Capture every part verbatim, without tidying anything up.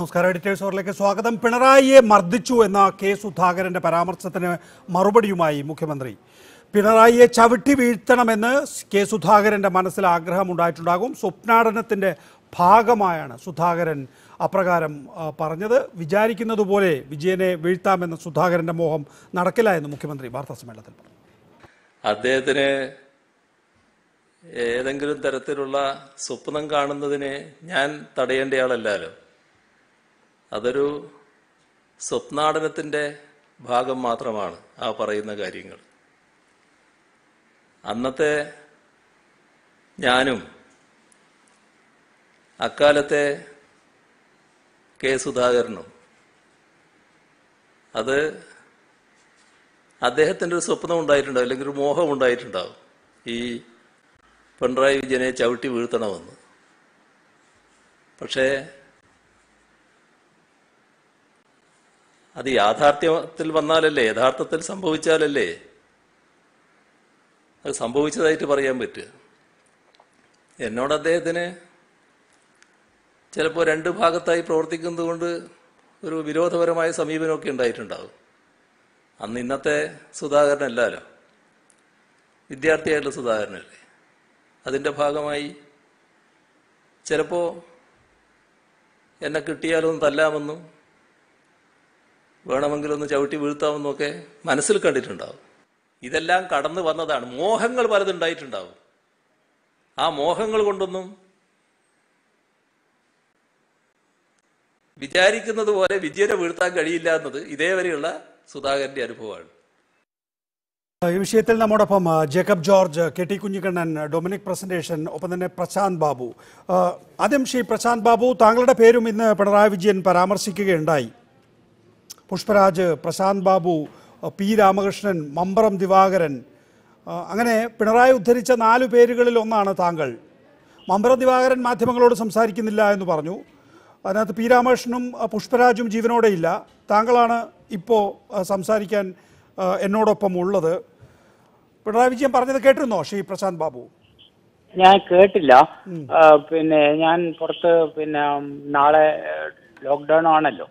നമസ്കാരം. എഡിറ്റേഴ്സ് അവറിലേക്ക് സ്വാഗതം. പിണറായിയെ മർദ്ദിച്ചു എന്ന കെ സുധാകരന്റെ പരാമർശത്തിന് മറുപടിയുമായി മുഖ്യമന്ത്രി. പിണറായിയെ ചവിട്ടി വീഴ്ത്തണമെന്ന് കെ സുധാകരന്റെ മനസ്സിൽ ആഗ്രഹമുണ്ടായിട്ടുണ്ടാകും. സ്വപ്നാടനത്തിന്റെ ഭാഗമായാണ് സുധാകരൻ അപ്രകാരം പറഞ്ഞത്. വിചാരിക്കുന്നത് പോലെ വിജയനെ വീഴ്ത്താമെന്ന സുധാകരന്റെ മോഹം നടക്കില്ല എന്ന് മുഖ്യമന്ത്രി വാർത്താ സമ്മേളനത്തിൽ പറഞ്ഞു. അദ്ദേഹത്തിന് ഏതെങ്കിലും തരത്തിലുള്ള സ്വപ്നം കാണുന്നതിനെ ഞാൻ തടയേണ്ടയാളല്ലോ. അതൊരു സ്വപ്നാടനത്തിൻ്റെ ഭാഗം മാത്രമാണ് ആ പറയുന്ന കാര്യങ്ങൾ. അന്നത്തെ ഞാനും അക്കാലത്തെ കെ സുധാകരനും അത് അദ്ദേഹത്തിൻ്റെ ഒരു സ്വപ്നം ഉണ്ടായിട്ടുണ്ടാവും, അല്ലെങ്കിൽ ഒരു മോഹം ഉണ്ടായിട്ടുണ്ടാവും, ഈ പിണറായി വിജയനെ ചവിട്ടി വീഴ്ത്തണമെന്ന്. പക്ഷേ അത് യാഥാർത്ഥ്യത്തിൽ വന്നാലല്ലേ, യഥാർത്ഥത്തിൽ സംഭവിച്ചാലല്ലേ അത് സംഭവിച്ചതായിട്ട് പറയാൻ പറ്റുക. എന്നോട് അദ്ദേഹത്തിന് ചിലപ്പോൾ രണ്ട് ഭാഗത്തായി പ്രവർത്തിക്കുന്നത് കൊണ്ട് ഒരു വിരോധപരമായ സമീപനമൊക്കെ ഉണ്ടായിട്ടുണ്ടാവും. അന്ന് ഇന്നത്തെ സുധാകരനല്ലല്ലോ, വിദ്യാർത്ഥിയായിട്ടുള്ള സുധാകരനല്ലേ. അതിൻ്റെ ഭാഗമായി ചിലപ്പോൾ എന്നെ കിട്ടിയാലൊന്ന് തല്ലാമെന്നും വേണമെങ്കിലൊന്ന് ചവിട്ടി വീഴ്ത്താമെന്നും ഒക്കെ മനസ്സിൽ കണ്ടിട്ടുണ്ടാവും. ഇതെല്ലാം കടന്നു വന്നതാണ്. മോഹങ്ങൾ പലതുണ്ടായിട്ടുണ്ടാവും. ആ മോഹങ്ങൾ കൊണ്ടൊന്നും വിചാരിക്കുന്നത് പോലെ വിജയനെ വീഴ്ത്താൻ കഴിയില്ല എന്നത് ഇതേവരെയുള്ള സുധാകരന്റെ അനുഭവമാണ്. ഈ വിഷയത്തിൽ നമ്മോടൊപ്പം ജേക്കബ് ജോർജ്, കെ ടി കുഞ്ഞിക്കണ്ണൻ, ഡൊമിനിക് പ്രസന്റേഷൻ, ഒപ്പം തന്നെ പ്രശാന്ത് ബാബു. ആദ്യം ശ്രീ പ്രശാന്ത് ബാബു, താങ്കളുടെ പേരും ഇന്ന് പിണറായി വിജയൻ പരാമർശിക്കുകയുണ്ടായി. പുഷ്പരാജ്, പ്രശാന്ത് ബാബു, പി രാമകൃഷ്ണൻ, മമ്പറം ദിവാകരൻ, അങ്ങനെ പിണറായി ഉദ്ധരിച്ച നാലു പേരുകളിൽ ഒന്നാണ് താങ്കൾ. മമ്പറം ദിവാകരൻ മാധ്യമങ്ങളോട് സംസാരിക്കുന്നില്ല എന്ന് പറഞ്ഞു. അതിനകത്ത് പി രാമകൃഷ്ണനും പുഷ്പരാജും ജീവനോടെയില്ല. താങ്കളാണ് ഇപ്പോൾ സംസാരിക്കാൻ എന്നോടൊപ്പം ഉള്ളത്. പിണറായി വിജയൻ പറഞ്ഞത് കേട്ടിരുന്നോ ശ്രീ പ്രശാന്ത് ബാബു? ഞാൻ കേട്ടില്ല. പിന്നെ ഞാൻ പുറത്ത്, പിന്നെ നാളെ ലോക്ക്ഡൌൺ ആണല്ലോ,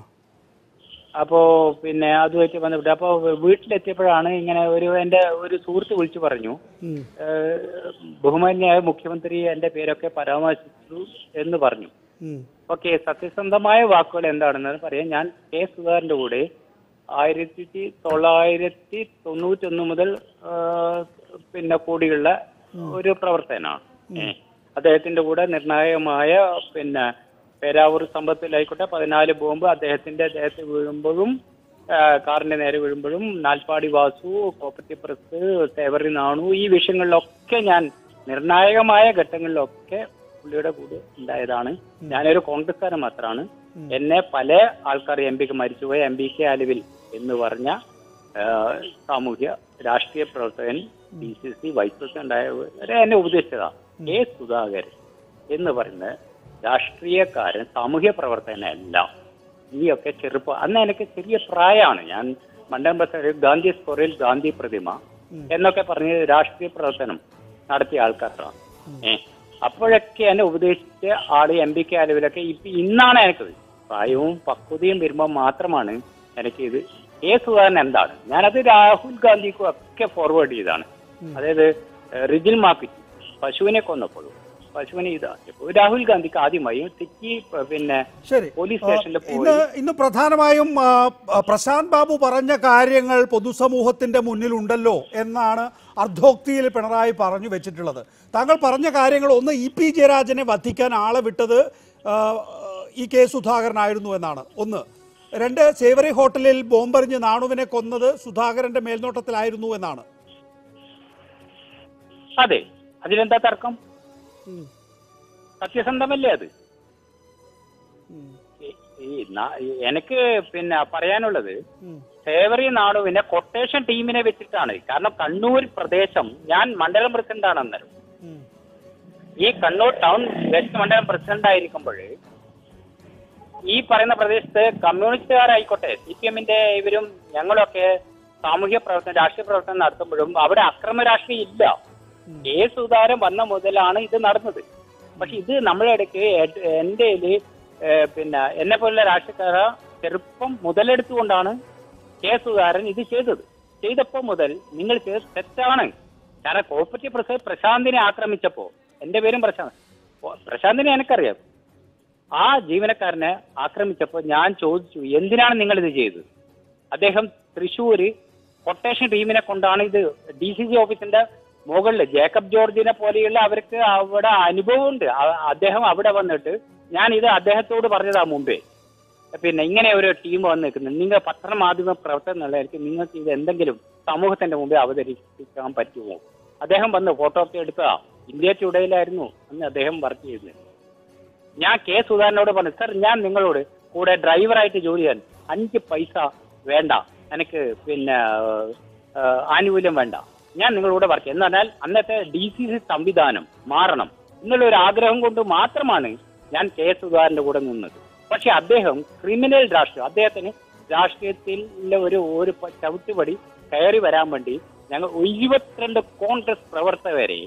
അപ്പോ പിന്നെ അതുമായിട്ട് ബന്ധപ്പെട്ട് അപ്പോൾ വീട്ടിലെത്തിയപ്പോഴാണ് ഇങ്ങനെ ഒരു എൻ്റെ ഒരു സുഹൃത്ത് വിളിച്ചു പറഞ്ഞു, ബഹുമാന്യായ മുഖ്യമന്ത്രി എൻ്റെ പേരൊക്കെ പരാമർശിച്ചു എന്ന് പറഞ്ഞു. ഓക്കെ, സത്യസന്ധമായ വാക്കുകൾ എന്താണെന്ന് പറയാം. ഞാൻ കെ സുധാകരന്റെ കൂടെ ആയിരത്തി തൊള്ളായിരത്തി തൊണ്ണൂറ്റൊന്ന് മുതൽ പിന്നെ കൂടിയുള്ള ഒരു പ്രവർത്തനാണ്. അദ്ദേഹത്തിന്റെ കൂടെ നിർണായകമായ പിന്നെ പേരാവൂർ സംഭവത്തിലായിക്കോട്ടെ, പതിനാല് ബോംബ് അദ്ദേഹത്തിന്റെ ദേഹത്ത് വീഴുമ്പോഴും കാറിന്റെ നേരെ വീഴുമ്പോഴും, നാൽപ്പാടി വാസു, കോപ്പറേറ്റീവ് പ്രസ്, സേവറി നാണു, ഈ വിഷയങ്ങളിലൊക്കെ ഞാൻ നിർണായകമായ ഘട്ടങ്ങളിലൊക്കെ പുള്ളിയുടെ കൂടെ ഉണ്ടായതാണ്. ഞാനൊരു കോൺഗ്രസ്സുകാരൻ മാത്രമാണ്. എന്നെ പല ആൾക്കാർ, എം പിക്ക് മരിച്ചുപോയ എം പി കെ അലവിൽ എന്ന് പറഞ്ഞ സാമൂഹ്യ രാഷ്ട്രീയ പ്രവർത്തകൻ, D C C vice president ഉണ്ടായവരെ എന്നെ ഉപദേശിച്ചതാ. കെ സുധാകരൻ എന്ന് പറയുന്ന രാഷ്ട്രീയക്കാരൻ, സാമൂഹ്യ പ്രവർത്തകനല്ല. ഈയൊക്കെ ചെറുപ്പം, അന്ന് എനിക്ക് ചെറിയ പ്രായമാണ്. ഞാൻ മണ്ഡലം പ്രസിഡന്റ്, ഗാന്ധി സ്ക്വയറിൽ ഗാന്ധി പ്രതിമ എന്നൊക്കെ പറഞ്ഞ് രാഷ്ട്രീയ പ്രവർത്തനം നടത്തിയ ആൾക്കാരാണ്. ഏഹ് അപ്പോഴൊക്കെ എന്നെ ഉപദേശിച്ച ആള് എം പി കെ അലവിലൊക്കെ ഇപ്പൊ ഇന്നാണ് എനിക്കത്. പ്രായവും പക്വതയും വരുമ്പോൾ മാത്രമാണ് എനിക്ക് ഇത് കെ സുധാകരൻ എന്താണ്. ഞാനത് രാഹുൽ ഗാന്ധിക്കും ഒക്കെ ഫോർവേഡ് ചെയ്താണ്. അതായത് റിജിൽ മാപ്പിച്ചു പശുവിനെ കൊന്നപ്പോഴും പശുവിനെ ഇതാക്കിയപ്പോൾ രാഹുൽ ഗാന്ധിക്ക് ആദ്യമായും തെറ്റി പിന്നെ പോലീസ് സ്റ്റേഷനിൽ പോയി. ഇന്ന് പ്രധാനമായും പ്രശാന്ത് ബാബു പറഞ്ഞ കാര്യങ്ങൾ പൊതുസമൂഹത്തിന്റെ മുന്നിലുണ്ടല്ലോ എന്നാണ് അർദ്ധോക്തിയിൽ പിണറായി പറഞ്ഞു വെച്ചിട്ടുള്ളത്. താങ്കൾ പറഞ്ഞ കാര്യങ്ങൾ, ഒന്ന്, ഇ പി ജയരാജനെ വധിക്കാൻ ആളെ വിട്ടത് ഈ കെ സുധാകരനായിരുന്നു എന്നാണ് ഒന്ന്. രണ്ട്, സേവറി ഹോട്ടലിൽ ബോംബെറിഞ്ഞ് നാണുവിനെ കൊന്നത് സുധാകരന്റെ മേൽനോട്ടത്തിലായിരുന്നു എന്നാണ്. അതെ, അതിലെന്താ തർക്കം? സത്യസന്ധമല്ലേ അത്? എനിക്ക് പിന്നെ പറയാനുള്ളത്, സേവറി നാടുവിനെ കൊട്ടേഷൻ ടീമിനെ വെച്ചിട്ടാണ്. കാരണം കണ്ണൂർ പ്രദേശം, ഞാൻ മണ്ഡലം പ്രസിഡന്റാണ് അന്നേരം. ഈ കണ്ണൂർ ടൗൺ വെസ്റ്റ് മണ്ഡലം പ്രസിഡന്റ് ആയിരിക്കുമ്പോൾ ഈ പറയുന്ന പ്രദേശത്ത് കമ്മ്യൂണിസ്റ്റുകാരായിക്കോട്ടെ, സി പി എമ്മിന്റെ ഇവരും ഞങ്ങളൊക്കെ സാമൂഹ്യ പ്രവർത്തനം, രാഷ്ട്രീയ പ്രവർത്തനം നടത്തുമ്പോഴും അവിടെ അക്രമ രാഷ്ട്രീയം ഇല്ല. കെ സുധാകരൻ വന്ന മുതലാണ് ഇത് നടന്നത്. പക്ഷെ ഇത് നമ്മളെ ഇടയ്ക്ക് എൻ്റെ പിന്നെ എന്നെ പോലുള്ള രാഷ്ട്രീയക്കാരെ ചെറുപ്പം മുതലെടുത്തുകൊണ്ടാണ് കെ സുധാകരൻ ഇത് ചെയ്തത്. ചെയ്തപ്പോൾ മുതൽ നിങ്ങൾ ചെയ്ത് തെറ്റാണ്. കാരണം കോപ്പറേറ്റീവ് പ്രസ് പ്രശാന്തിനെ ആക്രമിച്ചപ്പോ, എന്റെ പേരും പ്രശാന്ത്, പ്രശാന്തിനെ എനിക്കറിയാം, ആ ജീവനക്കാരനെ ആക്രമിച്ചപ്പോൾ ഞാൻ ചോദിച്ചു എന്തിനാണ് നിങ്ങൾ ഇത് ചെയ്തത്? അദ്ദേഹം തൃശ്ശൂര് കൊട്ടേഷൻ ടീമിനെ കൊണ്ടാണ് ഇത്, ഡി സി സി ഓഫീസിന്റെ മുകളിൽ ജേക്കബ് ജോർജിനെ പോലെയുള്ള അവർക്ക് അവിടെ അനുഭവമുണ്ട്. അദ്ദേഹം അവിടെ വന്നിട്ട് ഞാൻ ഇത് അദ്ദേഹത്തോട് പറഞ്ഞതാ മുമ്പേ, പിന്നെ ഇങ്ങനെ ഒരു ടീം വന്ന് നിൽക്കുന്നത്, നിങ്ങൾ പത്രമാധ്യമ പ്രവർത്തനം നല്ലതായിരിക്കും, നിങ്ങൾക്ക് ഇത് എന്തെങ്കിലും സമൂഹത്തിന്റെ മുമ്പേ അവതരിപ്പിക്കാൻ പറ്റുമോ? അദ്ദേഹം വന്ന് ഫോട്ടോ ഒക്കെ എടുത്തതാ. ഇന്ത്യ ടുഡേയിലായിരുന്നു അന്ന് അദ്ദേഹം വർക്ക് ചെയ്തത്. ഞാൻ കെ സുധാകരനോട് പറഞ്ഞു, സർ ഞാൻ നിങ്ങളോട് കൂടെ ഡ്രൈവറായിട്ട് ജോലി ചെയ്യാൻ അഞ്ച് പൈസ വേണ്ട, എനിക്ക് പിന്നെ ആനുകൂല്യം വേണ്ട, ഞാൻ നിങ്ങളോട് വർക്ക് എന്ന് പറഞ്ഞാൽ അന്നത്തെ ഡി സി സി സംവിധാനം മാറണം എന്നുള്ള ഒരു ആഗ്രഹം കൊണ്ട് മാത്രമാണ് ഞാൻ കെ സുധാകരന്റെ കൂടെ നിന്നത്. പക്ഷെ അദ്ദേഹം ക്രിമിനൽ രാഷ്ട്രീയം, അദ്ദേഹത്തിന് രാഷ്ട്രീയത്തിലെ ഒരു ഒരു ചവിട്ടുപടി കയറി വരാൻ വേണ്ടി ഞങ്ങൾ ഇരുപത്തിരണ്ട് കോൺഗ്രസ് പ്രവർത്തകരെ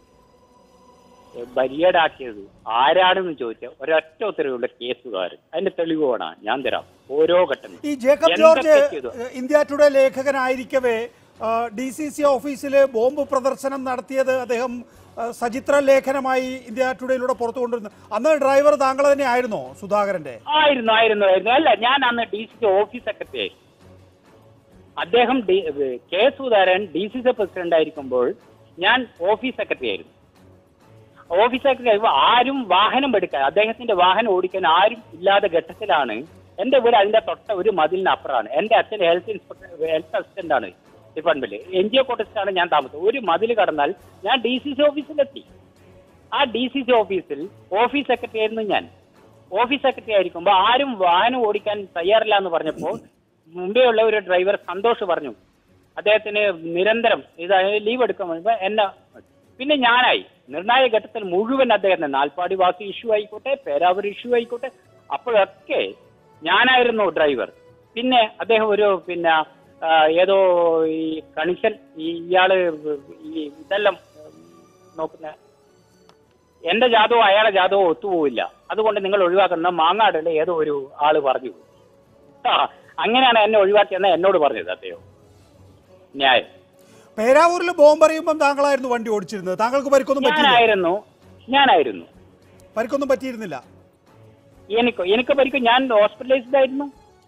ബലിയേടാക്കിയത് ആരാണെന്ന് ചോദിച്ചാൽ ഒരൊറ്റ ഉത്തരവുള്ള കെ സുധാകരൻ. അതിന്റെ തെളിവാണ് ഞാൻ തരാം. ഓരോ ഘട്ടം ഈ ജേക്കബ് ജോർജ് ഇന്ത്യ ടുഡേ ലേഖകനായിരിക്കവേ ഡി സി സി ഓഫീസിൽ ബോംബ് പ്രദർശനം നടത്തിയത് അദ്ദേഹം സചിത്ര ലേഖനമായി ഇന്ത്യ ടുഡേയിലൂടെ പുറത്തു കൊണ്ടുവരുന്നു. അന്ന് ഡ്രൈവർ താങ്കൾ തന്നെ ആയിരുന്നോ സുധാകരന്റെ? ആയിരുന്നു ആയിരുന്നു ആയിരുന്നു അല്ല, ഞാൻ അന്ന് D C C office secretary ആയിരുന്നു. അദ്ദേഹം K Sudhakaran D C C president ആയിരിക്കുമ്പോൾ ഞാൻ ഓഫീസ് സെക്രട്ടറി ആയിരുന്നു. ഓഫീസ് സെക്രട്ടറി ആയപ്പോൾ ആരും വാഹനം എടുക്കാൻ, അദ്ദേഹത്തിന്റെ വാഹനം ഓടിക്കാൻ ആരും ഇല്ലാത്ത ഘട്ടത്തിലാണ് എന്റെ വീട് അതിന്റെ തൊട്ട ഒരു മതിലിന് അപ്പുറമാണ്. എന്റെ അച്ഛൻ ഹെൽത്ത് ഇൻസ്പെക്ടർ ഹെൽത്ത് അസിസ്റ്റന്റ് ആണ് ഡിപ്പാർട്ട്മെന്റിൽ, എൻ ജി ഒ കോട്ടേഴ്സിലാണ് ഞാൻ താമസം. ഒരു മതിൽ കടന്നാൽ ഞാൻ ഡി സി സി ഓഫീസിലെത്തി. ആ ഡി സി സി ഓഫീസിൽ ഓഫീസ് സെക്രട്ടറി ആയിരുന്നു ഞാൻ. ഓഫീസ് സെക്രട്ടറി ആയിരിക്കുമ്പോൾ ആരും വാഹനം ഓടിക്കാൻ തയ്യാറില്ല എന്ന് പറഞ്ഞപ്പോൾ മുമ്പേ ഉള്ള ഒരു ഡ്രൈവർ സന്തോഷ് പറഞ്ഞു അദ്ദേഹത്തിന് നിരന്തരം ഇത് ലീവ് എടുക്കാൻ പറയുമ്പോൾ എന്നെ, പിന്നെ ഞാനായി നിർണായക ഘട്ടത്തിൽ മുഴുവൻ അദ്ദേഹത്തിന് നാൽപ്പാടി വാസി ഇഷ്യൂ ആയിക്കോട്ടെ, പേരാവൂർ ഇഷ്യൂ ആയിക്കോട്ടെ, അപ്പോഴൊക്കെ ഞാനായിരുന്നു ഡ്രൈവർ. പിന്നെ അദ്ദേഹം ഒരു പിന്നെ ഏതോ ഈ കണിശൻ ഇയാള് ഈ ഇതെല്ലാം നോക്കുന്ന, എന്റെ ജാതവും അയാളെ ജാതവും ഒത്തുപോവില്ല, അതുകൊണ്ട് നിങ്ങൾ ഒഴിവാക്കുന്ന മാങ്ങാടുള്ള ഏതോ ഒരു ആള് പറഞ്ഞു. ആ അങ്ങനെയാണ് എന്നെ ഒഴിവാക്കിയെന്ന് എന്നോട് പറഞ്ഞത് അദ്ദേഹം. ന്യായം. പേരാവൂരിൽ ബോംബ് എറിയുമ്പം താങ്കളായിരുന്നു വണ്ടി ഓടിച്ചിരുന്നത്. താങ്കൾക്ക് പരിക്കൊന്നും ഞാനായിരുന്നു ഞാനായിരുന്നു പരിക്കൊന്നും പറ്റിയിരുന്നില്ല? എനിക്ക് എനിക്ക് പരിക്കും, ഞാൻ ഹോസ്പിറ്റലൈസ്ഡ് ആയിരുന്നു.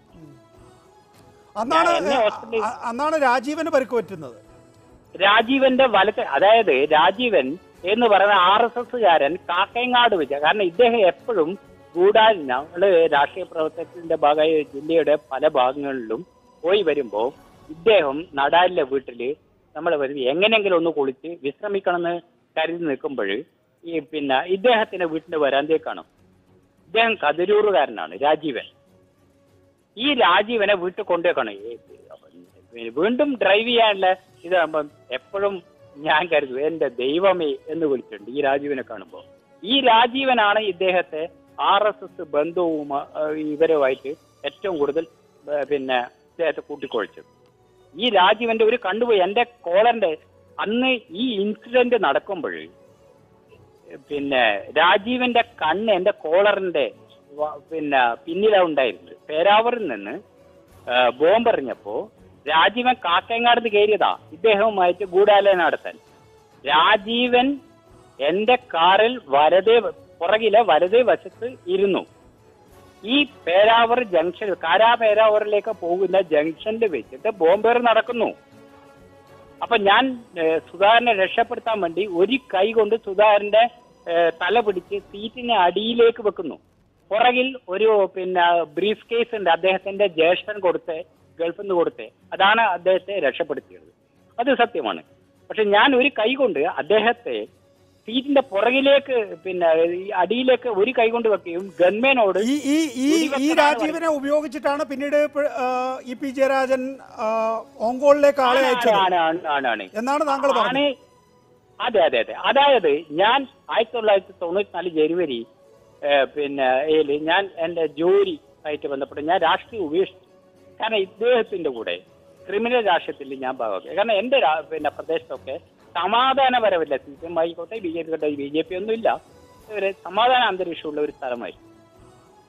അന്നാണ് അന്നാണ് രാജീവന് പരിക്ക് പറ്റുന്നത്. രാജീവന്റെ വലത്ത്, അതായത് രാജീവൻ എന്ന് പറയുന്ന ആർ എസ് എസ്സുകാരൻ കാക്കയങ്ങാട് വെച്ച, കാരണം ഇദ്ദേഹം എപ്പോഴും ഗൂഢാൽ, ഞങ്ങള് രാഷ്ട്രീയ പ്രവർത്തനത്തിന്റെ ഭാഗമായി ജില്ലയുടെ പല ഭാഗങ്ങളിലും പോയി വരുമ്പോൾ ഇദ്ദേഹം നടാലിലെ വീട്ടില് നമ്മൾ വരും എങ്ങനെയെങ്കിലും ഒന്ന് കുളിച്ച് വിശ്രമിക്കണമെന്ന് കരുതി നിൽക്കുമ്പോൾ ഈ പിന്നെ ഇദ്ദേഹത്തിന്റെ വീട്ടിന്റെ വരാന്തേക്കാണ്. ഇദ്ദേഹം കതിരൂറുകാരനാണ് രാജീവൻ. ഈ രാജീവനെ വീട്ടിൽ കൊണ്ടുവെക്കണം. വീണ്ടും ഡ്രൈവ് ചെയ്യാനുള്ള ഇതാകുമ്പം എപ്പോഴും ഞാൻ കരുതും എന്റെ ദൈവമേ എന്ന് വിളിച്ചിട്ടുണ്ട് ഈ രാജീവനെ കാണുമ്പോൾ. ഈ രാജീവനാണ് ഇദ്ദേഹത്തെ ആർ എസ് എസ് ബന്ധവും ഇവരുമായിട്ട് ഏറ്റവും കൂടുതൽ പിന്നെ ഇദ്ദേഹത്തെ കൂട്ടിക്കൊഴിച്ചത്. ഈ രാജീവന്റെ ഒരു കണ്ടുപോയി എന്റെ കോളറിന്റെ അന്ന് ഈ ഇൻസിഡന്റ് നടക്കുമ്പോൾ പിന്നെ രാജീവന്റെ കണ്ണ് എന്റെ കോളറിന്റെ പിന്നെ പിന്നിലാണ് ഉണ്ടായിരുന്നത്. പേരാവൂരിൽ നിന്ന് ബോംബെറിഞ്ഞപ്പോ രാജീവൻ കാക്കയങ്ങാട് കയറിയതാ ഇദ്ദേഹവുമായിട്ട് ഗൂഢാലോചന നടത്താൻ. രാജീവൻ എന്റെ കാറിൽ വലതേ പുറകിലെ വലതേ വശത്ത് ഇരുന്നു. ഈ പേരാവൂർ ജംഗ്ഷൻ, കാരാ പേരാവൂരിലേക്ക് പോകുന്ന ജംഗ്ഷനിൽ വെച്ചിട്ട് ബോംബേർ നടക്കുന്നു. അപ്പൊ ഞാൻ സുധാകരനെ രക്ഷപ്പെടുത്താൻ വേണ്ടി ഒരു കൈ കൊണ്ട് സുധാകരന്റെ തല പിടിച്ച് സീറ്റിനെ അടിയിലേക്ക് വെക്കുന്നു. പുറകിൽ ഒരു പിന്നെ ബ്രീഫ് കേസ് ഉണ്ട്, അദ്ദേഹത്തിന്റെ ജ്യേഷ്ഠൻ കൊടുത്ത് ഗൾഫിൽ നിന്ന് കൊടുത്ത്, അതാണ് അദ്ദേഹത്തെ രക്ഷപ്പെടുത്തിയത്. അത് സത്യമാണ്. പക്ഷെ ഞാൻ ഒരു കൈ കൊണ്ട് അദ്ദേഹത്തെ സീറ്റിന്റെ പുറകിലേക്ക് പിന്നെ അടിയിലേക്ക് ഒരു കൈ കൊണ്ട് വെക്കുകയും ഗൺമേനോട് ഈ രാജീവനെ ഉപയോഗിച്ചിട്ടാണ് പിന്നീട് ഇ പി ജയരാജൻ ഓങ്കോളിലേക്ക് ആളെ അയച്ചത് എന്നാണ് താങ്കൾ പറഞ്ഞത്. അതെ അതെ അതെ അതായത് ഞാൻ ആയിരത്തി തൊള്ളായിരത്തി തൊണ്ണൂറ്റി നാല് ജനുവരി പിന്നെ ഞാൻ എന്റെ ജോലി ആയിട്ട് ബന്ധപ്പെട്ട് ഞാൻ രാഷ്ട്രീയം ഉപേക്ഷിച്ചു. കാരണം ഇദ്ദേഹത്തിന്റെ കൂടെ ക്രിമിനൽ രാഷ്ട്രീയത്തിൽ ഞാൻ ഭാഗമാക്കി. കാരണം എന്റെ പിന്നെ പ്രദേശത്തൊക്കെ സമാധാനപരമല്ല, സി പി എം ആയിക്കോട്ടെ ബി ജെ പി കോട്ടെ ബി ജെ പി ഒന്നും ഇല്ല, ഒരു സമാധാന അന്തരീക്ഷമുള്ള ഒരു സ്ഥലമായി.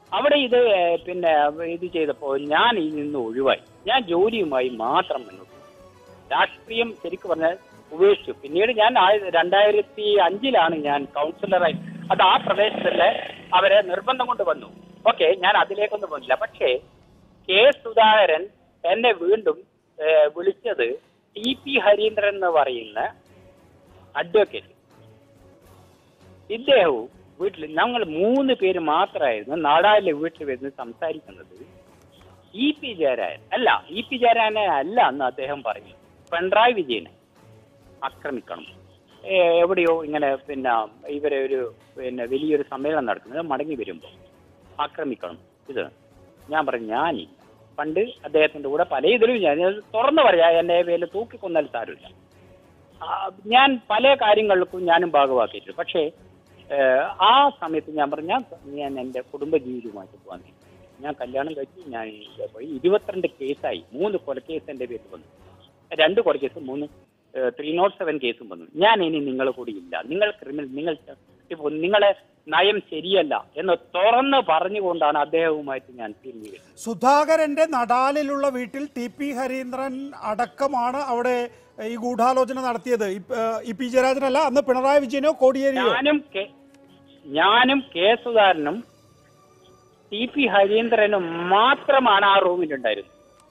അവിടെ ഇത് പിന്നെ ഇത് ചെയ്തപ്പോൾ ഞാൻ ഇതിൽ നിന്ന് ഒഴിവായി. ഞാൻ ജോലിയുമായി മാത്രം മുന്നോട്ട്. രാഷ്ട്രീയം ശരിക്കും പറഞ്ഞാൽ ഉപേക്ഷിച്ചു. പിന്നീട് ഞാൻ രണ്ടായിരത്തി അഞ്ചിലാണ് ഞാൻ കൗൺസിലറായി. അത് ആ പ്രദേശത്തിലെ അവരെ നിർബന്ധം കൊണ്ട് വന്നു. ഓക്കെ, ഞാൻ അതിലേക്കൊന്നും പോയില്ല. പക്ഷേ കെ സുധാകരൻ എന്നെ വീണ്ടും വിളിച്ചത് ടി പി ഹരീന്ദ്രൻ എന്ന് പറയുന്ന അഡ്വക്കേറ്റ്. ഇദ്ദേഹവും വീട്ടിൽ ഞങ്ങൾ മൂന്ന് പേര് മാത്രമായിരുന്നു നാടാളിലെ വീട്ടിൽ വരുന്ന സംസാരിക്കുന്നത്. ഇ പി ജയരാജൻ അല്ല ഇ പി ജയരാജനെ അല്ല അന്ന് അദ്ദേഹം പറഞ്ഞു പിണറായി വിജയനെ ആക്രമിക്കണം. എവിടെയോ ഇങ്ങനെ പിന്നെ ഇവരെ ഒരു പിന്നെ വലിയൊരു സമ്മേളനം നടക്കുന്നത് മടങ്ങി വരുമ്പോൾ ആക്രമിക്കണം. ഇത് ഞാൻ പറഞ്ഞു ഞാനില്ല. പണ്ട് അദ്ദേഹത്തിന്റെ കൂടെ പല ഇതിലും ഞാൻ തുറന്നു പറയാ, എന്നെ പേരിൽ തൂക്കിക്കൊന്നാൽ സാരമില്ല. ഞാൻ പല കാര്യങ്ങൾക്കും ഞാനും ഭാഗമാക്കിയിട്ടുണ്ട്. പക്ഷേ ആ സമയത്ത് ഞാൻ പറഞ്ഞു ഞാൻ ഞാൻ എൻ്റെ കുടുംബജീവിതവുമായിട്ട് പോകാൻ. ഞാൻ കല്യാണം കഴിച്ചു. ഞാൻ പോയി ഇരുപത്തിരണ്ട് കേസായി. മൂന്ന് കൊലക്കേസ് എൻ്റെ പേരിൽ വന്നു. രണ്ട് കൊലക്കേസ്, മൂന്ന് ത്രീ നോട്ട് സെവൻ കേസും വന്നു. ഞാൻ ഇനി നിങ്ങളെ കൂടി ഇല്ല, നിങ്ങൾ ക്രിമിനൽ, നിങ്ങൾ നിങ്ങളെ നയം ശരിയല്ല എന്ന് തുറന്ന് പറഞ്ഞുകൊണ്ടാണ് അദ്ദേഹവുമായിട്ട് ഞാൻ പിരിഞ്ഞു. സുധാകരന്റെ നടാലിലുള്ള വീട്ടിൽ ടി പി ഹരീന്ദ്രൻ അടക്കമാണ് അവിടെ ഈ ഗൂഢാലോചന നടത്തിയത്. ഇ പി ജയരാജനല്ല, അന്ന് പിണറായി വിജയനോ കോടിയേരിയോ. ഞാനും ഞാനും കെ സുധാകരനും ടി പി ഹരീന്ദ്രനും മാത്രമാണ് ആ റൂമിലുണ്ടായിരുന്നത്.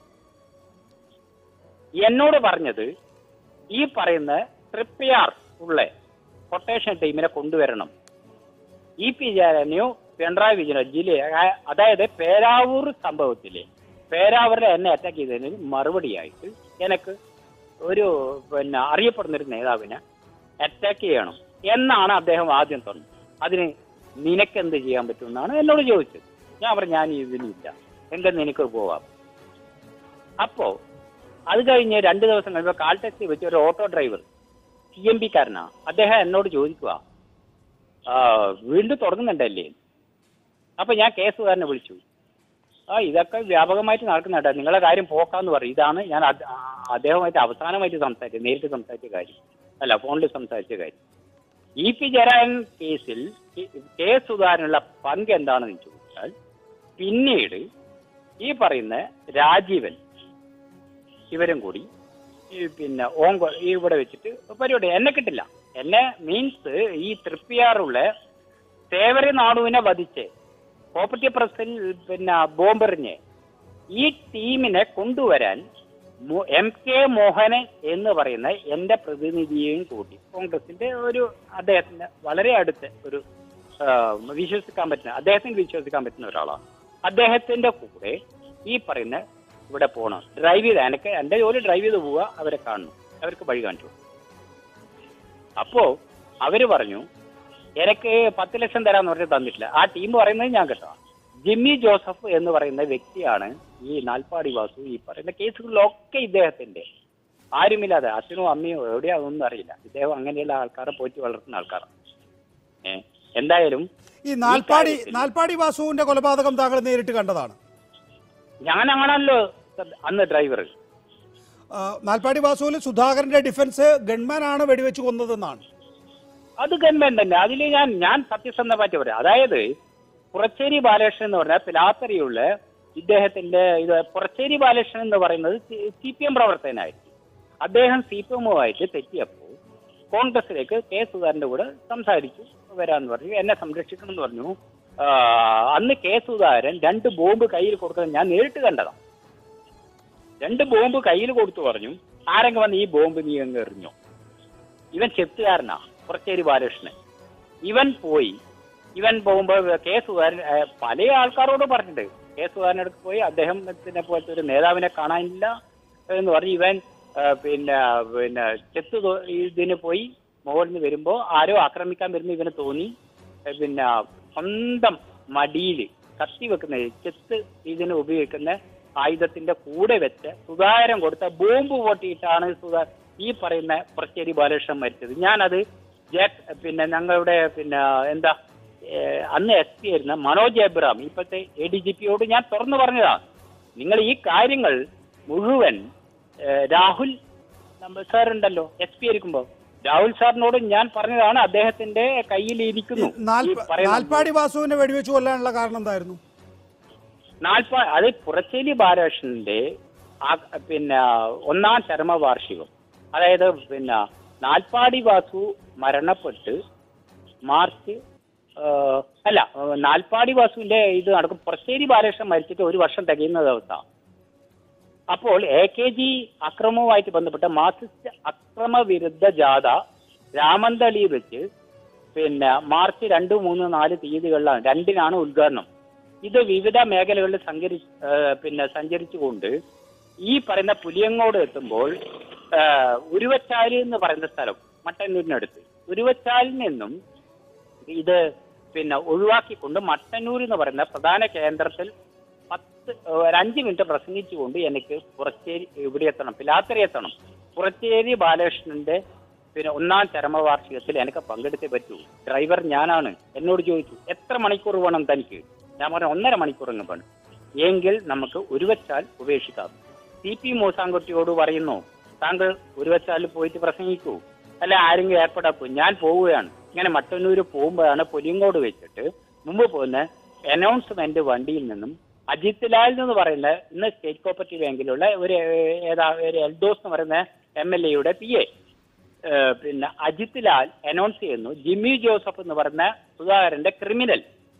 എന്നോട് പറഞ്ഞത് ഈ പറയുന്ന തൃപ്യാർ ഉള്ള കൊട്ടേഷൻ ടീമിനെ കൊണ്ടുവരണം. ഇ പി ജയരാജനെയോ പിണറായി വിജയനോ ജില്ല, അതായത് പേരാവൂർ സംഭവത്തിലെ പേരാവൂരിലെ എന്നെ അറ്റാക്ക് ചെയ്തതിന് മറുപടിയായിട്ട് എനിക്ക് ഒരു പിന്നെ അറിയപ്പെടുന്നൊരു നേതാവിനെ അറ്റാക്ക് ചെയ്യണം എന്നാണ് അദ്ദേഹം ആദ്യം പറഞ്ഞത്. അതിന് നിനക്കെന്ത് ചെയ്യാൻ പറ്റുമെന്നാണ് എന്നോട് ചോദിച്ചത്. ഞാൻ പറഞ്ഞു ഞാൻ ഇതിനില്ല, എങ്കിൽ നിനക്ക് പോവാം. അപ്പോ അത് കഴിഞ്ഞ് രണ്ട് ദിവസം കഴിയുമ്പോൾ കാൽ ടാക്സി വെച്ച് ഒരു ഓട്ടോ ഡ്രൈവർ സി എം പിക്കാരനാ, അദ്ദേഹം എന്നോട് ചോദിക്കുക വീണ്ടും തുടങ്ങുന്നുണ്ടല്ലേ. അപ്പൊ ഞാൻ കേസുകാരനെ വിളിച്ചു. ആ ഇതൊക്കെ വ്യാപകമായിട്ട് നടക്കുന്നുണ്ട്, നിങ്ങളെ കാര്യം പോക്കാന്ന് പറയും. ഇതാണ് ഞാൻ അദ്ദേഹമായിട്ട് അവസാനമായിട്ട് സംസാരിച്ചത്, നേരിട്ട് സംസാരിച്ച കാര്യം അല്ല, ഫോണിൽ സംസാരിച്ച കാര്യം. ഇ പി ജയരാജൻ കേസിൽ കെ സുധാകരനുള്ള പങ്ക് എന്താണെന്ന് ചോദിച്ചാൽ പിന്നീട് ഈ പറയുന്ന രാജീവൻ ഇവരും കൂടി പിന്നെ ഓങ്ക ഇവിടെ വെച്ചിട്ട് പരിപാടി എന്നെ കിട്ടില്ല. എന്നെ മീൻസ് ഈ തൃപ്തിയാറുള്ള തേവര നാടുവിനെ വധിച്ച് കോപ്പറേറ്റീവ് പ്രസിൽ പിന്നെ ബോംബെറിഞ്ഞ് ഈ ടീമിനെ കൊണ്ടുവരാൻ എം കെ മോഹനൻ എന്ന് പറയുന്ന എന്റെ പ്രതിനിധിയെയും കൂട്ടി കോൺഗ്രസിന്റെ ഒരു അദ്ദേഹത്തിന്റെ വളരെ അടുത്ത ഒരു വിശ്വസിക്കാൻ പറ്റുന്ന അദ്ദേഹത്തിന് വിശ്വസിക്കാൻ പറ്റുന്ന ഒരാളാണ്. അദ്ദേഹത്തിന്റെ കൂടെ ഈ പറയുന്ന ഇവിടെ പോകണം, ഡ്രൈവ് ചെയ്ത് എനിക്ക് എന്റെ ജോലി ഡ്രൈവ് ചെയ്ത് പോവുക, അവരെ കാണണം, അവർക്ക് വഴി കാണിച്ചു. അപ്പോ അവര് പറഞ്ഞു എനിക്ക് പത്ത് ലക്ഷം തരാന്ന് പറഞ്ഞ് തന്നിട്ടില്ല. ആ ടീം പറയുന്നത് ഞാൻ കേട്ടോ. ജിമ്മി ജോസഫ് എന്ന് പറയുന്ന വ്യക്തിയാണ് ഈ നാൽപ്പാടി വാസു ഈ പറയുന്ന കേസുകളിലൊക്കെ ഇദ്ദേഹത്തിന്റെ, ആരുമില്ലാതെ അച്ഛനോ അമ്മയോ എവിടെയോ അതൊന്നും അറിയില്ല. ഇദ്ദേഹം അങ്ങനെയുള്ള ആൾക്കാരെ പോറ്റി വളർത്തുന്ന ആൾക്കാരാണ്. ഏഹ് എന്തായാലും ഈ നാൽപ്പാടി നാൽപ്പാടി വാസുവിന്റെ കൊലപാതകം താങ്കൾ നേരിട്ട് കണ്ടതാണ്? ഞാനാണല്ലോ അന്ന് ഡ്രൈവർ. നാൽപ്പാടി വാസുവിൽ സുധാകരന്റെ ഡിഫൻസ് ഗൺമാൻ ആണ് വെടിവെച്ച് കൊന്നതെന്നാണ്. അത് ഗൺമാൻ തന്നെ. അതിൽ ഞാൻ ഞാൻ സത്യസന്ധമായിട്ട് പറയാം. അതായത് പുറച്ചേരി ബാലകൃഷ്ണൻ എന്ന് പറഞ്ഞാൽ പിലാത്തറിയുള്ള ഇദ്ദേഹത്തിന്റെ ഇത് പുറച്ചേരി ബാലകൃഷ്ണൻ എന്ന് പറയുന്നത് സി പി എം പ്രവർത്തകനായിരുന്നു. അദ്ദേഹം സി പി എമ്മുമായിട്ട് തെറ്റിയപ്പോൾ കോൺഗ്രസിലേക്ക് കെ സുധാകരന്റെ കൂടെ സംസാരിച്ചു വരാന്ന് പറഞ്ഞു, എന്നെ സംരക്ഷിക്കണം എന്ന് പറഞ്ഞു. അന്ന് കെ സുധാകരൻ രണ്ട് ബോംബ് കയ്യിൽ കൊടുക്കുന്നത് ഞാൻ നേരിട്ട് കണ്ടതാണ്. രണ്ട് ബോംബ് കയ്യിൽ കൊടുത്തു പറഞ്ഞു, ആരെങ്കിലും വന്ന് ഈ ബോംബ് നീ അങ്ങ് എറിഞ്ഞോ. ഇവൻ ചെത്തുകാരനാ പുറച്ചേരി ബാലകൃഷ്ണൻ. ഇവൻ പോയി ഇവൻ പോകുമ്പോൾ കെ സുധാകരൻ പല ആൾക്കാരോട് പറഞ്ഞിട്ടുണ്ട്. കെ സുധാകരൻ്റെ അടുത്ത് പോയി അദ്ദേഹത്തിനെ പോലത്തെ ഒരു നേതാവിനെ കാണാനില്ല എന്ന് പറഞ്ഞ് ഇവൻ പിന്നെ പിന്നെ ചെത്ത് ഇതിന് പോയി മുകളിൽ നിന്ന് വരുമ്പോൾ ആരോ ആക്രമിക്കാൻ വരുന്ന ഇവന് തോന്നി. പിന്നെ സ്വന്തം മടിയിൽ കത്തി വെക്കുന്ന ചെത്ത് ഇതിന് ഉപയോഗിക്കുന്ന ആയുധത്തിന്റെ കൂടെ വെച്ച് സുധാകരൻ കൊടുത്ത ബോംബ് പൊട്ടിയിട്ടാണ് സുധാ ഈ പറയുന്ന പുറച്ചേരി ബാലകൃഷ്ണൻ മരിച്ചത്. ഞാനത് ജെ പിന്നെ ഞങ്ങളുടെ പിന്നെ എന്താ അന്ന് എസ് പി ആയിരുന്ന മനോജ് എബ്രാം ഇപ്പോഴത്തെ എ ഡി ജി പിയോട് ഞാൻ തുറന്നു പറഞ്ഞതാണ്. നിങ്ങൾ ഈ കാര്യങ്ങൾ മുഴുവൻ രാഹുൽ സാർ ഉണ്ടല്ലോ എസ് പി ആയിരിക്കുമ്പോ രാഹുൽ സാറിനോട് ഞാൻ പറഞ്ഞതാണ്. അദ്ദേഹത്തിന്റെ കയ്യിൽ ഇരിക്കുന്നു. നാൽപ്പാടി വാസുവിനെ വെടിവെച്ച് കൊല്ലാനുള്ള കാരണം എന്തായിരുന്നു? നാൽപ്പ അത് പുറച്ചേരി ബാലകൃഷ്ണന്റെ പിന്നെ ഒന്നാം ചരമവാർഷികം, അതായത് പിന്നെ നാൽപ്പാടി വാസു മരണപ്പെട്ട് മാർച്ച് അല്ല നാൽപ്പാടി വാസുവിന്റെ ഇത് നടക്കും. പുറച്ചേരി ബാലകൃഷ്ണൻ മരിച്ചിട്ട് ഒരു വർഷം തികയുന്ന ദിവസം. അപ്പോൾ എ കെ ജി അക്രമവുമായിട്ട് ബന്ധപ്പെട്ട മാർക്സിസ്റ്റ് അക്രമവിരുദ്ധ ജാഥ രാമന്തളിയിൽ വെച്ച് പിന്നെ മാർച്ച് രണ്ട് മൂന്ന് നാല് തീയതികളിലാണ്, രണ്ടിനാണ് ഉദ്ഘാടനം. ഇത് വിവിധ മേഖലകളിൽ സഞ്ചരി പിന്നെ സഞ്ചരിച്ചുകൊണ്ട് ഈ പറയുന്ന പുലിയങ്ങോട് എത്തുമ്പോൾ ഉരുവച്ചാല് എന്ന് പറയുന്ന സ്ഥലം മട്ടന്നൂരിനടുത്ത്, ഉരുവച്ചാലിൽ നിന്നും ഇത് പിന്നെ ഒഴിവാക്കിക്കൊണ്ട് മട്ടന്നൂർ എന്ന് പറയുന്ന പ്രധാന കേന്ദ്രത്തിൽ പത്ത് ഒരു അഞ്ച് മിനിറ്റ് പ്രസംഗിച്ചുകൊണ്ട് എനിക്ക് പുറച്ചേരി ഇവിടെ എത്തണം, പിലാത്തറ എത്തണം. പുറച്ചേരി ബാലകൃഷ്ണന്റെ പിന്നെ ഒന്നാം ചരമവാർഷികത്തിൽ എനിക്ക് പങ്കെടുത്തേ പറ്റൂ. ഡ്രൈവർ ഞാനാണ്. എന്നോട് ചോദിച്ചു എത്ര മണിക്കൂർ വേണം തനിക്ക്? ഞാൻ പറഞ്ഞു ഒന്നര മണിക്കൂർ അങ്ങ് വേണം. എങ്കിൽ നമുക്ക് ഉരുവച്ചാൽ ഉപേക്ഷിക്കാം. സി പി മൂസാൻകുട്ടിയോട് പറയുന്നു, താങ്കൾ ഉരുവച്ചാലിൽ പോയിട്ട് പ്രസംഗിക്കൂ, അല്ല ആരെങ്കിലും ഏർപ്പെടാക്കൂ, ഞാൻ പോവുകയാണ്. ഇങ്ങനെ മട്ടന്നൂര് പോകുമ്പോഴാണ് പുലിയങ്കോട് വെച്ചിട്ട് മുമ്പ് പോകുന്ന അനൗൺസ്മെന്റ് വണ്ടിയിൽ നിന്നും അജിത് ലാൽ എന്ന് പറയുന്ന ഇന്ന് സ്റ്റേറ്റ് കോപ്പറേറ്റീവ് ബാങ്കിലുള്ള ഒരു ഏതാ ഒരു എൽദോസ് എന്ന് പറയുന്ന എം എൽ എയുടെ പി എ പിന്നെ അജിത് ലാൽ അനൗൺസ് ചെയ്യുന്നു, ജിമ്മി ജോസഫ് എന്ന് പറയുന്ന സുധാകരന്റെ ക്രിമിനൽ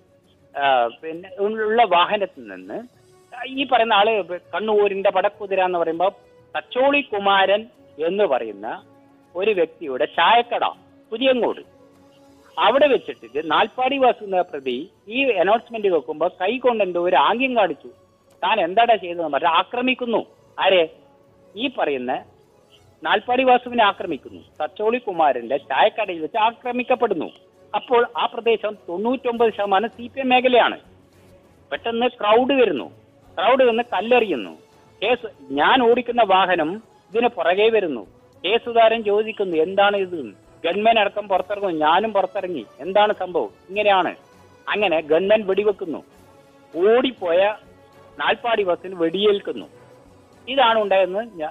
പിന്നെ ഉള്ള വാഹനത്തിൽ നിന്ന് ഈ പറയുന്ന ആള് കണ്ണൂരിന്റെ പടക്കുതിര എന്ന് പറയുമ്പോൾ തച്ചോളി കുമാരൻ എന്ന് പറയുന്ന ഒരു വ്യക്തിയുടെ ചായക്കട പുതിയങ്ങോട് അവിടെ വെച്ചിട്ട് നാൽപ്പാടി വാസു എന്ന പ്രതി ഈ അനൗൺസ്മെന്റ് വെക്കുമ്പോൾ കൈ കൊണ്ട് എന്തോ ഒരു ആംഗ്യം കാണിച്ചു. താൻ എന്താടാ ചെയ്തതെന്ന് പറഞ്ഞാൽ ആക്രമിക്കുന്നു. ആരെ? ഈ പറയുന്ന നാൽപ്പാടി വാസുവിനെ ആക്രമിക്കുന്നു. തച്ചോളി കുമാരന്റെ ചായക്കടയിൽ വെച്ച് ആക്രമിക്കപ്പെടുന്നു. അപ്പോൾ ആ പ്രദേശം തൊണ്ണൂറ്റൊമ്പത് ശതമാനം സി പി എം മേഖലയാണ്. പെട്ടെന്ന് ക്രൗഡ് വരുന്നു. ക്രൗഡ് വന്ന് കല്ലെറിയുന്നു. കേസ് ഞാൻ ഓടിക്കുന്ന വാഹനം ഇതിന് പുറകെ വരുന്നു. കെ സുധാകരൻ ചോദിക്കുന്നു എന്താണ് ഇത്? ഗൺമാൻ അടക്കം പുറത്തിറങ്ങുന്നു. ഞാനും പുറത്തിറങ്ങി. എന്താണ് സംഭവം? ഇങ്ങനെയാണ്. അങ്ങനെ ഗൺമാൻ വെടിവെക്കുന്നു. ഓടിപ്പോയ നാൽപ്പാടി ബസ്സിന് വെടിയേൽക്കുന്നു. ഇതാണ് ഉണ്ടായെന്ന് ഞാൻ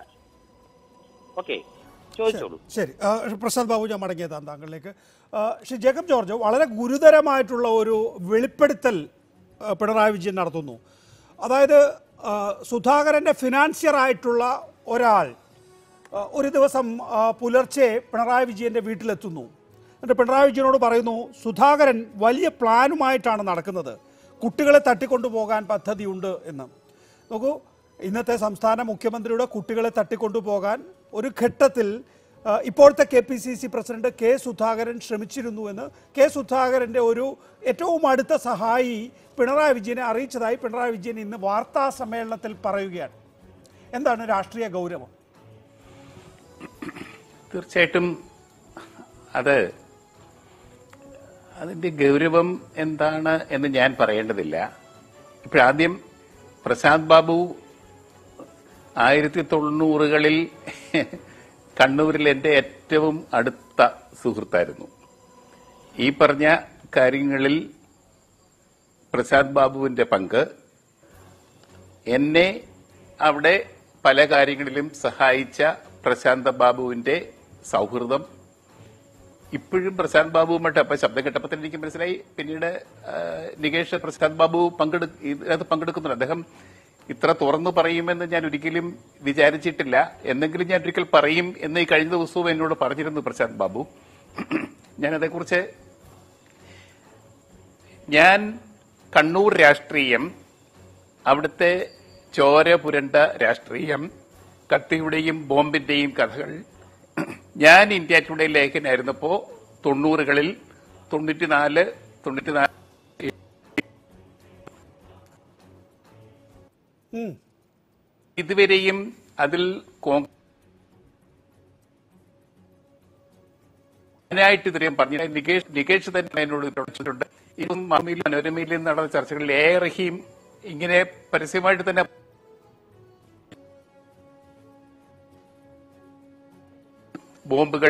ഓക്കെ ചോദിച്ചോളൂ. ശരി, പ്രസാദ് ബാബു, ഞാൻ മടങ്ങിയെത്താം താങ്കളിലേക്ക്. ശ്രീ ജേക്കബ് ജോർജ്, വളരെ ഗുരുതരമായിട്ടുള്ള ഒരു വെളിപ്പെടുത്തൽ പിണറായി വിജയൻ നടത്തുന്നു. അതായത് സുധാകരൻ്റെ ഫിനാൻഷ്യർ ആയിട്ടുള്ള ഒരാൾ ഒരു ദിവസം പുലർച്ചെ പിണറായി വിജയൻ്റെ വീട്ടിലെത്തുന്നു. എന്നിട്ട് പിണറായി വിജയനോട് പറയുന്നു, സുധാകരൻ വലിയ പ്ലാനുമായിട്ടാണ് നടക്കുന്നത്, കുട്ടികളെ തട്ടിക്കൊണ്ടുപോകാൻ പദ്ധതിയുണ്ട് എന്ന്. നോക്കൂ, ഇന്നത്തെ സംസ്ഥാന മുഖ്യമന്ത്രിയുടെ കുട്ടികളെ തട്ടിക്കൊണ്ടുപോകാൻ ഒരു ഘട്ടത്തിൽ ഇപ്പോഴത്തെ K P C C president K Sudhakaran ശ്രമിച്ചിരുന്നുവെന്ന് കെ സുധാകരൻ്റെ ഒരു ഏറ്റവും അടുത്ത സഹായി പിണറായി വിജയനെ അറിയിച്ചതായി പിണറായി വിജയൻ ഇന്ന് വാർത്താ സമ്മേളനത്തിൽ പറയുകയാണ്. എന്താണ് രാഷ്ട്രീയ ഗൗരവം? തീർച്ചയായിട്ടും അത് അതിൻ്റെ ഗൗരവം എന്താണ് എന്ന് ഞാൻ പറയേണ്ടതില്ല. ഇപ്പോഴാദ്യം പ്രസാദ് ബാബു ആയിരത്തി തൊണ്ണൂറുകളിൽ കണ്ണൂരിൽ എൻ്റെ ഏറ്റവും അടുത്ത സുഹൃത്തായിരുന്നു. ഈ പറഞ്ഞ കാര്യങ്ങളിൽ പ്രസാദ് ബാബുവിൻ്റെ പങ്ക്, എന്നെ അവിടെ പല കാര്യങ്ങളിലും സഹായിച്ച പ്രശാന്ത ബാബുവിൻ്റെ സൗഹൃദം ഇപ്പോഴും പ്രശാന്ത് ബാബുവുമായിട്ട് അപ്പം ശബ്ദം കേട്ടപ്പോൾ എനിക്ക് മനസ്സിലായി. പിന്നീട് നികേഷ് പ്രശാന്ത് ബാബു പങ്കെടു ഇതിനകത്ത് പങ്കെടുക്കുന്നുണ്ട്. അദ്ദേഹം ഇത്ര തുറന്നു പറയുമെന്ന് ഞാൻ ഒരിക്കലും വിചാരിച്ചിട്ടില്ല. എന്നെങ്കിലും ഞാൻ ഒരിക്കൽ പറയും എന്ന് ഈ കഴിഞ്ഞ ദിവസവും എന്നോട് പറഞ്ഞിരുന്നു പ്രശാന്ത് ബാബു. ഞാനതേക്കുറിച്ച് ഞാൻ കണ്ണൂർ രാഷ്ട്രീയം, അവിടുത്തെ ചോര പുരണ്ട രാഷ്ട്രീയം, കത്തിയുടെയും ബോംബിന്റെയും കഥകൾ ഞാൻ ഇന്ത്യ ടുഡേ ലേഖനായിരുന്നപ്പോ തൊണ്ണൂറുകളിൽ തൊണ്ണൂറ്റിനാല് തൊണ്ണൂറ്റിനാല് ഇതുവരെയും അതിൽ കോൺഗ്രസ്സായിട്ട് ഇതുവരെയും പറഞ്ഞു. നികേഷ് നികേഷ് തന്നെ എന്നോട് തുടച്ചിട്ടുണ്ട്. ഇപ്പം മമ്മിയിലും മനോരമയിലും നടന്ന ചർച്ചകളിൽ എ റഹീം ഇങ്ങനെ പരസ്യമായിട്ട് തന്നെ ബോംബുകൾ.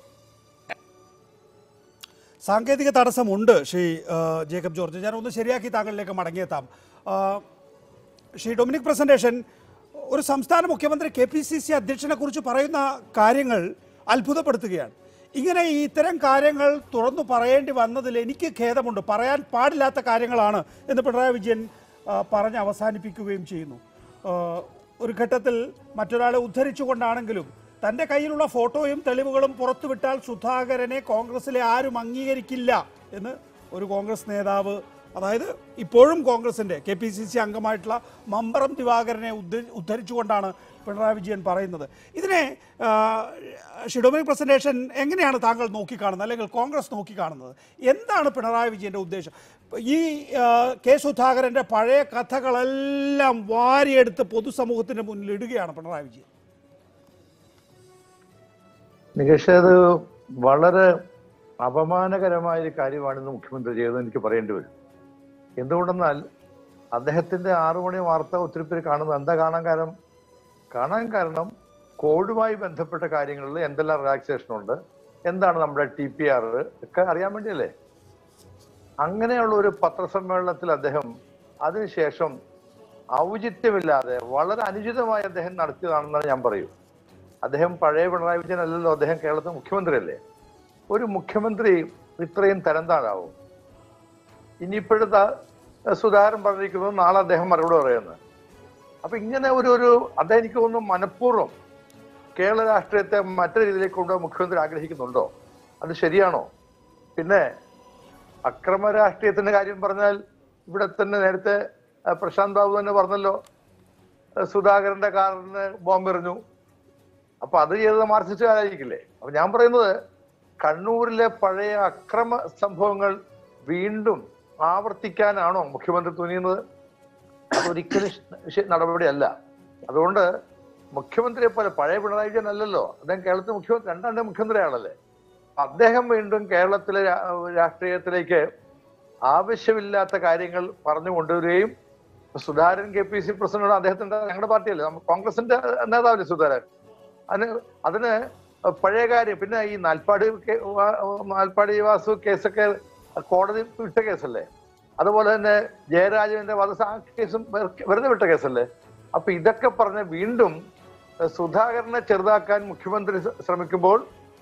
സാങ്കേതിക തടസ്സമുണ്ട് ശ്രീ ജേക്കബ് ജോർജ്. ഞാൻ ഒന്ന് ശരിയാക്കി താങ്കളിലേക്ക് മടങ്ങിയെത്താം. ശ്രീ ഡൊമിനിക് പ്രസന്റേഷൻ, ഒരു സംസ്ഥാന മുഖ്യമന്ത്രി കെ പി സി സി അധ്യക്ഷനെ കുറിച്ച് പറയുന്ന കാര്യങ്ങൾ അത്ഭുതപ്പെടുത്തുകയാണ്. ഇങ്ങനെ ഇത്തരം കാര്യങ്ങൾ തുറന്നു പറയേണ്ടി വന്നതിൽ എനിക്ക് ഖേദമുണ്ട്. പറയാൻ പാടില്ലാത്ത കാര്യങ്ങളാണ് എന്ന് പിണറായി വിജയൻ പറഞ്ഞ് അവസാനിപ്പിക്കുകയും ചെയ്യുന്നു. ഒരു ഘട്ടത്തിൽ മറ്റൊരാളെ ഉദ്ധരിച്ചുകൊണ്ടാണെങ്കിലും തൻ്റെ കയ്യിലുള്ള ഫോട്ടോയും തെളിവുകളും പുറത്തുവിട്ടാൽ സുധാകരനെ കോൺഗ്രസിലെ ആരും അംഗീകരിക്കില്ല എന്ന് ഒരു കോൺഗ്രസ് നേതാവ്, അതായത് ഇപ്പോഴും കോൺഗ്രസിൻ്റെ കെ പി സി സി അംഗമായിട്ടുള്ള മമ്പറം ദിവാകരനെ ഉദ്ധരിച്ചുകൊണ്ടാണ് പിണറായി വിജയൻ പറയുന്നത്. ഇതിനെ ഷിഡോമിക് പ്രസന്റേഷൻ എങ്ങനെയാണ് താങ്കൾ നോക്കിക്കാണുന്നത്, അല്ലെങ്കിൽ കോൺഗ്രസ് നോക്കിക്കാണുന്നത്? എന്താണ് പിണറായി വിജയൻ്റെ ഉദ്ദേശം? ഈ കെ സുധാകരൻ്റെ പഴയ കഥകളെല്ലാം വാരിയെടുത്ത് പൊതുസമൂഹത്തിന് മുന്നിൽ ഇടുകയാണ് പിണറായി വിജയൻ. നികേഷ്, അത് വളരെ അപമാനകരമായൊരു കാര്യമാണെന്ന് മുഖ്യമന്ത്രി ചെയ്തത് എനിക്ക് പറയേണ്ടി വരും. എന്തുകൊണ്ടെന്നാൽ അദ്ദേഹത്തിന്റെ ആറു മണി വാർത്ത ഒത്തിരി പേര് കാണുന്നത് എന്താ കാണാൻ കാരണം കാണാൻ കാരണം കോവിഡുമായി ബന്ധപ്പെട്ട കാര്യങ്ങളിൽ എന്തെല്ലാം റിലാക്സേഷൻ ഉണ്ട്, എന്താണ് നമ്മുടെ ടി പി ആർ ഒക്കെ അറിയാൻ വേണ്ടിയല്ലേ. അങ്ങനെയുള്ള ഒരു പത്രസമ്മേളനത്തിൽ അദ്ദേഹം അതിനുശേഷം ഔചിത്യമില്ലാതെ വളരെ അനുചിതമായി അദ്ദേഹം നടത്തിയതാണെന്നാണ് ഞാൻ പറയൂ. അദ്ദേഹം പഴയ പിണറായി വിജയൻ അല്ലല്ലോ, അദ്ദേഹം കേരളത്തിലെ മുഖ്യമന്ത്രിയല്ലേ. ഒരു മുഖ്യമന്ത്രി ഇത്രയും തരം താഴാവും? ഇനിയിപ്പോഴത്തെ സുധാകരൻ പറഞ്ഞിരിക്കുന്നത് നാളെ അദ്ദേഹം മറുപടി പറയുന്നത്. അപ്പൊ ഇങ്ങനെ ഒരു ഒരു അദ്ദേഹം എനിക്ക് തോന്നുന്നു മനഃപൂർവ്വം കേരള രാഷ്ട്രീയത്തെ മറ്റൊരു രീതിയിലേക്ക് കൊണ്ടുപോകാൻ മുഖ്യമന്ത്രി ആഗ്രഹിക്കുന്നുണ്ടോ? അത് ശരിയാണോ? പിന്നെ അക്രമ രാഷ്ട്രീയത്തിന്റെ കാര്യം പറഞ്ഞാൽ ഇവിടെ തന്നെ നേരത്തെ പ്രശാന്ത് ബാബു തന്നെ പറഞ്ഞല്ലോ, സുധാകരന്റെ കാറിന് ബോംബെറിഞ്ഞു. അപ്പൊ അത് ചെയ്തത് മാർക്സിസ്റ്റുകാരായിരിക്കില്ലേ? അപ്പൊ ഞാൻ പറയുന്നത് കണ്ണൂരിലെ പഴയ അക്രമ സംഭവങ്ങൾ വീണ്ടും ആവർത്തിക്കാനാണോ മുഖ്യമന്ത്രി തുനിയുന്നത്? അതൊരിക്കലും നടപടിയല്ല. അതുകൊണ്ട് മുഖ്യമന്ത്രിയെ പോലെ പഴയ പിണറായി വിജയൻ അല്ലല്ലോ, അദ്ദേഹം കേരളത്തിലെ മുഖ്യമന്ത്രി, രണ്ടാം മുഖ്യമന്ത്രിയാണല്ലേ. അദ്ദേഹം വീണ്ടും കേരളത്തിലെ രാഷ്ട്രീയത്തിലേക്ക് ആവശ്യമില്ലാത്ത കാര്യങ്ങൾ പറഞ്ഞു കൊണ്ടുവരികയും, Sudhakaran K P C president അദ്ദേഹത്തിന്റെ ഞങ്ങളുടെ പാർട്ടിയല്ലേ, കോൺഗ്രസിന്റെ നേതാവല്ലേ സുധാകരൻ. അതിന് അതിന് പഴയ കാര്യം, പിന്നെ ഈ നാൽപ്പാടി നാൽപ്പാടി വാസു കേസൊക്കെ കോടതി വിട്ട കേസല്ലേ. അതുപോലെ തന്നെ ജയരാജന്റെ വധ കേസും വെറുതെ വിട്ട കേസല്ലേ. അപ്പൊ ഇതൊക്കെ പറഞ്ഞ് വീണ്ടും സുധാകരനെ ചെറുതാക്കാൻ മുഖ്യമന്ത്രി ശ്രമിക്കുമ്പോൾ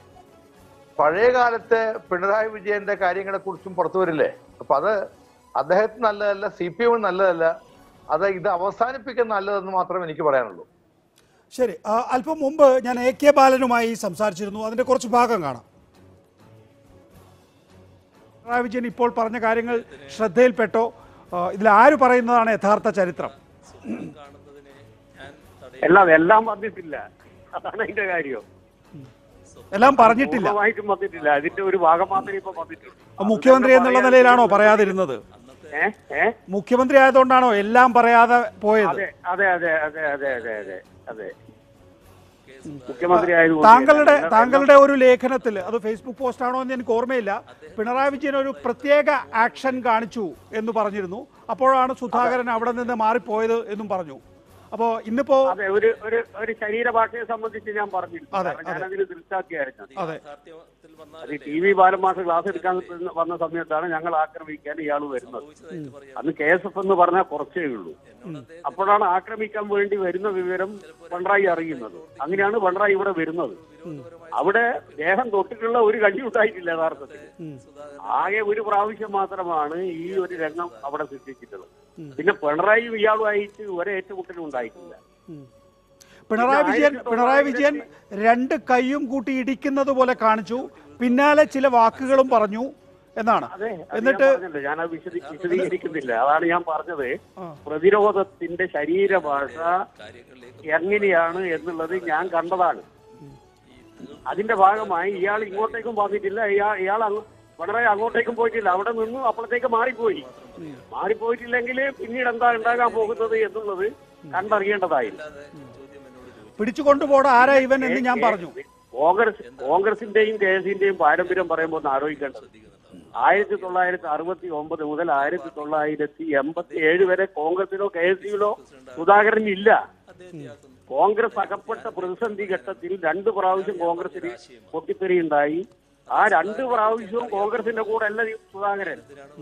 പഴയ കാലത്തെ പിണറായി വിജയന്റെ കാര്യങ്ങളെ കുറിച്ചും പുറത്തു വരില്ലേ. അപ്പൊ അത് അദ്ദേഹത്തിന് നല്ലതല്ല, സി പി എമ്മിന് നല്ലതല്ല. അത് ഇത് അവസാനിപ്പിക്കാൻ നല്ലതെന്ന് മാത്രമേ എനിക്ക് പറയാനുള്ളൂ. ശരി, അല്പം മുമ്പ് ഞാൻ എ കെ ബാലനുമായി സംസാരിച്ചിരുന്നു, അതിന്റെ കുറച്ച് ഭാഗം കാണാം. പിണറായി വിജയൻ ഇപ്പോൾ പറഞ്ഞ കാര്യങ്ങൾ ശ്രദ്ധയിൽപ്പെട്ടോ? ഇതിൽ ആര് പറയുന്നതാണ് യഥാർത്ഥ ചരിത്രം? എല്ലാം എല്ലാം വന്നിട്ടില്ല, അതാണ് അതിന്റെ കാര്യം. എല്ലാം പറഞ്ഞിട്ടില്ല, വന്നിട്ടില്ല. അതിന്റെ ഒരു ഭാഗം മാത്രമേ ഇപ്പൊ വന്നിട്ടുള്ളൂ. മുഖ്യമന്ത്രി എന്നുള്ള നിലയിലാണോ പറയാതിരുന്നത്? മുഖ്യമന്ത്രി ആയതുകൊണ്ടാണോ എല്ലാം പറയാതെ പോയത്? അതെ അതെ അതെ അതെ അതെ അതെ അതെ മുഖ്യമന്ത്രി ആയതുകൊണ്ട്. താങ്കളുടെ താങ്കളുടെ ഒരു ലേഖനത്തിൽ, അത് ഫേസ്ബുക്ക് പോസ്റ്റ് ആണോ എന്ന് എനിക്ക് ഓർമ്മയില്ല, പിണറായി വിജയൻ ഒരു പ്രത്യേക ആക്ഷൻ കാണിച്ചു എന്ന് പറഞ്ഞിരുന്നു. അപ്പോഴാണ് സുധാകരൻ അവിടെ നിന്ന് മാറിപ്പോയത് എന്നും പറഞ്ഞു. അപ്പോ ഇന്നിപ്പോ ഒരു ഒരു ശരീരഭാഷയെ സംബന്ധിച്ച് ഞാൻ പറഞ്ഞിരുന്നു, ഞാനതിന് ദൃഷ്ടാക്കിയായിരുന്നു. അത് ടി വി ബാലൻ മാഷ് ക്ലാസ് എടുക്കാൻ വന്ന സമയത്താണ് ഞങ്ങൾ ആക്രമിക്കാൻ ഇയാൾ വരുന്നത്. അന്ന് കെ എസ് എഫ് എന്ന് പറഞ്ഞാൽ കുറച്ചേ ഉള്ളൂ. അപ്പോഴാണ് ആക്രമിക്കാൻ വേണ്ടി വരുന്ന വിവരം പിണറായി അറിയുന്നത്. അങ്ങനെയാണ് പിണറായി ഇവിടെ വരുന്നത്. അവിടെ ദേഹം തൊട്ടിട്ടുള്ള ഒരു കണ്ടി ഉണ്ടായിട്ടില്ല യഥാർത്ഥത്തിൽ. ആകെ ഒരു പ്രാവശ്യം മാത്രമാണ് ഈ ഒരു രംഗം അവിടെ സൃഷ്ടിച്ചിട്ടുള്ളത്. പിന്നെ പിണറായി ഇയാളുമായിട്ട് ഒരേ ഏറ്റുമുട്ടലും ഉണ്ടായിട്ടില്ല. പിണറായി വിജയൻ പിണറായി വിജയൻ രണ്ട് കൈയും കൂട്ടി ഇടിക്കുന്നത് പോലെ കാണിച്ചു, പിന്നാലെ ചില വാക്കുകളും പറഞ്ഞു എന്നാണ്. എന്നിട്ട് ഞാൻ അത് വിശദീകരിക്കുന്നില്ല, അതാണ് ഞാൻ പറഞ്ഞത്. പ്രതിരോധത്തിന്റെ ശരീരഭാഷ എങ്ങനെയാണ് എന്നുള്ളത് ഞാൻ കണ്ടതാണ്. അതിന്റെ ഭാഗമായി ഇയാൾ ഇങ്ങോട്ടേക്കും വന്നിട്ടില്ല, ഇയാൾ ഇയാൾ പിണറായി അങ്ങോട്ടേക്കും പോയിട്ടില്ല. അവിടെ നിന്നു അപ്പോഴത്തേക്ക് മാറിപ്പോയി. മാറിപ്പോയിട്ടില്ലെങ്കിൽ പിന്നീട് എന്താ ഉണ്ടാകാൻ പോകുന്നത് എന്നുള്ളത് കണ്ടറിയേണ്ടതായിരുന്നു. പിടിച്ചു കൊണ്ടുപോടാ ആരാ ഇവൻ എന്ന് ഞാൻ പറഞ്ഞു. കോൺഗ്രസ് കോൺഗ്രസിന്റെയും കെ എസിന്റെയും പാരമ്പര്യം പറയുമ്പോൾ ഒന്ന് ആലോചിക്കേണ്ടത്, ആയിരത്തി തൊള്ളായിരത്തി അറുപത്തി ഒമ്പത് മുതൽ ആയിരത്തി തൊള്ളായിരത്തി എൺപത്തി ഏഴ് വരെ കോൺഗ്രസിലോ കെ എസ് യുയിലോ സുധാകരൻ ഇല്ല. കോൺഗ്രസ് അകപ്പെട്ട പ്രതിസന്ധി ഘട്ടത്തിൽ രണ്ട് പ്രാവശ്യം കോൺഗ്രസിന് പൊട്ടിത്തെറിയുണ്ടായി. ആ രണ്ട് പ്രാവശ്യവും കോൺഗ്രസിന്റെ കൂടെ അല്ല സുധാകരൻ.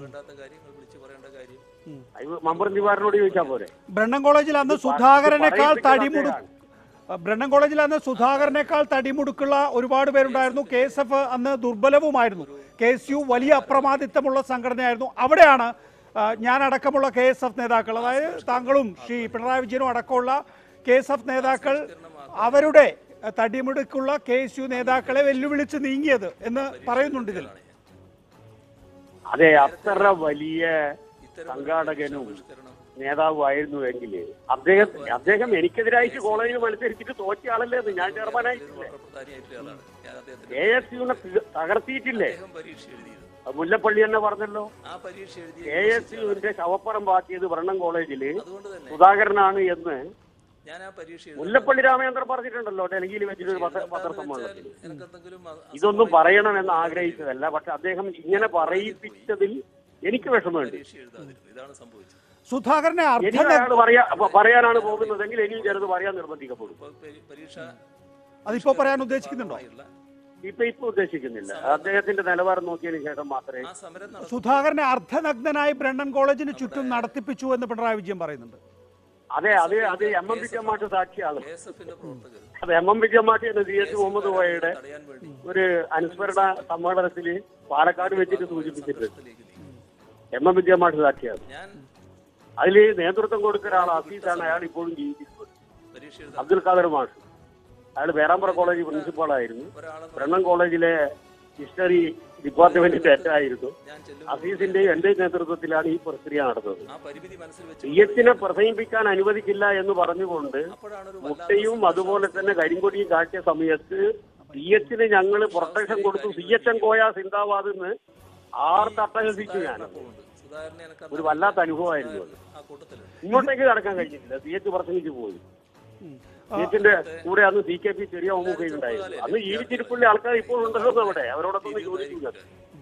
മമ്പറം ദിവാകരനോട് ചോദിച്ചാൽ പോരെ. ബ്രണ്ണൻ കോളേജിൽ അന്ന് സുധാകരനേക്കാൾ തടിമുടു ബ്രണ്ണൻ കോളേജിൽ അന്ന് സുധാകരനേക്കാൾ തടിമുടുക്കുള്ള ഒരുപാട് പേരുണ്ടായിരുന്നു. കെ എസ് എഫ് അന്ന് ദുർബലവുമായിരുന്നു. കെ എസ് യു വലിയ അപ്രമാദിത്വമുള്ള സംഘടനയായിരുന്നു. അവിടെയാണ് ഞാനടക്കമുള്ള കെ എസ് എഫ് നേതാക്കൾ, അതായത് താങ്കളും ശ്രീ പിണറായി വിജയനും അടക്കമുള്ള കെ എസ് എഫ് നേതാക്കൾ അവരുടെ തടിമിടുക്കുള്ള കെ എസ് യു നേതാക്കളെ വെല്ലുവിളിച്ച് നീങ്ങിയത് എന്ന് പറയുന്നുണ്ട് ഇതിൽ. അതെ, അത്ര വലിയ സംഘാടകനും നേതാവുമായിരുന്നുവെങ്കിൽ അദ്ദേഹം അദ്ദേഹം എനിക്കെതിരായിട്ട് കോളേജിൽ മത്സരിച്ചിട്ട് തോറ്റ ആളല്ലേ അത്. ഞാൻ ചെയർമാനായിട്ടില്ലേ, കെ എസ് യുവിനെ തകർത്തിയിട്ടില്ലേ? മുല്ലപ്പള്ളി തന്നെ പറഞ്ഞല്ലോ, കെ എസ് യുവിന്റെ ശവപ്പറമ്പാക്കിയത് ബ്രണ്ണൻ കോളേജില് സുധാകരനാണ് എന്ന് മുല്ലപ്പള്ളി രാമചന്ദ്രൻ പറഞ്ഞിട്ടുണ്ടല്ലോ ഡൽഹിയിൽ വെച്ചിട്ടൊരു പത്രസമ്മേളനത്തിൽ. ഇതൊന്നും പറയണമെന്ന് ആഗ്രഹിച്ചതല്ല, പക്ഷെ അദ്ദേഹം ഇങ്ങനെ പറയിപ്പിച്ചതിൽ എനിക്ക് വിഷമമുണ്ട്. സുധാകരനെ ഇനി അയാൾ പറയാ പറയാനാണ് പോകുന്നതെങ്കിൽ ഇനിയും ചെറുത് പറയാൻ നിർബന്ധിക്കപ്പെടും. അതിപ്പോ പറയാൻ ഉദ്ദേശിക്കുന്നുണ്ടോ? ഇപ്പൊ ഇപ്പൊ ഉദ്ദേശിക്കുന്നില്ല. അദ്ദേഹത്തിന്റെ നിലവാരം നോക്കിയതിനു ശേഷം മാത്രമേ. സുധാകരനെ അർദ്ധനഗ്നനായി ബ്രണ്ണൻ കോളേജിന് ചുറ്റും നടത്തിപ്പിച്ചു എന്ന് പിണറായി വിജയൻ പറയുന്നുണ്ട്. അതെ, അത് അത് എം എം വിജയമാട്ട് സാക്ഷിയാണ്. അത് എം എം വിജയമാട്ട് എന്ന സി എച്ച് മുഹമ്മദ് കോയയുടെ ഒരു അനുസ്മരണ സമ്മേളനത്തിൽ പാലക്കാട് വെച്ചിട്ട് സൂചിപ്പിച്ചിട്ടുണ്ട്. എം എം വിജയമാട്ട് സാക്ഷിയാണ്. അതിൽ നേതൃത്വം കൊടുക്കുന്ന ഒരാൾ അസീസാണ്. അയാൾ ഇപ്പോഴും ജീവിച്ചിട്ടുണ്ട്. അബ്ദുൽ ഖാദർ മാഷ്, അയാൾ പേരാമ്പ്ര കോളേജ് പ്രിൻസിപ്പാളായിരുന്നു. ബ്രണ്ണൻ കോളേജിലെ ഹിസ്റ്ററി ഡിപ്പാർട്ട്മെന്റിന്റെ ഹെഡായിരുന്നു. അസീസിന്റെയും എന്റെയും നേതൃത്വത്തിലാണ് ഈ പ്രക്രിയ നടന്നത്. സി എച്ചിനെ പ്രസംഗിപ്പിക്കാൻ അനുവദിക്കില്ല എന്ന് പറഞ്ഞുകൊണ്ട് മുട്ടയും അതുപോലെ തന്നെ കരിങ്കൊടിയും കാട്ടിയ സമയത്ത് സി എച്ചിന് ഞങ്ങൾ പ്രൊട്ടക്ഷൻ കൊടുത്തു. സി എച്ച് എൻ കോയ സിന്ദാബാദ് എന്ന് ആർ തട്ടഹസിച്ചു. ഞാൻ ഒരു വല്ലാത്ത അനുഭവമായിരുന്നു അത്. ഇങ്ങോട്ടേക്ക് കടക്കാൻ കഴിഞ്ഞിട്ടില്ല. സി എച്ച് പ്രസംഗിച്ചു പോയി. സി എച്ചിന്റെ കൂടെ അന്ന് സി കെ പി ചെറിയ ഉണ്ടായിരുന്നു. അന്ന് ജീവിച്ചിരിപ്പുള്ള ആൾക്കാർ ഇപ്പോൾ ഉണ്ടല്ലോ അവിടെ. അവരോടൊപ്പം ചോദിക്കുന്നത്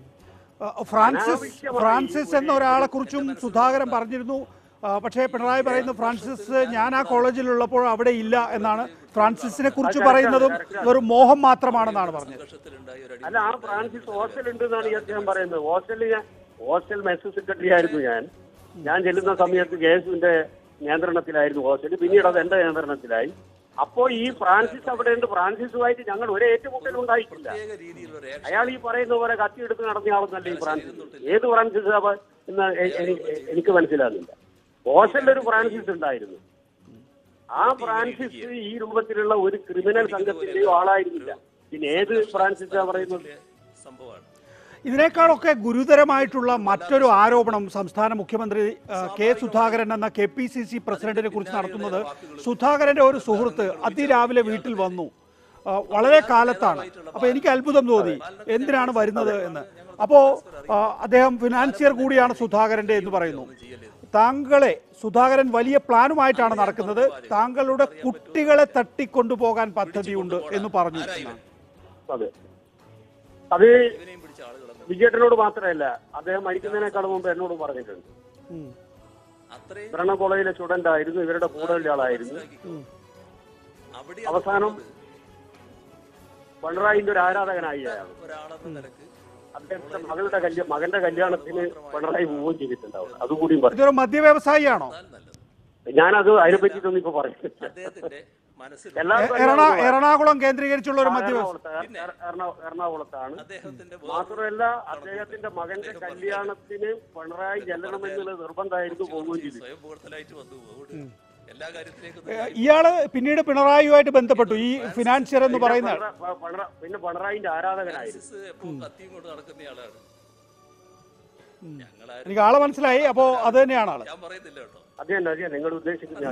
ഫ്രാൻസിസ് ഫ്രാൻസിസ് എന്ന ഒരാളെ കുറിച്ചും സുധാകരൻ പറഞ്ഞിരുന്നു. പക്ഷേ പിണറായി പറയുന്നു ഫ്രാൻസിസ് ഞാൻ ആ കോളേജിലുള്ളപ്പോൾ അവിടെ ഇല്ല എന്നാണ്. ഫ്രാൻസിസിനെ കുറിച്ച് പറയുന്നതും വെറും മോഹം മാത്രമാണെന്നാണ് പറഞ്ഞത്. അല്ല, ആ ഫ്രാൻസിസ് ഹോസ്റ്റൽ ഉണ്ട് എന്നാണ് ഈ അദ്ദേഹം പറയുന്നത്. ഹോസ്റ്റലിൽ ഞാൻ ഹോസ്റ്റൽ മെസ് സെക്രട്ടറി ആയിരുന്നു. ഞാൻ ഞാൻ ചെല്ലുന്ന സമയത്ത് കെ എസ് യുവിന്റെ നിയന്ത്രണത്തിലായിരുന്നു ഹോസ്റ്റൽ. പിന്നീട് അത് എന്റെ നിയന്ത്രണത്തിലായി. അപ്പോ ഈ ഫ്രാൻസിസ് അവിടെ ഉണ്ട്. ഫ്രാൻസിസുമായിട്ട് ഞങ്ങൾ ഒരു ഏറ്റുമുട്ടലും ഉണ്ടായിട്ടില്ല. അയാൾ ഈ പറയുന്ന പോലെ കത്തിയെടുത്ത് നടന്ന ആളെന്നല്ല ഈ ഫ്രാൻസിസ്. ഏത് ഫ്രാൻസിസ് എന്ന് എനിക്ക് മനസ്സിലാകുന്നില്ല. ഹോസ്റ്റലിൽ ഒരു ഫ്രാൻസിസ് ഉണ്ടായിരുന്നു. ആ ഫ്രാൻസിസ് ഈ രൂപത്തിലുള്ള ഒരു ക്രിമിനൽ സംഘത്തിന്റെയോ ആളായിരുന്നില്ല. പിന്നെ ഏത് ഫ്രാൻസിസാ പറയുന്നത്? ഇതിനേക്കാളൊക്കെ ഗുരുതരമായിട്ടുള്ള മറ്റൊരു ആരോപണം സംസ്ഥാന മുഖ്യമന്ത്രി കെ സുധാകരൻ എന്ന കെ പി സി സി പ്രസിഡന്റിനെ കുറിച്ച് നടത്തുന്നത്. സുധാകരന്റെ ഒരു സുഹൃത്ത് അതിരാവിലെ വീട്ടിൽ വന്നു, വളരെ കാലത്താണ്. അപ്പോൾ എനിക്ക് അത്ഭുതം തോന്നി എന്തിനാണ് വരുന്നത് എന്ന്. അപ്പോൾ അദ്ദേഹം ഫിനാൻസിയർ കൂടിയാണ് സുധാകരന്റെ എന്ന് പറയുന്നു. താങ്കളെ സുധാകരൻ വലിയ പ്ലാനുമായിട്ടാണ് നടക്കുന്നത്, താങ്കളുടെ കുട്ടികളെ തട്ടിക്കൊണ്ടുപോകാൻ പദ്ധതിയുണ്ട് എന്ന് പറഞ്ഞു. അതെ, അത് വിജയേട്ടനോട് മാത്രമല്ല, അദ്ദേഹം മരിക്കുന്നതിനേക്കാൾ മുമ്പ് എന്നോട് പറഞ്ഞിട്ടുണ്ട്. ബ്രണ്ണൻ കോളേജിലെ സ്റ്റുഡന്റ് ആയിരുന്നു, ഇവരുടെ കൂടെയുള്ള ആളായിരുന്നു. അവസാനം പിണറായിന്റെ ഒരു ആരാധകനായി അയാൾ. അദ്ദേഹത്തിന്റെ മകളുടെ കല്യാണം മകന്റെ കല്യാണത്തിന് പിണറായി പോവുകയും ചെയ്തിട്ടുണ്ടാവും. അതുകൂടിയും പറഞ്ഞു. മദ്യ വ്യവസായിയാണോ? ഞാനത് അതിനെ പറ്റിയിട്ടൊന്നും ഇപ്പൊ പറയുന്നില്ല. എറണാകുളം കേന്ദ്രീകരിച്ചുള്ള ഒരു മദ്യ എറണാകുളത്താണ്. മാത്രമല്ല അദ്ദേഹത്തിന്റെ മകന്റെ കല്യാണത്തിന് പിണറായി ചെല്ലണമെന്നുള്ള നിർബന്ധമായിരുന്നു പോവുകയും ചെയ്തു. ഇയാള് പിന്നീട് പിണറായിയുമായിട്ട് ബന്ധപ്പെട്ടു. ഈ ഫിനാൻഷ്യർ എന്ന് പറയുന്ന പിന്നെ പിണറായിന്റെ ആരാധകനായിരുന്നു. എനിക്ക് ആളെ മനസ്സിലായി. അപ്പോ അത് തന്നെയാണ് ആള്. അതെ അതെ, നിങ്ങൾ ഉദ്ദേശിക്കുന്ന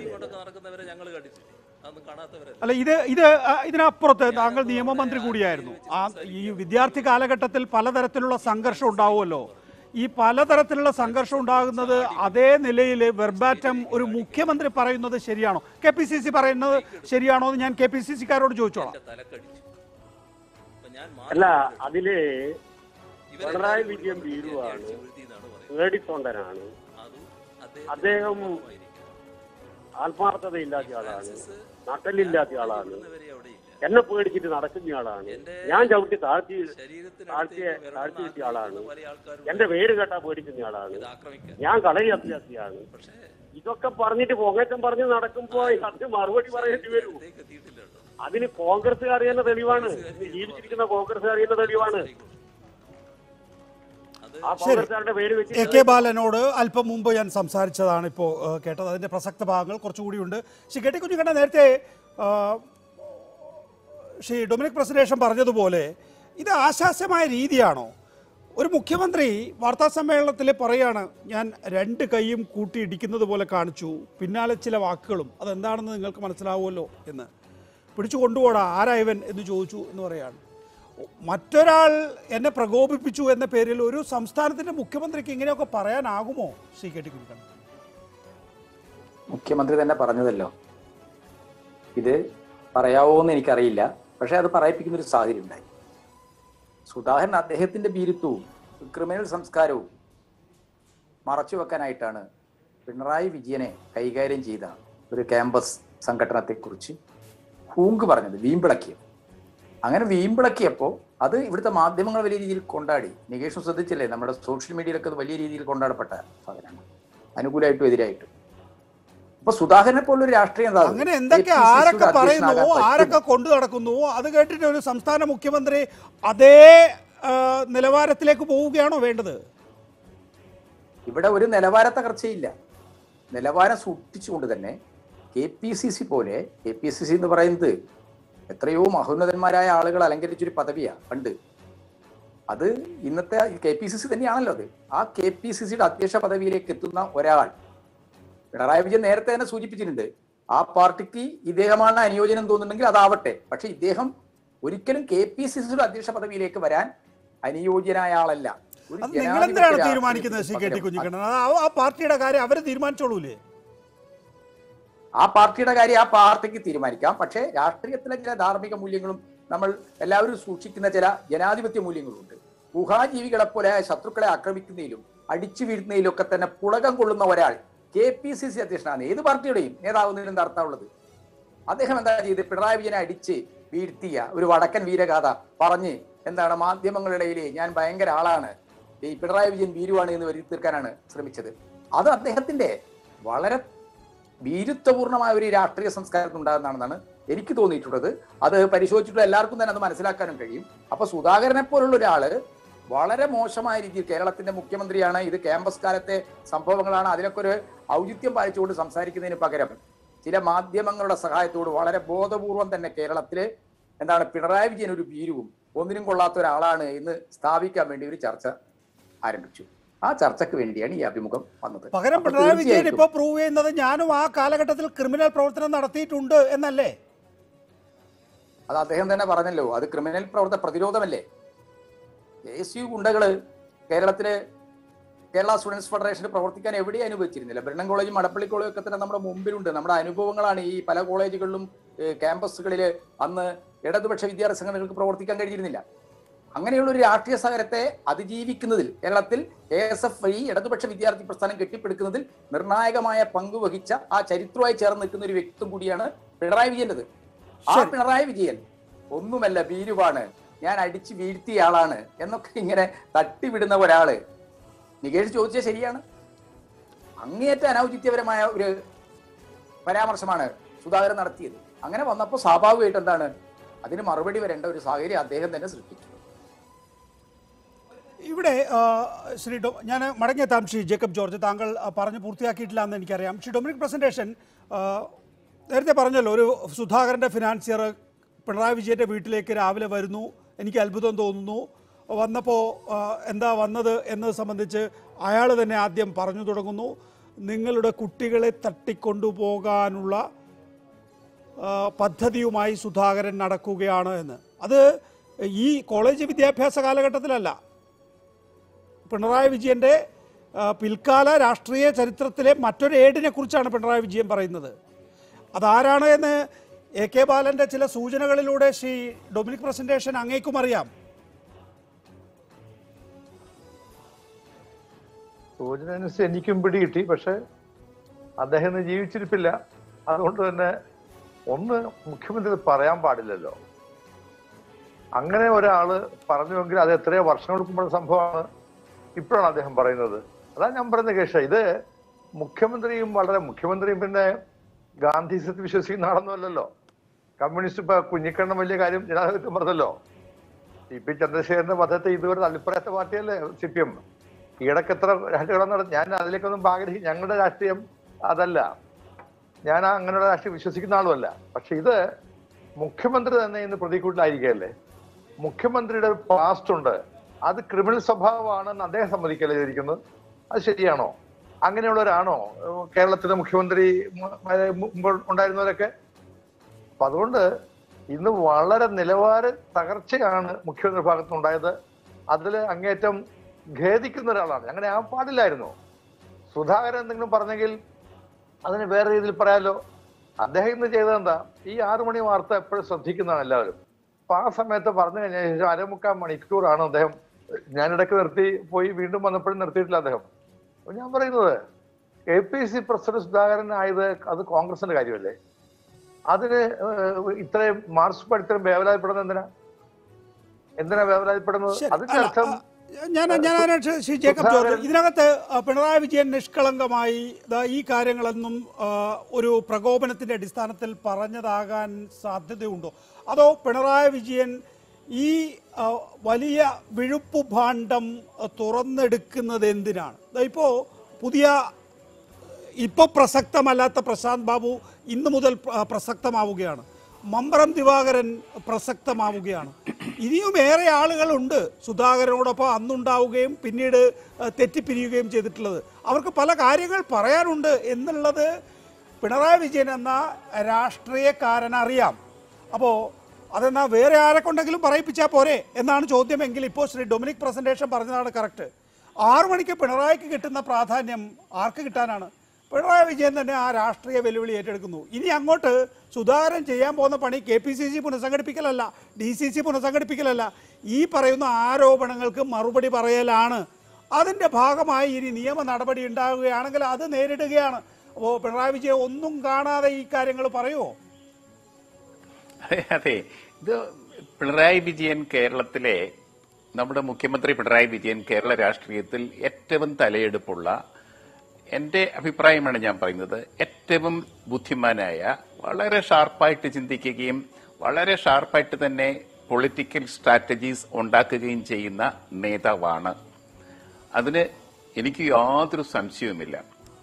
അല്ല, ഇത് ഇത് ഇതിനപ്പുറത്ത് താങ്കൾ നിയമമന്ത്രി കൂടിയായിരുന്നു. ആ ഈ വിദ്യാർത്ഥി കാലഘട്ടത്തിൽ പലതരത്തിലുള്ള സംഘർഷം ഉണ്ടാവുമല്ലോ. ഈ പലതരത്തിലുള്ള സംഘർഷം ഉണ്ടാകുന്നത് അതേ നിലയിൽ വെർബാറ്റം ഒരു മുഖ്യമന്ത്രി പറയുന്നത് ശരിയാണോ, കെ പി സി സി പറയുന്നത് ശരിയാണോ എന്ന് ഞാൻ കെ പി സി സിക്കാരോട് ചോദിച്ചോളാം. അല്ല, അതില് പിണറായി വിജയൻ ഭീരുവാണ്, പേടിത്തൊണ്ടനാണ്. അദ്ദേഹം ആത്മാർത്ഥതയില്ലാത്ത ആളാണ്, നട്ടലില്ലാത്ത ആളാണ്, എന്നെ പേടിച്ചിട്ട് നടക്കുന്ന ആളാണ്. ഞാൻ ചവിട്ടി താഴ്ത്തി താഴ്ത്തിയ താഴ്ത്തി കിട്ടിയ ആളാണ്. എന്റെ പേര് കേട്ടാ പേടിക്കുന്ന ആളാണ്. ഞാൻ കളരി അഭ്യാസിയാണ്. ഇതൊക്കെ പറഞ്ഞിട്ട് പൊങ്ങച്ചം പറഞ്ഞ് നടക്കുമ്പോ അത് മറുപടി പറയേണ്ടി വരും. അതിന് കോൺഗ്രസ്സുകാർ തന്നെ തെളിവാണ്, ജീവിച്ചിരിക്കുന്ന കോൺഗ്രസ്സുകാർ തന്നെ തെളിവാണ്. ആ കോൺഗ്രസ്സുകാരുടെ പേര് എ വെച്ചിട്ട് കെ ബാലനോട് അല്പം മുമ്പ് ഞാൻ സംസാരിച്ചതാണ് ഇപ്പോൾ കേട്ടത്. അതിൻ്റെ പ്രസക്ത ഭാഗങ്ങൾ കുറച്ചുകൂടിയുണ്ട്. ശ്രീ കെ ടി കുഞ്ഞിക്കണ്ണൻ നേരത്തെ ആ, ശ്രീ ഡൊമിനിക് പ്രസന്റേഷൻ പറഞ്ഞതുപോലെ ഇത് ആശാസ്യമായ രീതിയാണോ? ഒരു മുഖ്യമന്ത്രി വാർത്താ സമ്മേളനത്തിൽ പറയാണ്, ഞാൻ രണ്ട് കൈയും കൂട്ടി ഇടിക്കുന്നത് പോലെ കാണിച്ചു, പിന്നാലെ ചില വാക്കുകളും അതെന്താണെന്ന് നിങ്ങൾക്ക് മനസ്സിലാവുമല്ലോ എന്ന്. പിടിച്ചു കൊണ്ടുപോടാ ആരായവൻ എന്ന് ചോദിച്ചു എന്ന് പറയാണ്. മറ്റൊരാൾ എന്നെ പ്രകോപിപ്പിച്ചു എന്ന പേരിൽ ഒരു സംസ്ഥാനത്തിന്റെ മുഖ്യമന്ത്രിക്ക് ഇങ്ങനെയൊക്കെ പറയാനാകുമോ? ശ്രീ കെ ടി കുഞ്ഞിക്കണ്ണൻ, മുഖ്യമന്ത്രി തന്നെ പറഞ്ഞതല്ലോ, ഇത് പറയാവോ എന്ന് എനിക്കറിയില്ല, പക്ഷെ അത് പറയിപ്പിക്കുന്ന ഒരു സാഹചര്യം ഉണ്ടായി. സുധാകരൻ അദ്ദേഹത്തിന്റെ ഭീരുത്വവും ക്രിമിനൽ സംസ്കാരവും മറച്ചു വെക്കാനായിട്ടാണ് പിണറായി വിജയനെ കൈകാര്യം ചെയ്ത ഒരു ക്യാമ്പസ് സംഘടനത്തെക്കുറിച്ച് ഹൂങ്ക് പറഞ്ഞത്, വീമ്പിളക്കിയത്. അങ്ങനെ വീമ്പിളക്കിയപ്പോൾ അത് ഇവിടുത്തെ മാധ്യമങ്ങൾ വലിയ രീതിയിൽ കൊണ്ടാടി. നികേഷും ശ്രദ്ധിച്ചില്ലേ, നമ്മുടെ സോഷ്യൽ മീഡിയയിലൊക്കെ അത് വലിയ രീതിയിൽ കൊണ്ടാടപ്പെട്ട സാധനമാണ്, അനുകൂലമായിട്ടും എതിരായിട്ടും. ഇപ്പൊ സുധാകരനെ പോലൊരു രാഷ്ട്രീയ നേതാവ് അങ്ങനെ എന്തൊക്കെ ആരൊക്കെ പറയുന്നു, ആരൊക്കെ കൊണ്ടു നടക്കുന്നു, അത് കേട്ടിട്ട് ഒരു സംസ്ഥാന മുഖ്യമന്ത്രി അതേ ആ, നിലവാരത്തിലേക്ക് പോവുകയാണോ വേണ്ടത്? ഇവിടെ ഒരു നിലവാര തകർച്ചയില്ല. നിലവാരം സൂക്ഷിച്ചുകൊണ്ട് തന്നെ കെ പി സി സി പോലെ, കെ പി സി സി എന്ന് പറയുന്നത് എത്രയോ മഹോന്നതന്മാരായ ആളുകൾ അലങ്കരിച്ചൊരു പദവിയാണ് പണ്ട്. അത് ഇന്നത്തെ കെ പി സി സി തന്നെയാണല്ലോ അത്. ആ കെ പി സി സിയുടെ അധ്യക്ഷ പദവിയിലേക്ക് എത്തുന്ന ഒരാൾ, പിണറായി വിജയൻ നേരത്തെ തന്നെ സൂചിപ്പിച്ചിട്ടുണ്ട്, ആ പാർട്ടിക്ക് ഇദ്ദേഹമാണ് അനുയോജനം തോന്നുന്നുണ്ടെങ്കിൽ അതാവട്ടെ, പക്ഷെ ഇദ്ദേഹം ഒരിക്കലും കെ പി സി സിയുടെ അധ്യക്ഷ പദവിയിലേക്ക് വരാൻ അനുയോജ്യനായ ആളല്ല. അത് നിങ്ങൾ എന്തിനാണ് തീരുമാനിക്കുന്നത് ശ്രീ കെ ടി കുഞ്ഞിക്കണ്ണൻ? ആ പാർട്ടിയുടെ കാര്യം അവര് തീരുമാനിച്ചോളൂലേ? ആ പാർട്ടിയുടെ കാര്യം ആ പാർട്ടിക്ക് തീരുമാനിക്കാം. പക്ഷേ രാഷ്ട്രീയത്തിലെ ചില ധാർമ്മിക മൂല്യങ്ങളും നമ്മൾ എല്ലാവരും സൂക്ഷിക്കുന്ന ചില ജനാധിപത്യ മൂല്യങ്ങളുണ്ട്. ഗുഹാജീവികളെ പോലെ ശത്രുക്കളെ ആക്രമിക്കുന്നതിലും അടിച്ചു വീഴുന്നതിലും ഒക്കെ തന്നെ പുളകം കൊള്ളുന്ന ഒരാൾ കെ പി സി സി അധ്യക്ഷനാണ്. ഏത് പാർട്ടിയുടെയും നേതാവുന്നതിന് എന്താ അർത്ഥമുള്ളത്? അദ്ദേഹം എന്താ ചെയ്ത് പിണറായി വിജയനെ അടിച്ച് വീഴ്ത്തിയ ഒരു വടക്കൻ വീരഗാഥ പറഞ്ഞ് എന്താണ് മാധ്യമങ്ങളുടെ ഇടയിൽ ഞാൻ ഭയങ്കര ആളാണ്, ഈ പിണറായി വിജയൻ ഭീരുവാണ് എന്ന് വരുത്തി തീർക്കാനാണ് ശ്രമിച്ചത്. അത് അദ്ദേഹത്തിന്റെ വളരെ ഭീരുത്വപൂർണമായ ഒരു രാഷ്ട്രീയ സംസ്കാരത്തിൽ ഉണ്ടാകുന്നതാണെന്നാണ് എനിക്ക് തോന്നിയിട്ടുള്ളത്. അത് പരിശോധിച്ചിട്ടുള്ള എല്ലാവർക്കും തന്നെ അത് മനസ്സിലാക്കാനും കഴിയും. അപ്പൊ സുധാകരനെ പോലുള്ള ഒരാള് വളരെ മോശമായ രീതിയിൽ കേരളത്തിന്റെ മുഖ്യമന്ത്രിയാണ്, ഇത് ക്യാമ്പസ് കാലത്തെ സംഭവങ്ങളാണ്, അതിനൊക്കെ ഒരു ഔചിത്യം പാലിച്ചുകൊണ്ട് സംസാരിക്കുന്നതിന് പകരം ചില മാധ്യമങ്ങളുടെ സഹായത്തോട് വളരെ ബോധപൂർവം തന്നെ കേരളത്തില് എന്താണ് പിണറായി വിജയൻ ഒരു ഭീരുവും ഒന്നിനും കൊള്ളാത്ത ഒരാളാണ് എന്ന് സ്ഥാപിക്കാൻ വേണ്ടി ഒരു ചർച്ച ആരംഭിച്ചു. ആ ചർച്ചയ്ക്ക് വേണ്ടിയാണ് ഈ അഭിമുഖം വന്നത്. പകരം പിണറായി വിജയൻ ഇപ്പൊ പ്രൂവ് ചെയ്യുന്നത് ഞാനും ആ കാലഘട്ടത്തിൽ ക്രിമിനൽ പ്രവർത്തനം നടത്തിയിട്ടുണ്ട് എന്നല്ലേ? അത് അദ്ദേഹം തന്നെ പറഞ്ഞല്ലോ, അത് ക്രിമിനൽ പ്രവർത്തന പ്രതിരോധമല്ലേ. എസ് യു ഗുണ്ടകള് കേരളത്തിലെ കേരള സ്റ്റുഡൻസ് ഫെഡറേഷന് പ്രവർത്തിക്കാൻ എവിടെയും അനുവദിച്ചിരുന്നില്ല. ബ്രണ്ണൻ കോളേജും മടപ്പള്ളി കോളേജും ഒക്കെ തന്നെ നമ്മുടെ മുമ്പിലുണ്ട്. നമ്മുടെ അനുഭവങ്ങളാണ് ഈ പല കോളേജുകളിലും ക്യാമ്പസുകളിൽ അന്ന് ഇടതുപക്ഷ വിദ്യാർത്ഥി സംഘടനകൾക്ക് പ്രവർത്തിക്കാൻ കഴിഞ്ഞിരുന്നില്ല. അങ്ങനെയുള്ള ഒരു രാഷ്ട്രീയ സമരത്തെ അതിജീവിക്കുന്നതിൽ കേരളത്തിൽ എ എസ് എഫ് വഴി ഇടതുപക്ഷ വിദ്യാർത്ഥി പ്രസ്ഥാനം കെട്ടിപ്പടുക്കുന്നതിൽ നിർണായകമായ പങ്ക് വഹിച്ച ആ ചരിത്രമായി ചേർന്ന് നിൽക്കുന്ന ഒരു വ്യക്തിത്വം കൂടിയാണ് പിണറായി വിജയൻ്റെത്. ആ പിണറായി വിജയൻ ഒന്നുമല്ല, ഭീരുവാണ്, ഞാൻ അടിച്ചു വീഴ്ത്തിയ ആളാണ് എന്നൊക്കെ ഇങ്ങനെ തട്ടിവിടുന്ന ഒരാള് നികേഷ് ചോദിച്ചാൽ ശരിയാണ്. അങ്ങേയറ്റ അനൗചിത്യപരമായ ഒരു പരാമർശമാണ് സുധാകരൻ നടത്തിയത്. അങ്ങനെ വന്നപ്പോൾ സ്വാഭാവികമായിട്ട് എന്താണ് അതിന് മറുപടി വരേണ്ട ഒരു സാഹചര്യം അദ്ദേഹം തന്നെ സൃഷ്ടിച്ചു. ഇവിടെ ശ്രീ ഡോ ഞാൻ മടങ്ങിയെത്താം. ശ്രീ ജേക്കബ് ജോർജ്, താങ്കൾ പറഞ്ഞ് പൂർത്തിയാക്കിയിട്ടില്ല എന്ന് എനിക്കറിയാം. ശ്രീ ഡൊമിനിക് പ്രസന്റേഷൻ നേരത്തെ പറഞ്ഞല്ലോ, ഒരു സുധാകരൻ്റെ ഫിനാൻസിയർ പിണറായി വിജയൻ്റെ വീട്ടിലേക്ക് രാവിലെ വരുന്നു, എനിക്ക് അത്ഭുതം തോന്നുന്നു. വന്നപ്പോൾ എന്താ വന്നത് എന്നത് സംബന്ധിച്ച് അയാൾ തന്നെ ആദ്യം പറഞ്ഞു തുടങ്ങുന്നു, നിങ്ങളുടെ കുട്ടികളെ തട്ടിക്കൊണ്ടുപോകാനുള്ള പദ്ധതിയുമായി സുധാകരൻ നടക്കുകയാണ് എന്ന്. അത് ഈ കോളേജ് വിദ്യാഭ്യാസ കാലഘട്ടത്തിലല്ല, പിണറായി വിജയൻ്റെ പിൽക്കാല രാഷ്ട്രീയ ചരിത്രത്തിലെ മറ്റൊരു ഏടിനെ കുറിച്ചാണ് പിണറായി വിജയൻ പറയുന്നത്. അതാരാണ് എന്ന് എ കെ ബാലൻ്റെ ചില സൂചനകളിലൂടെ ശ്രീ ഡൊമിനിക് പ്രസന്റേഷൻ അങ്ങേക്കും അറിയാം. സൂചന അനുസരിച്ച് എനിക്കും പിടികിട്ടി, പക്ഷെ അദ്ദേഹം ജീവിച്ചിരിപ്പില്ല. അതുകൊണ്ട് തന്നെ ഒന്ന് മുഖ്യമന്ത്രി പറയാൻ പാടില്ലല്ലോ. അങ്ങനെ ഒരാള് പറഞ്ഞുവെങ്കിൽ അത് എത്രയോ വർഷങ്ങൾക്ക് മുമ്പുള്ള സംഭവമാണ്, ഇപ്പോഴാണ് അദ്ദേഹം പറയുന്നത്. അതാണ് ഞാൻ പറയുന്നത് കേശ, ഇത് മുഖ്യമന്ത്രിയും വളരെ മുഖ്യമന്ത്രിയും പിന്നെ ഗാന്ധിസത്തിൽ വിശ്വസിക്കുന്ന ആളൊന്നുമല്ലല്ലോ. കമ്മ്യൂണിസ്റ്റ് ഇപ്പൊ കുഞ്ഞിക്കണ്ണൻ വലിയ കാര്യം ജനാധിപത്യം പറഞ്ഞല്ലോ. സി പി ചന്ദ്രശേഖരന്റെ വധത്തെ ഇതുവരെ തള്ളിപ്പറയാത്ത പാർട്ടിയല്ലേ സി പി എം. ഈയിടക്ക് എത്ര രാഷ്ട്രീയം നടന്നു, ഞാൻ അതിലേക്കൊന്നും ആഗ്രഹിക്കും. ഞങ്ങളുടെ രാഷ്ട്രീയം അതല്ല, ഞാൻ അങ്ങനെയുള്ള രാഷ്ട്രീയം വിശ്വസിക്കുന്ന ആളുമല്ല. പക്ഷെ ഇത് മുഖ്യമന്ത്രി തന്നെ ഇന്ന് പ്രതികൂട്ടിലായിരിക്കുകയല്ലേ. മുഖ്യമന്ത്രിയുടെ ഒരു പാസ്റ്റ് ഉണ്ട്, അത് ക്രിമിനൽ സ്വഭാവമാണെന്ന് അദ്ദേഹം സമ്മതിക്കല്ലേ ചെയ്തിരിക്കുന്നത്. അത് ശരിയാണോ? അങ്ങനെയുള്ളവരാണോ കേരളത്തിലെ മുഖ്യമന്ത്രി മുമ്പ് ഉണ്ടായിരുന്നവരൊക്കെ? അപ്പൊ അതുകൊണ്ട് ഇന്ന് വളരെ നിലവാര തകർച്ചയാണ് മുഖ്യമന്ത്രി ഭാഗത്തുനിന്നുണ്ടായത്. അതിൽ അങ്ങേറ്റം ഖേദിക്കുന്ന ഒരാളാണ്. അങ്ങനെ ആ പാടില്ലായിരുന്നു. സുധാകരൻ എന്തെങ്കിലും പറഞ്ഞെങ്കിൽ അതിന് വേറെ രീതിയിൽ പറയാലോ. അദ്ദേഹം ഇന്ന് ചെയ്തത് എന്താ? ഈ ആറു മണി വാർത്ത എപ്പോഴും ശ്രദ്ധിക്കുന്നതാണ് എല്ലാവരും. അപ്പൊ ആ സമയത്ത് പറഞ്ഞു കഴിഞ്ഞ ശേഷം അരമുക്കാൽ മണിക്കൂറാണ് അദ്ദേഹം, ഞാനിടയ്ക്ക് നിർത്തി പോയി, വീണ്ടും വന്നപ്പോഴും നിർത്തിയിട്ടില്ല അദ്ദേഹം. അപ്പൊ ഞാൻ പറയുന്നത്, K P C president Sudhakaran ആയത് അത് കോൺഗ്രസിന്റെ കാര്യമല്ലേ? അതിന് ഇത്രയും മാർക്സ് ഇത്രയും വേവലാതിപ്പെടുന്നത് എന്തിനാ? എന്തിനാ വേവലാതിപ്പെടുന്നത്? അതിന്റെ അർത്ഥം ഞാൻ ഞാൻ ശ്രീ ജേക്കബ് ജോർജ്, ഇതിനകത്ത് പിണറായി വിജയൻ നിഷ്കളങ്കമായി ഈ കാര്യങ്ങളൊന്നും ഒരു പ്രകോപനത്തിന്റെ അടിസ്ഥാനത്തിൽ പറഞ്ഞതാകാൻ സാധ്യതയുണ്ടോ? അതോ പിണറായി വിജയൻ ഈ വലിയ വിഴുപ്പു ഭാണ്ഡം തുറന്നെടുക്കുന്നത് എന്തിനാണ്? ഇപ്പോ പുതിയ ഇപ്പോൾ പ്രസക്തമല്ലാത്ത പ്രശാന്ത് ബാബു ഇന്നു മുതൽ പ്രസക്തമാവുകയാണ്. മമ്പറം ദിവാകരൻ പ്രസക്തമാവുകയാണ്. ഇനിയും ഏറെ ആളുകളുണ്ട് സുധാകരനോടൊപ്പം അന്നുണ്ടാവുകയും പിന്നീട് തെറ്റിപ്പിരിയുകയും ചെയ്തിട്ടുള്ളത്. അവർക്ക് പല കാര്യങ്ങൾ പറയാനുണ്ട് എന്നുള്ളത് പിണറായി വിജയൻ എന്ന രാഷ്ട്രീയക്കാരനറിയാം. അപ്പോൾ അതെന്നാ വേറെ ആരെ കൊണ്ടെങ്കിലും പറയിപ്പിച്ചാൽ പോരെ എന്നാണ് ചോദ്യമെങ്കിൽ ഇപ്പോൾ ശ്രീ ഡൊമിനിക് പ്രസന്റേഷൻ പറഞ്ഞതാണ് കറക്റ്റ്. ആറു മണിക്ക് പിണറായിക്ക് കിട്ടുന്ന പ്രാധാന്യം ആർക്ക് കിട്ടാനാണ്? പിണറായി വിജയൻ തന്നെ ആ രാഷ്ട്രീയ വെല്ലുവിളി ഏറ്റെടുക്കുന്നു. ഇനി അങ്ങോട്ട് സുധാകരൻ ചെയ്യാൻ പോകുന്ന പണി കെ പി സി സി പുനഃസംഘടിപ്പിക്കലല്ല, ഡി സി സി പുനഃസംഘടിപ്പിക്കലല്ല, ഈ പറയുന്ന ആരോപണങ്ങൾക്ക് മറുപടി പറയലാണ്. അതിൻ്റെ ഭാഗമായി ഇനി നിയമ നടപടി ഉണ്ടാവുകയാണെങ്കിൽ അത് നേരിടുകയാണ്. അപ്പോൾ പിണറായി വിജയൻ ഒന്നും കാണാതെ ഈ കാര്യങ്ങൾ പറയുമോ? അതെ അതെ ഇത് പിണറായി വിജയൻ കേരളത്തിലെ നമ്മുടെ മുഖ്യമന്ത്രി പിണറായി വിജയൻ കേരള രാഷ്ട്രീയത്തിൽ ഏറ്റവും തലയെടുപ്പുള്ള, എന്റെ അഭിപ്രായമാണ് ഞാൻ പറയുന്നത്, ഏറ്റവും ബുദ്ധിമാനായ, വളരെ ഷാർപ്പായിട്ട് ചിന്തിക്കുകയും വളരെ ഷാർപ്പായിട്ട് തന്നെ പൊളിറ്റിക്കൽ സ്ട്രാറ്റജീസ് ഉണ്ടാക്കുകയും ചെയ്യുന്ന നേതാവാണ്. അതിന് എനിക്ക് യാതൊരു സംശയവുമില്ല.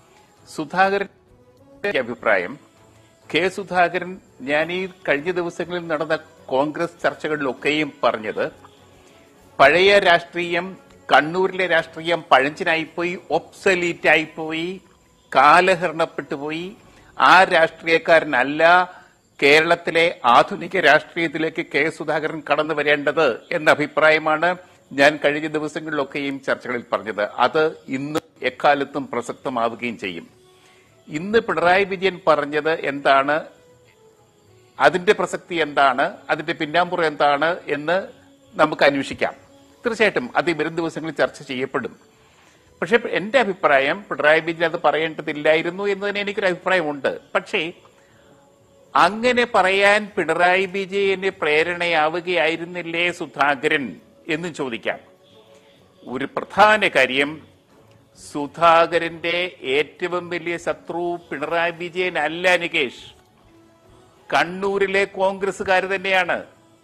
സുധാകരന്റെ അഭിപ്രായം, കെ സുധാകരൻ ഞാൻ ഈ കഴിഞ്ഞ ദിവസങ്ങളിൽ നടന്ന കോൺഗ്രസ് ചർച്ചകളിലൊക്കെയും പറഞ്ഞത്, പഴയ രാഷ്ട്രീയം, കണ്ണൂരിലെ രാഷ്ട്രീയം പഴഞ്ചനായിപ്പോയി, ഒബ്സലീറ്റ് ആയിപ്പോയി, കാലഹരണപ്പെട്ടുപോയി. ആ രാഷ്ട്രീയക്കാരനല്ല കേരളത്തിലെ ആധുനിക രാഷ്ട്രീയത്തിലേക്ക് കെ സുധാകരൻ കടന്നു വരേണ്ടത് എന്ന അഭിപ്രായമാണ് ഞാൻ കഴിഞ്ഞ ദിവസങ്ങളിലൊക്കെയും ചർച്ചകളിൽ പറഞ്ഞത്. അത് ഇന്ന് എക്കാലത്തും പ്രസക്തമാവുകയും ചെയ്യും. ഇന്ന് പിണറായി വിജയൻ പറഞ്ഞത് എന്താണ്, അതിന്റെ പ്രസക്തി എന്താണ്, അതിന്റെ പിന്നാമ്പുറം എന്താണ് എന്ന് നമുക്ക് അന്വേഷിക്കാം. തീർച്ചയായിട്ടും അത് വരും ദിവസങ്ങളിൽ ചർച്ച ചെയ്യപ്പെടും. പക്ഷെ എന്റെ അഭിപ്രായം, പിണറായി വിജയൻ അത് പറയേണ്ടതില്ലായിരുന്നു എന്ന് തന്നെ എനിക്കൊരു അഭിപ്രായമുണ്ട്. പക്ഷേ അങ്ങനെ പറയാൻ പിണറായി വിജയന് പ്രേരണയാവുകയായിരുന്നില്ലേ സുധാകരൻ എന്ന് ചോദിക്കാം. ഒരു പ്രധാന കാര്യം, സുധാകരന്റെ ഏറ്റവും വലിയ ശത്രു പിണറായി വിജയൻ അല്ല നികേഷ്, കണ്ണൂരിലെ കോൺഗ്രസുകാർ തന്നെയാണ്.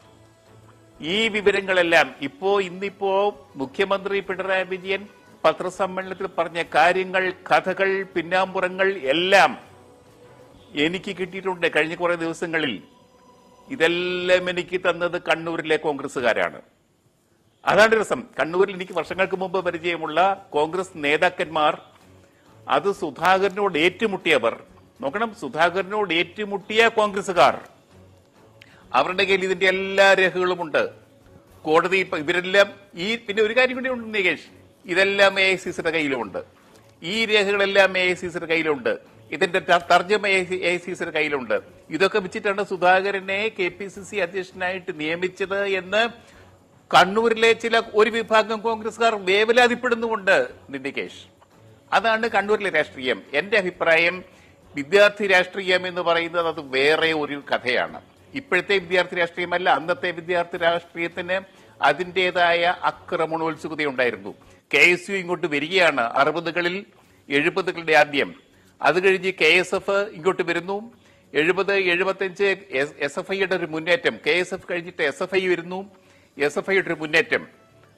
ഈ വിവരങ്ങളെല്ലാം ഇപ്പോ ഇന്നിപ്പോ മുഖ്യമന്ത്രി പിണറായി വിജയൻ പത്രസമ്മേളനത്തിൽ പറഞ്ഞ കാര്യങ്ങൾ, കഥകൾ, പിന്നാമ്പുറങ്ങൾ എല്ലാം എനിക്ക് കിട്ടിയിട്ടുണ്ട് കഴിഞ്ഞ കുറെ ദിവസങ്ങളിൽ. ഇതെല്ലാം എനിക്ക് തന്നത് കണ്ണൂരിലെ കോൺഗ്രസുകാരാണ്. അതാണ് രസം. കണ്ണൂരിൽ എനിക്ക് വർഷങ്ങൾക്ക് മുമ്പ് പരിചയമുള്ള കോൺഗ്രസ് നേതാക്കന്മാർ, അത് സുധാകരനോട് ഏറ്റുമുട്ടിയവർ, നോക്കണം, സുധാകരനോട് ഏറ്റുമുട്ടിയ കോൺഗ്രസുകാർ, അവരുടെ കയ്യിൽ ഇതിന്റെ എല്ലാ രേഖകളുമുണ്ട്. കോടതി ഇവരെല്ലാം ഈ പിന്നെ ഒരു കാര്യം കൂടി ഉണ്ട് നികേഷ്, ഇതെല്ലാം എ ഐ സി സിയുടെ കയ്യിലുമുണ്ട്. ഈ രേഖകളെല്ലാം എ ഐ സി സിയുടെ കയ്യിലുണ്ട്. ഇതിന്റെ തർജ്ജമ എ ഐ സി സിയുടെ കയ്യിലുണ്ട്. ഇതൊക്കെ വെച്ചിട്ടാണ് സുധാകരനെ കെ പി സി സി അധ്യക്ഷനായിട്ട് നിയമിച്ചത് എന്ന് കണ്ണൂരിലെ ചില ഒരു വിഭാഗം കോൺഗ്രസുകാർ വേവലാതിപ്പെടുന്നുമുണ്ട് നികേഷ്. അതാണ് കണ്ണൂരിലെ രാഷ്ട്രീയം. എന്റെ അഭിപ്രായം, വിദ്യാർത്ഥി രാഷ്ട്രീയം എന്ന് പറയുന്നത് അത് വേറെ ഒരു കഥയാണ്. ഇപ്പോഴത്തെ വിദ്യാർത്ഥി രാഷ്ട്രീയമല്ല, അന്നത്തെ വിദ്യാർത്ഥി രാഷ്ട്രീയത്തിന് അതിൻ്റെതായ ആക്രമണോത്സുകതയുണ്ടായിരുന്നു. കെ എസ് യു ഇങ്ങോട്ട് വരികയാണ് അറുപതുകളിൽ, എഴുപതുകളുടെ ആദ്യം. അത് കഴിഞ്ഞ് കെ എസ് എഫ് ഇങ്ങോട്ട് വരുന്നു. എഴുപത് എഴുപത്തിയഞ്ച് എസ് എഫ് ഐയുടെ ഒരു മുന്നേറ്റം, കെ എസ് എഫ് കഴിഞ്ഞിട്ട് എസ് എഫ് ഐ വരുന്നു, എസ് എഫ് ഐയുടെ ഒരു മുന്നേറ്റം.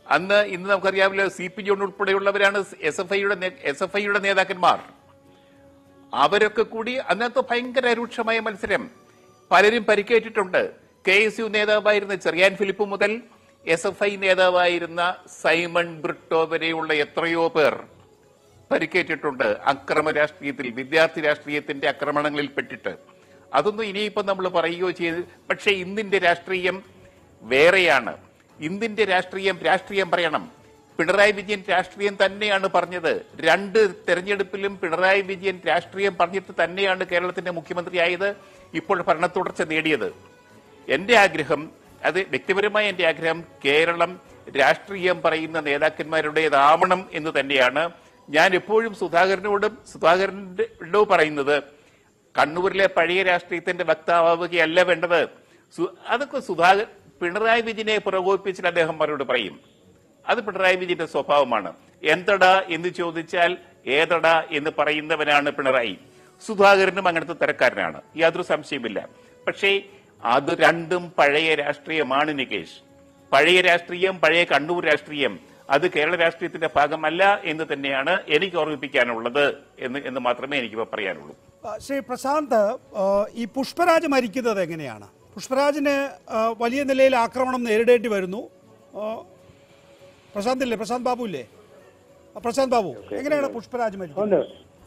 അന്ന് ഇന്ന് നമുക്കറിയാമല്ലോ സി പി ജോൺ ഉൾപ്പെടെയുള്ളവരാണ് എസ് എഫ് ഐയുടെ എസ് എഫ് ഐയുടെ നേതാക്കന്മാർ. അവരൊക്കെ കൂടി അന്നത്തെ ഭയങ്കര രൂക്ഷമായ മത്സരം. പലരും പരിക്കേറ്റിട്ടുണ്ട്. കെ എസ് യു നേതാവായിരുന്ന ചെറിയാൻ ഫിലിപ്പ് മുതൽ എസ് എഫ് ഐ നേതാവായിരുന്ന സൈമൺ ബ്രിട്ടോ വരെയുള്ള എത്രയോ പേർ പരിക്കേറ്റിട്ടുണ്ട് അക്രമ രാഷ്ട്രീയത്തിൽ, വിദ്യാർത്ഥി രാഷ്ട്രീയത്തിന്റെ ആക്രമണങ്ങളിൽ പെട്ടിട്ട്. അതൊന്നും ഇനിയിപ്പോ നമ്മൾ പറയുകയോ ചെയ്ത്. പക്ഷെ ഇന്നിന്റെ രാഷ്ട്രീയം വേറെയാണ്. ഇന്നിന്റെ രാഷ്ട്രീയം രാഷ്ട്രീയം പറയണം. പിണറായി വിജയൻ രാഷ്ട്രീയം തന്നെയാണ് പറഞ്ഞത്. രണ്ട് തെരഞ്ഞെടുപ്പിലും പിണറായി വിജയൻ രാഷ്ട്രീയം പറഞ്ഞിട്ട് തന്നെയാണ് കേരളത്തിന്റെ മുഖ്യമന്ത്രിയായത്, ഇപ്പോൾ ഭരണ തുടർച്ച നേടിയത്. എന്റെ ആഗ്രഹം, അത് വ്യക്തിപരമായ എന്റെ ആഗ്രഹം, കേരളം രാഷ്ട്രീയം പറയുന്ന നേതാക്കന്മാരുടേതാവണം എന്ന് തന്നെയാണ്. ഞാൻ എപ്പോഴും സുധാകരനോടും സുധാകരനോട് പറയുന്നത്, കണ്ണൂരിലെ പഴയ രാഷ്ട്രീയത്തിന്റെ വക്താവുകയല്ല വേണ്ടത്. അതൊക്കെ സുധാകർ പിണറായി വിജയനെ പ്രകോപിപ്പിച്ചിട്ട് അദ്ദേഹം മറുപടി പറയും. അത് പിണറായി വിജയന്റെ സ്വഭാവമാണ്. എന്തടാ എന്ന് ചോദിച്ചാൽ ഏതടാ എന്ന് പറയുന്നവനാണ് പിണറായി. സുധാകരനും അങ്ങനത്തെ തരക്കാരനാണ്, യാതൊരു സംശയമില്ല. പക്ഷേ അത് രണ്ടും പഴയ രാഷ്ട്രീയമാണ് നികേഷ്. പഴയ രാഷ്ട്രീയം, പഴയ കണ്ണൂർ രാഷ്ട്രീയം, അത് കേരള രാഷ്ട്രീയത്തിന്റെ ഭാഗമല്ല എന്ന് തന്നെയാണ് എനിക്ക് ഓർമ്മിപ്പിക്കാനുള്ളത് എന്ന് എന്ന് മാത്രമേ എനിക്ക് പറയാനുള്ളൂ. ശ്രീ പ്രശാന്ത്, ഈ പുഷ്പരാജ് മരിക്കുന്നത് എങ്ങനെയാണ്? പുഷ്പരാജിന് വലിയ നിലയിൽ ആക്രമണം നേരിടേണ്ടി വരുന്നു. പ്രശാന്ത് ഇല്ലേ? പ്രശാന്ത് ബാബു ഇല്ലേ? പ്രശാന്ത് ബാബു, എങ്ങനെയാണ് പുഷ്പരാജ് മരിക്കുന്നത്?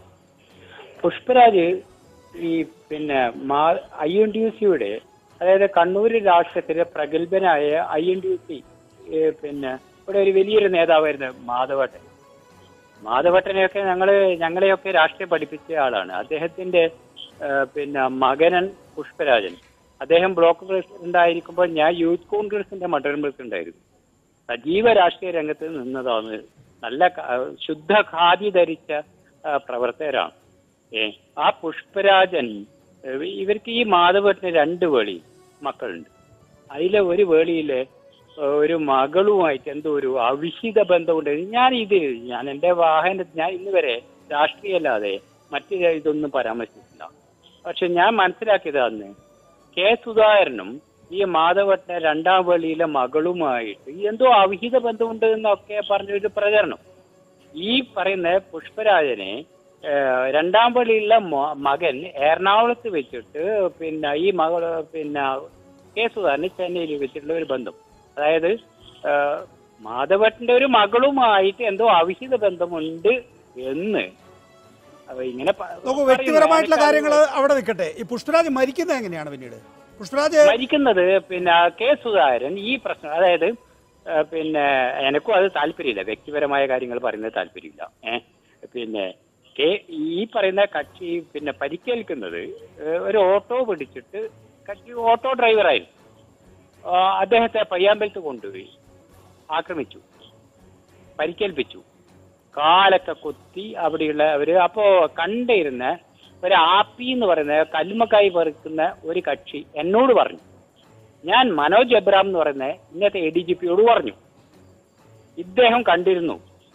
പുഷ്പരാജ് ഈ പിന്നെ ഐ എൻ ടി യു സിയുടെ, അതായത് കണ്ണൂർ രാഷ്ട്രീയത്തിലെ പ്രഗത്ഭനായ I N T U C പിന്നെ ഇവിടെ ഒരു വലിയൊരു നേതാവായിരുന്നു മാധവട്ടൻ. മാധവട്ടനെയൊക്കെ ഞങ്ങള് ഞങ്ങളെയൊക്കെ രാഷ്ട്രീയം പഠിപ്പിച്ച ആളാണ്. അദ്ദേഹത്തിന്റെ പിന്നെ മകനൻ പുഷ്പരാജൻ, അദ്ദേഹം ബ്ലോക്ക് പ്രസിഡന്റ് ആയിരിക്കുമ്പോൾ ഞാൻ യൂത്ത് കോൺഗ്രസിന്റെ മണ്ഡലം പ്രസിഡന്റ് ആയിരുന്നു. സജീവ രാഷ്ട്രീയ രംഗത്ത് നിന്നതാണ്. നല്ല ശുദ്ധ ഖാദി ധരിച്ച പ്രവർത്തകരാണ്. ഏ ആ പുഷ്പരാജൻ, ഇവർക്ക് ഈ മാധവട്ടന് രണ്ട് വേളി മക്കളുണ്ട്. അതിലെ ഒരു വേളിയിലെ ഒരു മകളുമായിട്ട് എന്തോ ഒരു അവിഹിത ബന്ധമുണ്ട്. ഞാൻ ഇത് ഞാൻ എൻ്റെ വാഹനത്തിൽ ഞാൻ ഇന്ന് വരെ രാഷ്ട്രീയമല്ലാതെ മറ്റു ഇതൊന്നും പരാമർശിച്ചില്ല. പക്ഷെ ഞാൻ മനസ്സിലാക്കിയത് അന്ന് കെ സുധാകരനും ഈ മാധവട്ട രണ്ടാം വേളിയിലെ മകളുമായിട്ട് എന്തോ അവിഹിത ബന്ധമുണ്ട് എന്നൊക്കെ പറഞ്ഞൊരു പ്രചരണം. ഈ പറയുന്ന പുഷ്പരാജനെ രണ്ടാം പള്ളിയിലുള്ള മകൻ എറണാകുളത്ത് വെച്ചിട്ട് പിന്നെ ഈ മകൾ പിന്നെ കെ സുധാകരന് ചെന്നൈയിൽ വെച്ചിട്ടുള്ള ഒരു ബന്ധം, അതായത് മാധവട്ടന്റെ ഒരു മകളുമായിട്ട് എന്തോ അവിഹിത ബന്ധമുണ്ട് എന്ന് ഇങ്ങനെ വ്യക്തിപരമായിട്ടുള്ള കാര്യങ്ങൾ അവിടെ നിൽക്കട്ടെ. ഈ പുഷ്പരാജ് മരിക്കുന്നത് എങ്ങനെയാണ്? പിന്നീട് പുഷ്പരാജ് മരിക്കുന്നത് പിന്നെ കെ സുധാകരൻ ഈ പ്രശ്നം, അതായത് പിന്നെ എനക്കും അത് താല്പര്യമില്ല, വ്യക്തിപരമായ കാര്യങ്ങൾ പറയുന്നത് താല്പര്യമില്ല. ഏഹ് പിന്നെ ഈ പറയുന്ന കക്ഷി പിന്നെ പരിക്കേൽക്കുന്നത് ഒരു ഓട്ടോ പിടിച്ചിട്ട്, കക്ഷി ഓട്ടോ ഡ്രൈവറായിരുന്നു, അദ്ദേഹത്തെ പയ്യാമ്പലത്ത് കൊണ്ടുപോയി ആക്രമിച്ചു, പരിക്കേൽപ്പിച്ചു, കാലൊക്കെ കുത്തി അവിടെയുള്ള അവര്. അപ്പോ കണ്ടിരുന്ന ഒരു ആപ്പി എന്ന് പറയുന്ന കല്ലുമക്കായി പറിക്കുന്ന ഒരു കക്ഷി എന്നോട് പറഞ്ഞു, ഞാൻ മനോജ് എബ്രാം എന്ന് പറയുന്ന ഇന്നത്തെ എ ഡി ജി പിയോട് പറഞ്ഞു, ഇദ്ദേഹം കണ്ടിരുന്നു,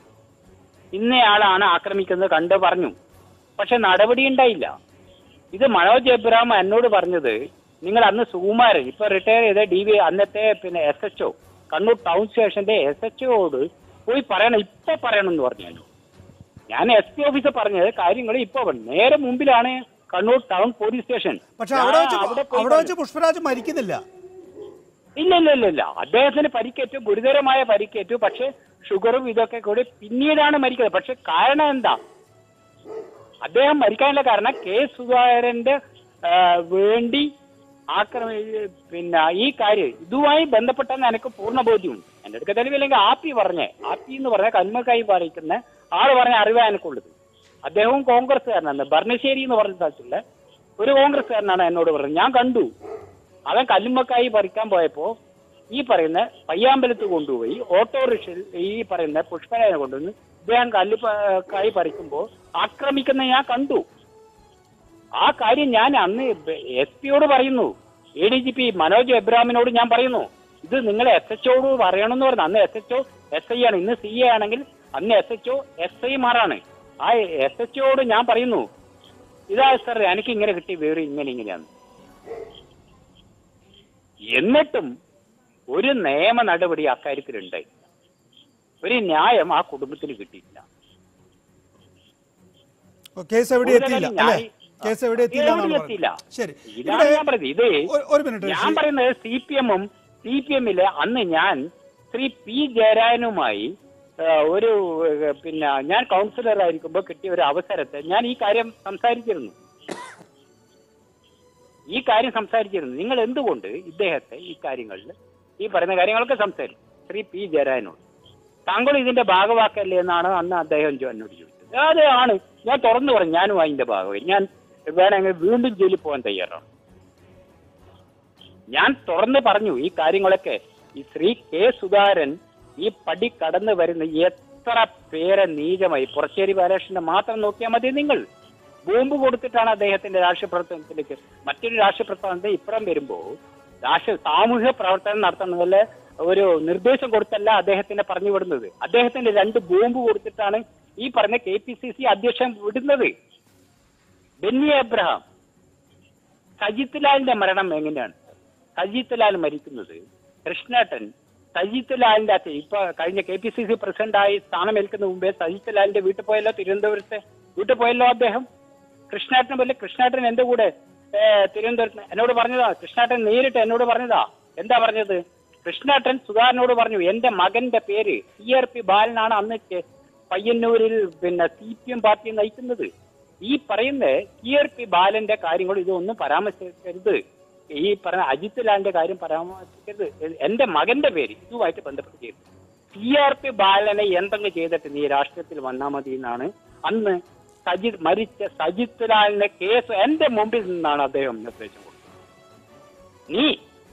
ഇന്നയാളാണ് ആക്രമിക്കുന്നത് കണ്ട് പറഞ്ഞു, പക്ഷെ നടപടി ഉണ്ടായില്ല. ഇത് മനോജ് എബ്രാം എന്നോട് പറഞ്ഞത്, നിങ്ങൾ അന്ന് സുകുമാരൻ ഇപ്പൊ റിട്ടയർ ചെയ്ത ഡി വി അന്നത്തെ പിന്നെ S H O Kannur town സ്റ്റേഷന്റെ എസ് എച്ച് ഒയോട് പോയി പറയണം, ഇപ്പൊ പറയണം എന്ന് പറഞ്ഞു. ഞാൻ എസ് പി ഓഫീസർ പറഞ്ഞത് കാര്യങ്ങൾ ഇപ്പൊ നേരെ മുമ്പിലാണ് കണ്ണൂർ ടൗൺ പോലീസ് സ്റ്റേഷൻ. പക്ഷെ അവിടെ വെച്ച് പുഷ്പരാജ് മരിക്കുന്നില്ല. ഇല്ല ഇല്ല ഇല്ല ഇല്ല അദ്ദേഹത്തിന് പരിക്കേറ്റു, ഗുരുതരമായ പരിക്കേറ്റു. പക്ഷെ ഷുഗറും ഇതൊക്കെ കൂടി പിന്നീടാണ് മരിക്കുന്നത്. പക്ഷെ കാരണം എന്താ? അദ്ദേഹം മരിക്കാനുള്ള കാരണം കെ സുധാകരന്റെ വേണ്ടി ആക്രമി പിന്നെ ഈ കാര്യം ഇതുമായി ബന്ധപ്പെട്ടെന്ന് എനിക്ക് പൂർണ്ണ ബോധ്യമുണ്ട്. എന്റെ അടുക്ക തെളിവില്ലെങ്കിൽ ആപ്പി പറഞ്ഞേ, ആപ്പി എന്ന് പറഞ്ഞ കന്മക്കായി പറയിക്കുന്ന ആള് പറഞ്ഞ അറിവാ എനിക്കുള്ളത്. അദ്ദേഹവും കോൺഗ്രസ്സുകാരനാണ്, ഭരണശ്ശേരി എന്ന് പറഞ്ഞ സ്ഥലത്തുള്ള ഒരു കോൺഗ്രസ്സുകാരനാണ് എന്നോട് പറഞ്ഞത്. ഞാൻ കണ്ടു, അവൻ കല്ലുമ്മക്കായി പറിക്കാൻ പോയപ്പോ ഈ പറയുന്ന പയ്യാമ്പലത്ത് കൊണ്ടുപോയി ഓട്ടോറിക്ഷയിൽ ഈ പറയുന്ന പുഷ്പരാജനെ കൊണ്ടുവന്ന് ഇദ്ദേഹം കല്ലുക്കായി പറിക്കുമ്പോ ആക്രമിക്കുന്ന ഞാൻ കണ്ടു. ആ കാര്യം ഞാൻ അന്ന് എസ് പിയോട് പറയുന്നു, A D G P Manoj എബ്രാമിനോട് ഞാൻ പറയുന്നു, ഇത് നിങ്ങൾ എസ് എച്ച് ഒട് പറയണമെന്ന് പറഞ്ഞു. അന്ന് S H O S I ആണ്, ഇന്ന് സി എ ആണെങ്കിൽ അന്ന് S H O S I മാറാണ്. ആ എസ് എച്ച് ഒട് ഞാൻ പറയുന്നു, ഇതാ സാർ എനിക്ക് ഇങ്ങനെ കിട്ടി വേറെ ഇങ്ങനെ ഇങ്ങനെയാണ്. എന്നിട്ടും ഒരു നിയമ നടപടി അക്കാര്യത്തിലുണ്ടായി. ഒരു ന്യായം ആ കുടുംബത്തിന് കിട്ടിയില്ല. കേസ് എവിടെ എത്തിയില്ല അല്ലേ? കേസ് എവിടെ എത്തിയില്ല. ശരി, ഇതാണ് ഞാൻ പറയുന്നത്. ഇത് ഒരു മിനിറ്റ്, ഞാൻ പറയുന്നത് സി പി എമ്മും സി പി എമ്മിലെ അന്ന് ഞാൻ ശ്രീ പി ജയരാജനുമായി ഒരു പിന്നെ ഞാൻ കൗൺസിലർ ആയിരിക്കുമ്പോൾ കിട്ടിയ ഒരു അവസരത്തെ ഞാൻ ഈ കാര്യം സംസാരിച്ചിരുന്നു ഈ കാര്യം സംസാരിച്ചിരുന്നു നിങ്ങൾ എന്തുകൊണ്ട് ഇദ്ദേഹത്തെ ഈ കാര്യങ്ങളിൽ ഈ പറയുന്ന കാര്യങ്ങളൊക്കെ സംസാരിച്ചു ശ്രീ പി ജയരാജനോട്. താങ്കൾ ഇതിന്റെ ഭാഗവാക്കല്ലേ എന്നാണ് അന്ന് അദ്ദേഹം എന്നോട് ചോദിച്ചത്. അതെ ആണ്, ഞാൻ തുറന്നു പറഞ്ഞു, ഞാനും അതിന്റെ ഭാഗമായി, ഞാൻ വേണമെങ്കിൽ വീണ്ടും ജയിലിൽ പോകാൻ തയ്യാറാണ്. ഞാൻ തുറന്നു പറഞ്ഞു ഈ കാര്യങ്ങളൊക്കെ. ഈ ശ്രീ കെ സുധാകരൻ ഈ പടി കടന്നു വരുന്ന എത്ര പേരെ നീചമായി, പുറശ്ശേരി ബാലകൃഷ്ണനെ മാത്രം നോക്കിയാൽ മതി. നിങ്ങൾ ബോംബ് കൊടുത്തിട്ടാണ് അദ്ദേഹത്തിന്റെ രാഷ്ട്രീയ പ്രവർത്തനത്തിലേക്ക് മറ്റൊരു രാഷ്ട്രീയ പ്രവർത്തനത്തെ ഇപ്പുറം വരുമ്പോ രാഷ്ട്രീയ സാമൂഹിക പ്രവർത്തനം നടത്തുന്നതിൽ ഒരു നിർദ്ദേശം കൊടുത്തല്ല അദ്ദേഹത്തിനെ പറഞ്ഞു വിടുന്നത്. അദ്ദേഹത്തിന്റെ രണ്ട് ബോംബ് കൊടുത്തിട്ടാണ് ഈ പറഞ്ഞ കെ പി സി സി അധ്യക്ഷൻ വിടുന്നത്. ബെന്നി എബ്രഹാം, സജിത് ലാലിന്റെ മരണം എങ്ങനെയാണ്? സജിത് ലാൽ മരിക്കുന്നത് കൃഷ്ണേട്ടൻ സജിത് ലാലിന്റെ അച്ഛൻ ഇപ്പൊ കഴിഞ്ഞ കെ പി സി സി പ്രസിഡന്റായി സ്ഥാനമേൽക്കുന്ന മുമ്പേ സജിത് ലാലിന്റെ വീട്ടിൽ പോയല്ലോ, തിരുവനന്തപുരത്തെ വീട്ടിൽ പോയല്ലോ അദ്ദേഹം. കൃഷ്ണേട്ടൻ പോലെ കൃഷ്ണേട്ടൻ എന്റെ കൂടെ തിരുവനന്തപുരത്ത് എന്നോട് പറഞ്ഞതാ, കൃഷ്ണേട്ടൻ നേരിട്ട് എന്നോട് പറഞ്ഞതാ. എന്താ പറഞ്ഞത്? കൃഷ്ണേട്ടൻ സുധാകരനോട് പറഞ്ഞു, എന്റെ മകന്റെ പേര് സി ആർ പി ബാലനാണ് അന്ന് പയ്യന്നൂരിൽ പിന്നെ സി പി എം പാർട്ടി നയിക്കുന്നത്. ഈ പറയുന്ന സി ആർ പി ബാലന്റെ കാര്യങ്ങൾ ഇതൊന്നും പരാമർശിക്കരുത്, ഈ പറഞ്ഞ അജിത് ലാലിന്റെ കാര്യം പരാമർശിക്കരുത്, എന്റെ മകന്റെ പേര് ഇതുമായിട്ട് ബന്ധപ്പെട്ട് ചെയ്തു. സി ആർ പി ബാലനെ എന്തെങ്കിലും ചെയ്തിട്ട് നീ രാഷ്ട്രീയത്തിൽ വന്നാൽ മതി എന്നാണ് അന്ന് സജിത് മരിച്ച സജിത് ലാലിന്റെ കേസ് എന്റെ മുമ്പിൽ നിന്നാണ് അദ്ദേഹം നിർദ്ദേശം കൊടുത്തത്. നീ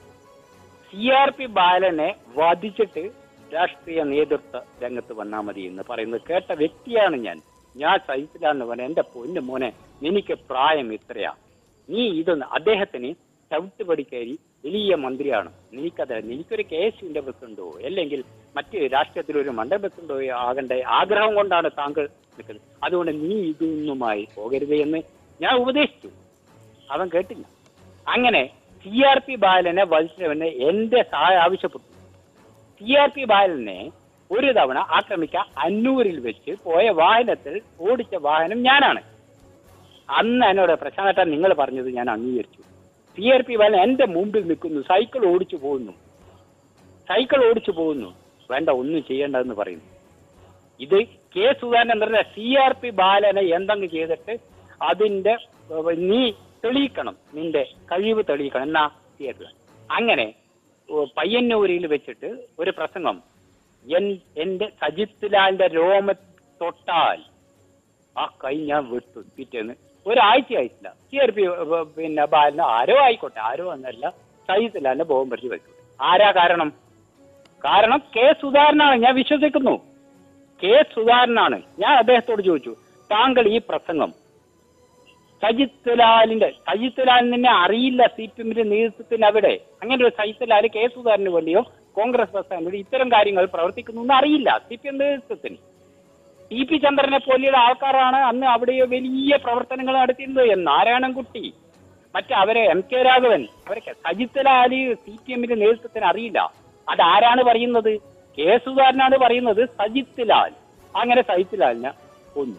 സി ആർ പി ബാലനെ വധിച്ചിട്ട് രാഷ്ട്രീയ നേതൃത്വ രംഗത്ത് വന്നാൽ മതി എന്ന് പറയുന്നത് കേട്ട വ്യക്തിയാണ് ഞാൻ. ഞാൻ സജിത് ലാലിന് പറഞ്ഞ എന്റെ പൊന്നു മോനെ, എനിക്ക് പ്രായം ഇത്രയാ, നീ ഇതൊന്ന് അദ്ദേഹത്തിന് ചവിട്ടുപടി കയറി വലിയ മന്ത്രിയാണ്, നിനക്കത് എനിക്കൊരു കെ എസ് യുവിന്റെ പ്രസിഡന്റോ അല്ലെങ്കിൽ മറ്റ് രാഷ്ട്രീയത്തിലൊരു മണ്ഡല പ്രസിഡന്റോ ആകേണ്ട ആഗ്രഹം കൊണ്ടാണ് താങ്കൾ നിൽക്കുന്നത്. അതുകൊണ്ട് നീ ഇതൊന്നുമായി പോകരുത് എന്ന് ഞാൻ ഉപദേശിച്ചു. അവൻ കേട്ടില്ല. അങ്ങനെ സി ആർ പി ബാലനെ വധിച്ചവന് എന്റെ സഹായം ആവശ്യപ്പെട്ടു. സി ആർ പി ബാലനെ ഒരു തവണ ആക്രമിക്കാൻ അന്നൂരിൽ വെച്ച് പോയ വാഹനത്തിൽ ഓടിച്ച വാഹനം ഞാനാണ്. അന്ന് എന്നോട് പ്രശാന്തൻ നിങ്ങൾ പറഞ്ഞത് ഞാൻ അംഗീകരിച്ചു. സി ആർ പി ബാലൻ എന്റെ മുമ്പിൽ നിൽക്കുന്നു, സൈക്കിൾ ഓടിച്ചു പോകുന്നു സൈക്കിൾ ഓടിച്ചു പോകുന്നു വേണ്ട ഒന്നും ചെയ്യേണ്ടതെന്ന് പറയുന്നു. ഇത് കെ സുധാകരൻ എന്ന് പറഞ്ഞ സി ആർ പി ബാലനെ എന്തെങ്കിലും ചെയ്തിട്ട് അതിന്റെ നീ തെളിയിക്കണം, നിന്റെ കഴിവ് തെളിയിക്കണം എന്നാ ചെയ്യരുത്. അങ്ങനെ പയ്യന്നൂരിൽ വെച്ചിട്ട് ഒരു പ്രസംഗം, എന്റെ സജിത് ലാലിന്റെ രോമ തൊട്ടാൽ ആ കൈ ഞാൻ വിട്ടു. പിറ്റേന്ന് ഒരാഴ്ച ആയിട്ടില്ല സി ആർ പി പിന്നെ ബാലന് ആരോ ആയിക്കോട്ടെ, ആരോ എന്നല്ല, സജിത് ലാലിനെ ബോംബ് പറിച്ച് വെച്ചു. ആരാ കാരണം? കാരണം കെ സുധാകരനാണ്. ഞാൻ വിശ്വസിക്കുന്നു കെ സുധാകരനാണ്. ഞാൻ അദ്ദേഹത്തോട് ചോദിച്ചു, താങ്കൾ ഈ പ്രസംഗം സജിത് ലാലിന്റെ സജിത് ലാലിനെ അറിയില്ല സി പി എമ്മിന്റെ നേതൃത്വത്തിന് അവിടെ അങ്ങനെ ഒരു സജിത് ലാൽ കെ സുധാകരന് വേണ്ടിയോ കോൺഗ്രസ് പ്രസ്ഥാനത്തിന് ഇത്തരം കാര്യങ്ങൾ പ്രവർത്തിക്കുന്നു എന്ന് അറിയില്ല സി പി എം നേതൃത്വത്തിന്. ടി പി ചന്ദ്രനെ പോലെയുള്ള ആൾക്കാരാണ് അന്ന് അവിടെ വലിയ പ്രവർത്തനങ്ങൾ നടത്തിയിരുന്നത്. നാരായണൻകുട്ടി, മറ്റേ അവരെ എം കെ രാഘവൻ, അവരൊക്കെ സജിത് ലാൽ സി പി എമ്മിന്റെ നേതൃത്വത്തിന് അറിയില്ല. അതാരാണ് പറയുന്നത്? കെ സുധാകരനാണ് പറയുന്നത് സജിത് ലാൽ. അങ്ങനെ സജിത് ലാലിനെ കൊന്നു.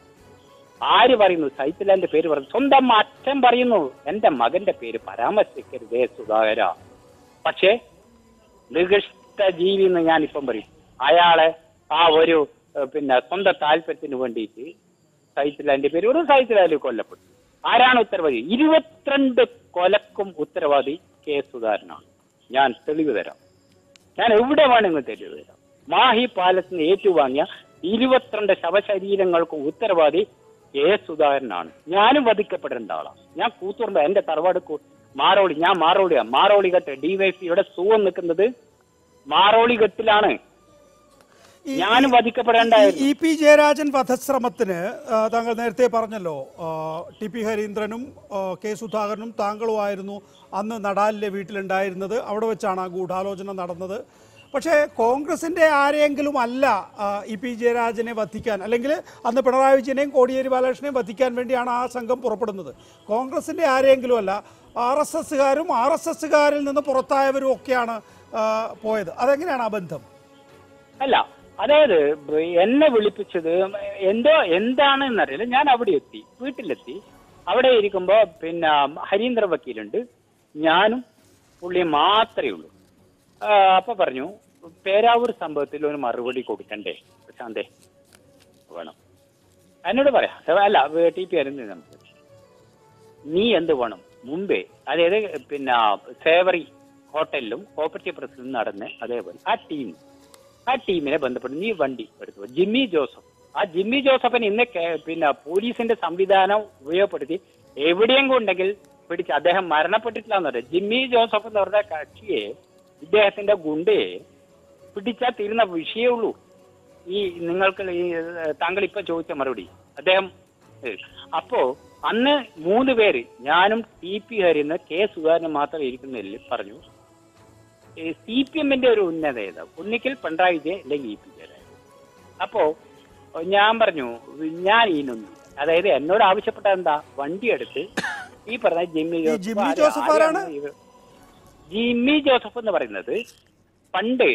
ആര് പറയുന്നു? സജിത് ലാലിന്റെ പേര് പറയുന്നു. സ്വന്തം അച്ഛൻ പറയുന്നു എന്റെ മകന്റെ പേര് പരാമർശിക്കരുതേ സുധാകര. പക്ഷേ നികൃഷ്ട ജീവി എന്ന് ഞാൻ ഇപ്പം പറയും. അയാളെ ആ ഒരു പിന്നെ സ്വന്തം താല്പര്യത്തിന് വേണ്ടിയിട്ട് സജിത് ലാലിന്റെ പേര് ഒരു സജിത് ലാൽ കൊല്ലപ്പെട്ടു. ആരാണ് ഉത്തരവാദി? ഇരുപത്തിരണ്ട് കൊലക്കും ഉത്തരവാദി കെ സുധാകരനാണ്. ഞാൻ തെളിവ് തരാം, ഞാൻ എവിടെ വേണമെങ്കിൽ തെളിവ് തരാം. മാഹി പാലത്തിന് ഏറ്റുവാങ്ങിയ ഇരുപത്തിരണ്ട് ശവശരീരങ്ങൾക്കും ഉത്തരവാദി കെ സുധാകരനാണ്. ഞാനും വധിക്കപ്പെടേണ്ട ആളാണ്. ഞാൻ കൂത്തുറമ്പ് എന്റെ തറവാട് മാറോളി, ഞാൻ മാറോളിയാണ്. മാറോളി ഘട്ട് ഡിവൈഎഫ്ഐയുടെ സുഖം നിൽക്കുന്നത് മാറോളി ഘട്ടിലാണ്. ഞാനും വധിക്കപ്പെടേണ്ടായിരുന്നു. ഇ പി ജയരാജൻ വധശ്രമത്തിന് താങ്കൾ നേരത്തെ പറഞ്ഞല്ലോ, ടി പി ഹരീന്ദ്രനും കെ സുധാകരനും താങ്കളുമായിരുന്നു അന്ന് നടാലിലെ വീട്ടിലുണ്ടായിരുന്നത്. അവിടെ വെച്ചാണ് ആ ഗൂഢാലോചന നടന്നത്. പക്ഷേ കോൺഗ്രസിൻ്റെ ആരെയെങ്കിലും അല്ല ഇ പി ജയരാജനെ വധിക്കാൻ, അല്ലെങ്കിൽ അന്ന് പിണറായി വിജയനെയും കോടിയേരി ബാലകൃഷ്ണനെയും വധിക്കാൻ വേണ്ടിയാണ് ആ സംഘം പുറപ്പെടുന്നത്. കോൺഗ്രസിൻ്റെ ആരെയെങ്കിലും അല്ല, ആർ എസ് എസ്സുകാരും ആർ എസ് എസ്സുകാരിൽ നിന്ന് പുറത്തായവരും ഒക്കെയാണ് പോയത്. അതെങ്ങനെയാണ് ആ ബന്ധം? അല്ല, അതായത് എന്നെ വിളിപ്പിച്ചത് എന്തോ എന്താണെന്നറിയില്ല. ഞാൻ അവിടെ എത്തി, വീട്ടിലെത്തി. അവിടെ ഇരിക്കുമ്പോ പിന്നെ ഹരീന്ദ്ര വക്കീലുണ്ട്, ഞാനും പുള്ളിയും മാത്രമേ ഉള്ളൂ. അപ്പൊ പറഞ്ഞു, പേരാവൂർ സംഭവത്തിൽ ഒരു മറുപടി കൊടുക്കണ്ടേ പ്രശാന്തേ, വേണം. എന്നോട് പറയാം, അല്ല ടി പി അരുന്ന് നമുക്ക് നീ എന്ത് വേണം മുമ്പേ, അതായത് പിന്നെ സേവറി ഹോട്ടലിലും കോപ്പറേറ്റീവ് പ്രസിലും നടന്ന് അതേപോലെ ആ ടീം ആ ടീമിനെ ബന്ധപ്പെട്ട് നീ വണ്ടി എടുത്തു. ജിമ്മി ജോസഫ്, ആ ജിമ്മി ജോസഫിന് ഇന്ന് പിന്നെ പോലീസിന്റെ സംവിധാനം ഉപയോഗപ്പെടുത്തി എവിടെയെങ്കിലും ഉണ്ടെങ്കിൽ പിടിച്ച്, അദ്ദേഹം മരണപ്പെട്ടിട്ടില്ല എന്ന് പറയാം. ജിമ്മി ജോസഫ് എന്ന് പറഞ്ഞ കക്ഷിയെ, ഇദ്ദേഹത്തിന്റെ ഗുണ്ടയെ പിടിച്ചാൽ തീരുന്ന വിഷയമുള്ളൂ. ഈ നിങ്ങൾക്ക് ഈ താങ്കൾ ഇപ്പൊ ചോദിച്ച മറുപടി അദ്ദേഹം. അപ്പോ അന്ന് മൂന്ന് പേര്, ഞാനും ടി പി ഹരിന്ന് കെ സുധാകരൻ മാത്രം ഇരിക്കുന്നതിൽ പറഞ്ഞു സി പി എമ്മിന്റെ ഒരു ഉന്നത നേതാവ്, ഒന്നിക്കൽ പിണറായി വിജയൻ അല്ലെങ്കിൽ ഇ പി ജയരാജൻ. അപ്പോ ഞാൻ പറഞ്ഞു ഞാൻ ഇതിനൊന്നും, അതായത് എന്നോട് ആവശ്യപ്പെട്ട എന്താ, വണ്ടി എടുത്ത് ഈ പറഞ്ഞ ജിമ്മി ജോസഫ്. ജിമ്മി ജോസഫ് എന്ന് പറയുന്നത് പണ്ട്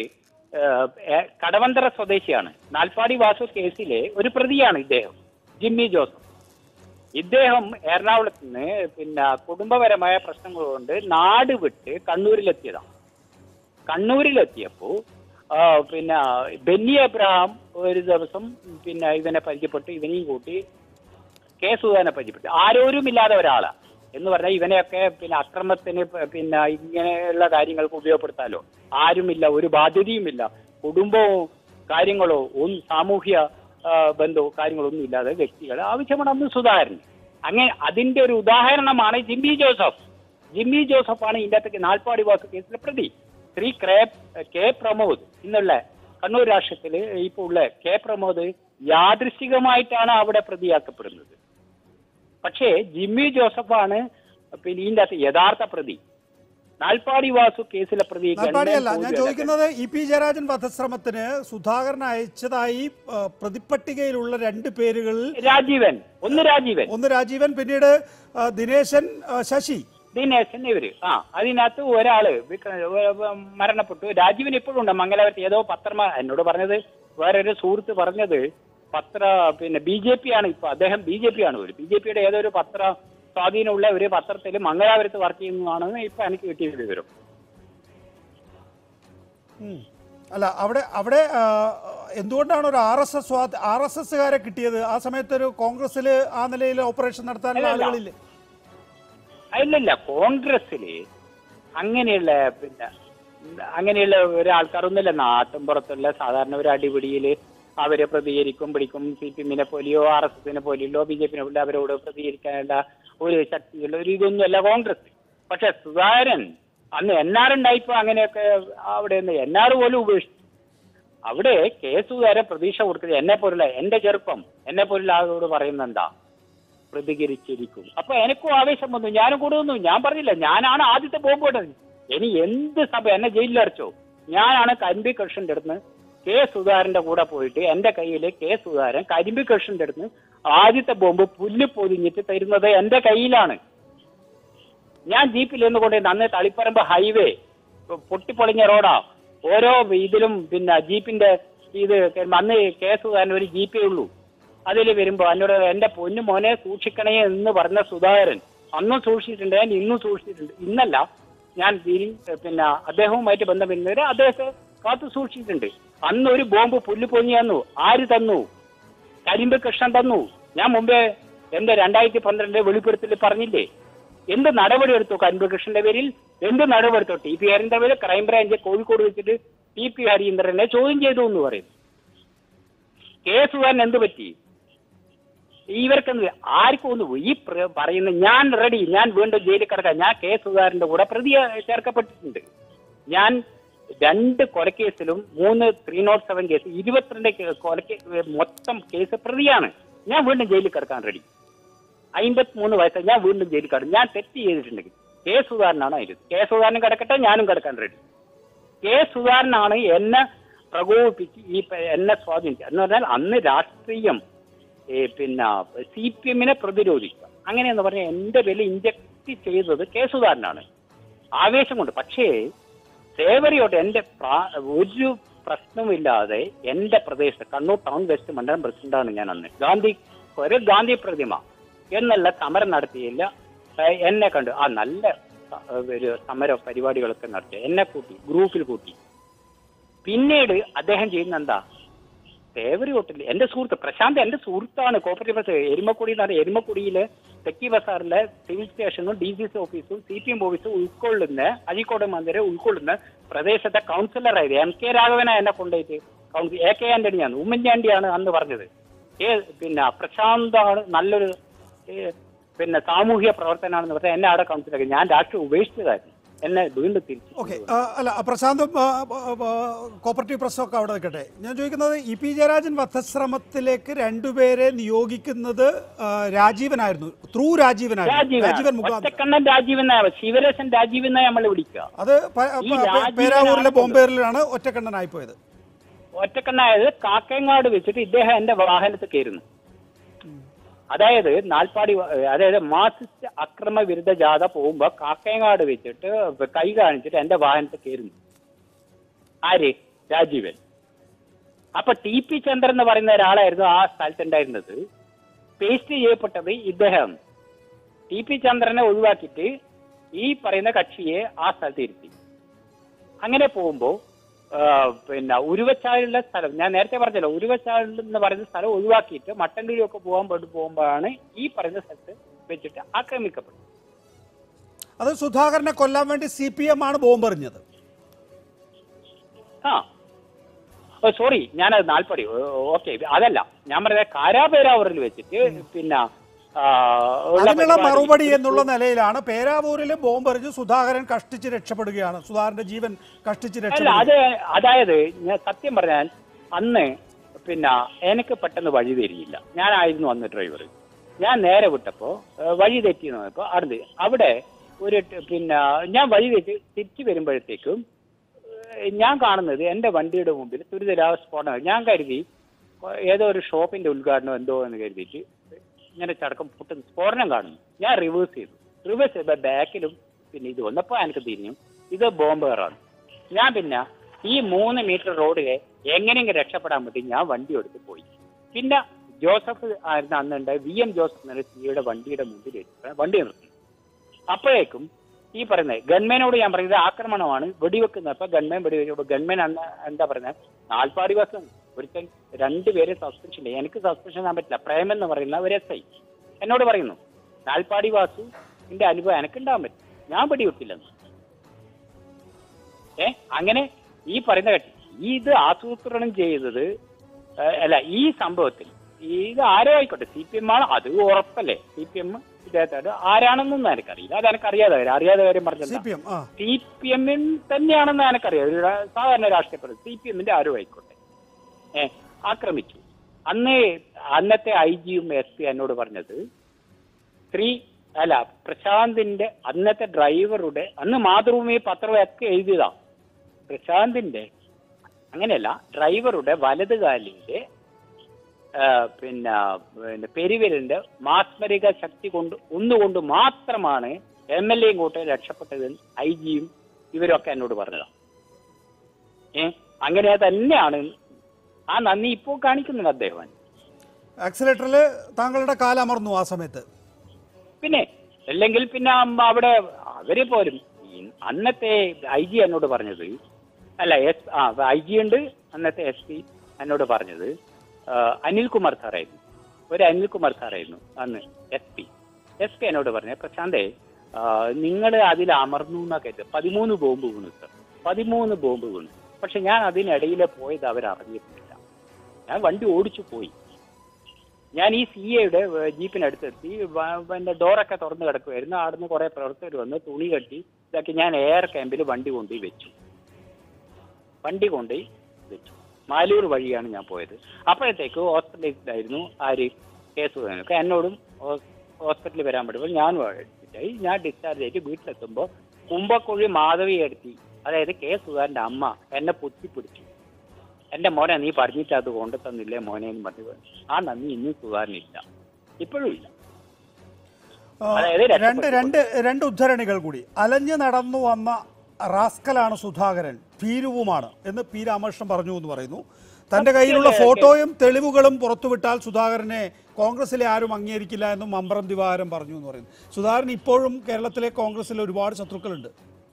കടവന്തറ സ്വദേശിയാണ്. നാൽപ്പാടി വാസു കേസിലെ ഒരു പ്രതിയാണ് ഇദ്ദേഹം, ജിമ്മി ജോസഫ്. ഇദ്ദേഹം എറണാകുളത്ത് നിന്ന് പിന്നെ കുടുംബപരമായ പ്രശ്നങ്ങൾ കൊണ്ട് നാട് വിട്ട് കണ്ണൂരിലെത്തിയതാണ്. കണ്ണൂരിലെത്തിയപ്പോ പിന്നെ ബെന്നി അബ്രഹാം ഒരു ദിവസം പിന്നെ ഇവനെ പരിചയപ്പെട്ടു, ഇവനെയും കൂട്ടി കെ സുധാകരനെ പരിചയപ്പെട്ടു. ആരോരുമില്ലാതെ ഒരാളാ എന്ന് പറഞ്ഞാൽ ഇവനെയൊക്കെ പിന്നെ അക്രമത്തിന് പിന്നെ ഇങ്ങനെയുള്ള കാര്യങ്ങൾക്ക് ഉപയോഗപ്പെടുത്താലോ, ആരുമില്ല, ഒരു ബാധ്യതയുമില്ല, കുടുംബവും കാര്യങ്ങളോ ഒന്നും സാമൂഹ്യ ബന്ധവും കാര്യങ്ങളൊന്നും ഇല്ലാതെ വ്യക്തികളെ ആവശ്യമാണ് അന്ന് സുധാകരൻ. അങ്ങനെ അതിന്റെ ഒരു ഉദാഹരണമാണ് ജിമ്മി ജോസഫ്. ജിമ്മി ജോസഫാണ് ഇതിന്റെ അകത്തേക്ക് നാൽപ്പാടി വാസു കേസിലെ പ്രതി. ശ്രീ കെ പ്രമോദ് എന്നുള്ള കണ്ണൂർ രാഷ്ട്രത്തില് ഇപ്പൊ ഉള്ള കെ പ്രമോദ് യാദൃശികമായിട്ടാണ് അവിടെ പ്രതിയാക്കപ്പെടുന്നത്. പക്ഷേ ജിമ്മി ജോസഫാണ് പിന്നെ ഇതിന്റെ അകത്ത് യഥാർത്ഥ പ്രതി. നാൽപ്പാടി വാസു കേസിലെ പ്രതി. നാൽപ്പാടിയല്ല ഞാൻ ചോദിക്കുന്നത്, ഇ പി ജയരാജൻ വധശ്രമത്തിന് സുധാകരൻ അയച്ചതായി പ്രതിപട്ടികയിലുള്ള രണ്ട് പേരുകളിൽ രാജീവൻ, ഒന്ന് രാജീവൻ ഒന്ന് രാജീവൻ പിന്നീട് ദിനേശൻ, ശശി ദിനേശൻ, ഇവര് ആ അതിനകത്ത് ഒരാള് മരണപ്പെട്ടു. രാജീവൻ ഇപ്പോഴും ഉണ്ട് മംഗലാപുരത്ത്. ഏതോ പത്രമാ എന്നോട് പറഞ്ഞത്, വേറൊരു സുഹൃത്ത് പറഞ്ഞത് പത്ര പിന്നെ ബി ജെ പി ആണ് ഇപ്പൊ അദ്ദേഹം ബി ജെ പി ആണ് ഒരു ബി ജെ പിയുടെ ഏതോ ഒരു പത്ര സ്വാധീനമുള്ള ഒരു പത്രത്തിൽ മംഗലാപുരത്ത് വർക്ക് ചെയ്യുന്നതാണെന്ന് ഇപ്പൊ എനിക്ക് കിട്ടിയ വിവരം. അല്ല അവിടെ അവിടെ എന്തുകൊണ്ടാണ് ഒരു R S S R S എസ്സുകാരെ കിട്ടിയത്? ആ സമയത്ത് ഒരു കോൺഗ്രസില് ആ നിലയിൽ ഓപ്പറേഷൻ നടത്താനുള്ള ആളുകളില്ലേ? ഇല്ലല്ല, കോൺഗ്രസില് അങ്ങനെയുള്ള പിന്നെ അങ്ങനെയുള്ള ഒരാൾക്കാരൊന്നുമില്ല. നാട്ടും പുറത്തുള്ള സാധാരണ ഒരു അടിപിടിയില് അവരെ പ്രതികരിക്കും, പിടിക്കും. സി പി എമ്മിനെ പോലെയോ ആർ എസ് എസിനെ പോലെയോ ബി ജെ പിനെ പോലെ അവരോട് പ്രതികരിക്കാനുള്ള ഒരു ശക്തിയുള്ള ഒരു ഇതൊന്നുമല്ല കോൺഗ്രസ്. പക്ഷെ സുധാകരൻ അന്ന് എൻ ആർ ഉണ്ടായിപ്പോ അങ്ങനെയൊക്കെ അവിടെ നിന്ന് എൻ ആർ പോലും ഉപേക്ഷിച്ചു. അവിടെ കെ സുധാകരൻ പ്രതീക്ഷ കൊടുക്കുന്നത് എന്നെ പോലുള്ള എന്റെ ചെറുപ്പം എന്നെ പോലുള്ള ആളോട് പറയുന്നെന്താ പ്രതികരിച്ചിരിക്കും. അപ്പൊ എനിക്കും ആവേശം വന്നു, ഞാനും കൂടെ വന്നു. ഞാൻ പറഞ്ഞില്ല ഞാനാണ് ആദ്യത്തെ ബോംബ് ഇട്ടത്. ഇനി എന്ത് സഭ എന്നെ ജയിലിലടച്ചോ, ഞാനാണ് കരിമ്പി കൃഷ്ണന്റെ അടുത്ത് കെ സുധാകരന്റെ കൂടെ പോയിട്ട് എന്റെ കയ്യിൽ കെ സുധാകരൻ കരിമ്പി കൃഷ്ണന്റെ അടുത്ത് ആദ്യത്തെ ബോംബ് പുല്ല് പൊതിഞ്ഞിട്ട് തരുന്നത് എന്റെ കയ്യിലാണ്. ഞാൻ ജീപ്പിൽ നിന്ന് കൊണ്ട് അന്ന് തളിപ്പറമ്പ് ഹൈവേ പൊട്ടിപ്പൊളിഞ്ഞ റോഡാ. ഓരോ ഇതിലും പിന്നെ ജീപ്പിന്റെ ഇത് അന്ന് കെ സുധാകരൻ ഒരു ജീപ്പേ ഉള്ളൂ. അതിൽ വരുമ്പോ എന്നോട് എന്റെ പൊന്നു മോനെ സൂക്ഷിക്കണേ എന്ന് പറഞ്ഞ സുധാകരൻ അന്നും സൂക്ഷിച്ചിട്ടുണ്ട്, ഞാൻ ഇന്നും സൂക്ഷിച്ചിട്ടുണ്ട്. ഇന്നല്ല, ഞാൻ പിന്നെ അദ്ദേഹവുമായിട്ട് ബന്ധം വരുന്നവരെ അദ്ദേഹത്തെ കാത്തു സൂക്ഷിച്ചിട്ടുണ്ട്. അന്ന് ഒരു ബോംബ് പുല്ല് പൊങ്ങി തന്നു. ആര് തന്നു? കരിമ്പ് കൃഷ്ണൻ തന്നു. ഞാൻ മുമ്പേ എന്റെ രണ്ടായിരത്തി പന്ത്രണ്ടിലെ വെളിപ്പെടുത്തൽ പറഞ്ഞില്ലേ എന്ത് നടപടി എടുത്തു കരിമ്പ് കൃഷ്ണന്റെ പേരിൽ? എന്ത് നടപടി എടുത്തു? ടി പി ഹരീന്ദ്രന്റെ പേര് ക്രൈംബ്രാഞ്ച് കോഴിക്കോട് വെച്ചിട്ട് ടി പി ഹരീന്ദ്രനെ ചോദ്യം ചെയ്തു എന്ന് പറയുന്നു. കെ സുധാകരൻ എന്ത് പറ്റി? ഇവർക്കെന്ത് ആർക്കും ഒന്ന് ഈ പറയുന്ന ഞാൻ റെഡി, ഞാൻ വീണ്ടും ജയിലിൽ കിടക്കാം. ഞാൻ കെ സുധാകരന്റെ കൂടെ പ്രതി ചേർക്കപ്പെട്ടിട്ടുണ്ട്. ഞാൻ രണ്ട് കൊലക്കേസിലും മൂന്ന് ത്രീ നോട്ട് സെവൻ കേസ് ഇരുപത്തിരണ്ട് കൊലക്കേ മൊത്തം കേസ് പ്രതിയാണ്. ഞാൻ വീണ്ടും ജയിലിൽ കിടക്കാൻ റെഡി. അമ്പത്തി മൂന്ന് വയസ്സായി ഞാൻ വീണ്ടും ജയിലിൽ കിടക്കും. ഞാൻ തെറ്റ് ചെയ്തിട്ടുണ്ടെങ്കിൽ കെ സുധാകരനാണ് ആയിരുന്നു. കെ സുധാകരൻ കിടക്കട്ടെ, ഞാനും കിടക്കാൻ റെഡി. കെ സുധാകരനാണ് എന്നെ പ്രകോപിപ്പിച്ച് ഈ എന്നെ സ്വാധീനിച്ചത് എന്ന് പറഞ്ഞാൽ അന്ന് രാഷ്ട്രീയം പിന്നെ സി പി എമ്മിനെ പ്രതിരോധിക്കുക അങ്ങനെയെന്ന് പറഞ്ഞാൽ എന്റെ പേരിൽ ഇഞ്ചക്ട് ചെയ്തത് കെ സുധാകരനാണ് ആവേശം കൊണ്ട്. പക്ഷേ സേവറിയോട്ട് എന്റെ ഒരു പ്രശ്നമില്ലാതെ എന്റെ പ്രദേശത്ത് കണ്ണൂർ ടൗൺ വെസ്റ്റ് മണ്ഡലം പ്രസിഡന്റാണ് ഞാൻ അന്ന്. ഗാന്ധി ഒരു ഗാന്ധി പ്രതിമ എന്നുള്ള സമരം നടത്തിയില്ല. എന്നെ കണ്ടു ആ നല്ല ഒരു സമര പരിപാടികളൊക്കെ നടത്തി എന്നെ കൂട്ടി ഗ്രൂപ്പിൽ കൂട്ടി. പിന്നീട് അദ്ദേഹം ചെയ്യുന്ന എന്താ, തേവരി ഹോട്ടലിൽ എന്റെ സുഹൃത്ത് പ്രശാന്ത് എന്റെ സുഹൃത്താണ്. കോപ്പറേറ്റീവ് ബസ് എരുമക്കുടി എന്ന് പറഞ്ഞാൽ എരുമക്കുടിയിലെ തെക്കി ബസാറിലെ സിവിൽ സ്റ്റേഷനും ഡി സി സി ഓഫീസും സി പി എം ഓഫീസും ഉൾക്കൊള്ളുന്ന അഴീക്കോട് മന്ദിരം ഉൾക്കൊള്ളുന്ന പ്രദേശത്തെ കൗൺസിലറായത് എം കെ രാഘവന എന്നെ കൊണ്ടുപോയിട്ട് കൗൺസിൽ എ കെ ആന്റണിയാണ് ഉമ്മൻചാണ്ടിയാണ് അന്ന് പറഞ്ഞത്. ഏ പിന്നെ പ്രശാന്താണ് നല്ലൊരു പിന്നെ സാമൂഹ്യ പ്രവർത്തനാണെന്ന് പറഞ്ഞാൽ എന്നെ അവിടെ കൗൺസിലാക്കി. ഞാൻ രാഷ്ട്രീയം ഉപേക്ഷിച്ചതായിരുന്നു. എന്നെ വീണ്ടും തിരിച്ചു. ഓക്കെ, അല്ല പ്രശാന്തും കോപ്പറേറ്റീവ് പ്രസ്സൊക്കെ അവിടെ നിൽക്കട്ടെ. ഞാൻ ചോദിക്കുന്നത് ഇ പി ജയരാജൻ വധശ്രമത്തിലേക്ക് രണ്ടുപേരെ നിയോഗിക്കുന്നത് രാജീവനായിരുന്നു, ത്രൂ രാജീവനായിരുന്നു. രാജീവൻ ഒറ്റക്കണ്ണൻ രാജീവൻ, ശിവരേശൻ രാജീവൻ നമ്മൾ വിളിക്കുക. അത് പേരാവൂരിലെ ബോംബേറിലാണ് ഒറ്റക്കണ്ണനായി പോയത്. ഒറ്റക്കണ്ണായത് കാക്കയങ്ങാട് വെച്ചിട്ട് ഇദ്ദേഹം എന്റെ വാഹനത്തിൽ കയറുന്നു. അതായത് നാൽപ്പാടി, അതായത് മാർക്സിസ്റ്റ് അക്രമ വിരുദ്ധ ജാഥ പോകുമ്പോ കാക്കയങ്ങാട് വെച്ചിട്ട് കൈ കാണിച്ചിട്ട് എന്റെ വാഹനത്തിൽ കയറുന്നു. ആര്? രാജീവൻ. അപ്പൊ ടി പി ചന്ദ്രൻ എന്ന് പറയുന്ന ഒരാളായിരുന്നു ആ സ്ഥലത്തുണ്ടായിരുന്നത്. പേസ്റ്റ് ചെയ്യപ്പെട്ടത് ഇദ്ദേഹം. ടി പി ചന്ദ്രനെ ഒഴിവാക്കിയിട്ട് ഈ പറയുന്ന കക്ഷിയെ ആ സ്ഥലത്ത് ഇരുത്തി. അങ്ങനെ പോകുമ്പോ പിന്നെ ഉരുവച്ചാലുള്ള സ്ഥലം ഞാൻ നേരത്തെ പറഞ്ഞല്ലോ, ഉരുവച്ചാൽ എന്ന് പറയുന്ന സ്ഥലം ഒഴിവാക്കിയിട്ട് മട്ടന്നൂരൊക്കെ പോകാൻ വേണ്ടി പോകുമ്പോഴാണ് ഈ പറയുന്ന സ്ഥലത്ത് വെച്ചിട്ട് ആക്രമിക്കപ്പെട്ടത്. അത് സുധാകരനെ കൊല്ലാൻ വേണ്ടി സി പി എം ആണ് ബോംബെറിഞ്ഞത്. ആ സോറി, ഞാനത് നാൽപ്പടി ഓക്കെ അതല്ല ഞാൻ പറഞ്ഞത്. കാരാപേരാവൂരിൽ വെച്ചിട്ട് പിന്നെ അതിനുള്ള മറുപടി എന്നുള്ള നിലയിലാണ് പേരാവൂരിൽ ബോംബെറിഞ്ഞ് സുധാകരൻ കഷ്ടിച്ച് രക്ഷപ്പെടുകയാണ്. സുധാകരന്റെ ജീവൻ കഷ്ടിച്ച് രക്ഷപ്പെടുക. അത് അതായത് ഞാൻ സത്യം പറഞ്ഞാൽ അന്ന് പിന്നെ എനിക്ക് പെട്ടെന്ന് വഴി തരിയില്ല. ഞാനായിരുന്നു അന്ന് ഡ്രൈവർ. ഞാൻ നേരെ വിട്ടപ്പോ വഴി തെറ്റി നോക്കിയപ്പോ അടുത്ത് അവിടെ ഒരു പിന്നെ ഞാൻ വഴി തെറ്റി തിരിച്ചു വരുമ്പോഴത്തേക്കും ഞാൻ കാണുന്നത് എന്റെ വണ്ടിയുടെ മുമ്പിൽ തുരിതരാ സ്ഫോടനം. ഞാൻ കരുതി ഏതോ ഒരു ഷോപ്പിന്റെ ഉദ്ഘാടനം എന്തോ എന്ന് കരുതിയിട്ട് ഇങ്ങനെ ചടക്കം പൊട്ടുന്ന സ്ഫോടനം കാണുന്നു. ഞാൻ റിവേഴ്സ് ചെയ്തു. റിവേഴ്സ് ചെയ്ത ബാക്കിലും പിന്നെ ഇത് വന്നപ്പോൾ എനിക്ക് തിരിഞ്ഞു ഇത് ബോംബേറാണ്. ഞാൻ പിന്നെ ഈ മൂന്ന് മീറ്റർ റോഡിലെ എങ്ങനെയെങ്കിലും രക്ഷപ്പെടാൻ പറ്റി ഞാൻ വണ്ടി എടുത്ത് പോയി. പിന്നെ ജോസഫ് ആയിരുന്നു അന്നുണ്ടായി, വി എം ജോസഫ് എന്ന സ്ത്രീയുടെ വണ്ടിയുടെ മുമ്പിൽ വണ്ടി നിർത്തി. അപ്പോഴേക്കും ഈ പറയുന്നത് ഗൺമേനോട് ഞാൻ പറയുന്നത് ആക്രമണമാണ്, വെടിവെക്കുന്നത്. അപ്പൊ ഗൺമേൻ വെടിവെച്ചപ്പോൾ ഗൺമേൻ അന്ന് എന്താ പറയുന്നത്, നാൽപ്പാടി ബസ് ഒരുത്തൻ രണ്ടുപേരെ സസ്പെൻഷൻ ചെയ്യും. എനിക്ക് സസ്പെൻഷൻ ചെയ്യാൻ പറ്റില്ല. പ്രേം എന്ന് പറയുന്ന ഒരു എസ് ഐ എന്നോട് പറയുന്നു നാൽപ്പാടി വാസു എന്റെ അനുഭവം എനിക്കുണ്ടാകാൻ പറ്റും, ഞാൻ വെടിവെക്കില്ലെന്ന്. ഏ അങ്ങനെ ഈ പറയുന്ന കട്ടി ഇത് ആസൂത്രണം ചെയ്തത് അല്ല ഈ സംഭവത്തിൽ ഇത് ആരോ ആയിക്കോട്ടെ, സി പി എം ആണ് അത് ഉറപ്പല്ലേ. സി പി എം ഇദ്ദേഹത്തോട് ആരാണെന്നൊന്നും എനിക്കറിയില്ല. അത് എനിക്കറിയാതെ കാര്യം അറിയാതെ കാര്യം പറഞ്ഞത് സി പി എമ്മിൻ തന്നെയാണെന്ന് എനിക്കറിയാം. സാധാരണ രാഷ്ട്രീയ സി പി എമ്മിന്റെ ആരോ ആയിക്കോട്ടെ ഏഹ് ആക്രമിച്ചു. അന്ന് അന്നത്തെ ഐ ജിയും എസ് പി എന്നോട് പറഞ്ഞത് സ്ത്രീ അല്ല പ്രശാന്തിന്റെ അന്നത്തെ ഡ്രൈവറുടെ അന്ന് മാതൃഭൂമി പത്രവും ഒക്കെ എഴുതിയതാ. പ്രശാന്തിന്റെ അങ്ങനെയല്ല ഡ്രൈവറുടെ വലത് കാലിന്റെ പിന്നെ പിന്നെ പെരുവിരലിന്റെ മാസ്മരിക ശക്തി കൊണ്ട് ഒന്നുകൊണ്ട് മാത്രമാണ് എം എൽ എയും കൂട്ടെ രക്ഷപ്പെട്ടതെന്ന് ഐ ജിയും ഇവരൊക്കെ എന്നോട് പറഞ്ഞതാണ്. ഏ അങ്ങനെ തന്നെയാണ്. ആ നന്ദി ഇപ്പോൾ കാണിക്കുന്നുണ്ട് അദ്ദേഹം. ആക്സിലേറ്ററിൽ താങ്കളുടെ കാലമർന്നു ആ സമയത്ത്. പിന്നെ അല്ലെങ്കിൽ പിന്നെ അവിടെ അവര് പോലും അന്നത്തെ ഐ ജി എന്നോട് പറഞ്ഞത് അല്ല എസ് ആ ഐ ജി ഉണ്ട് അന്നത്തെ എസ് പി എന്നോട് പറഞ്ഞത് അനിൽകുമാർ സാറായിരുന്നു. ഒരു അനിൽകുമാർ സാറായിരുന്നു അന്ന് എസ് പി. എസ് പി എന്നോട് പറഞ്ഞ പ്രശാന്തേ നിങ്ങൾ അതിൽ അമർന്നു എന്നാ കരുത്. പതിമൂന്ന് ബോംബ് വീണു സർ, പതിമൂന്ന് ബോംബ് വീണു. പക്ഷെ ഞാൻ അതിനിടയിൽ പോയത് അവരറിഞ്ഞിട്ടില്ല. ഞാൻ വണ്ടി ഓടിച്ചു പോയി. ഞാൻ ഈ സി എയുടെ ജീപ്പിനടുത്തെത്തി. എൻ്റെ ഡോറൊക്കെ തുറന്നു കിടക്കുമായിരുന്നു. അവിടുന്ന് കുറെ പ്രവർത്തകർ വന്ന് തുണി കെട്ടി ഇതാക്കി ഞാൻ എയർ ക്യാമ്പിൽ വണ്ടി കൊണ്ടുപോയി വെച്ചു. വണ്ടി കൊണ്ടുപോയി വെച്ചു. മാലൂർ വഴിയാണ് ഞാൻ പോയത്. അപ്പോഴത്തേക്ക് ഹോസ്പിറ്റലിലായിരുന്നു ആര് കേസ് ഒക്കെ എന്നോടും ഹോസ്പിറ്റലിൽ വരാൻ പറ്റുമ്പോൾ ഞാനും അഡ്മിറ്റായി. ഞാൻ ഡിസ്ചാർജ് ആയിട്ട് വീട്ടിലെത്തുമ്പോൾ കുമ്പക്കുഴി മാധവി എടുത്തി, അതായത് കെ സുധാകരൻ്റെ അമ്മ എന്നെ പൊത്തിപ്പിടിച്ചു. എൻ്റെ മോനെ നീ പറഞ്ഞിട്ട് അത് കൊണ്ടു തന്നില്ലേ മോനെ എന്ന് പറഞ്ഞു. ആ നന്ദി ഇന്നും സുധാകരനില്ല, ഇപ്പോഴും ഇല്ല. രണ്ട് രണ്ട് രണ്ട് ഉദ്ധരണികൾ കൂടി. അലഞ്ഞു നടന്നു വന്ന റാസ്കലാണ് സുധാകരൻ, ഭീരുവുമാണ് എന്ന് പി രാമകൃഷ്ണൻ പറഞ്ഞു എന്ന് പറയുന്നു. തന്റെ കയ്യിലുള്ള ഫോട്ടോയും തെളിവുകളും പുറത്തുവിട്ടാൽ സുധാകരനെ കോൺഗ്രസിലെ ആരും അംഗീകരിക്കില്ല എന്നും മമ്പറം ദിവാകരൻ പറഞ്ഞു എന്ന് പറയുന്നു. സുധാകരൻ ഇപ്പോഴും കേരളത്തിലെ കോൺഗ്രസിൽ ഒരുപാട് ശത്രുക്കളുണ്ട്.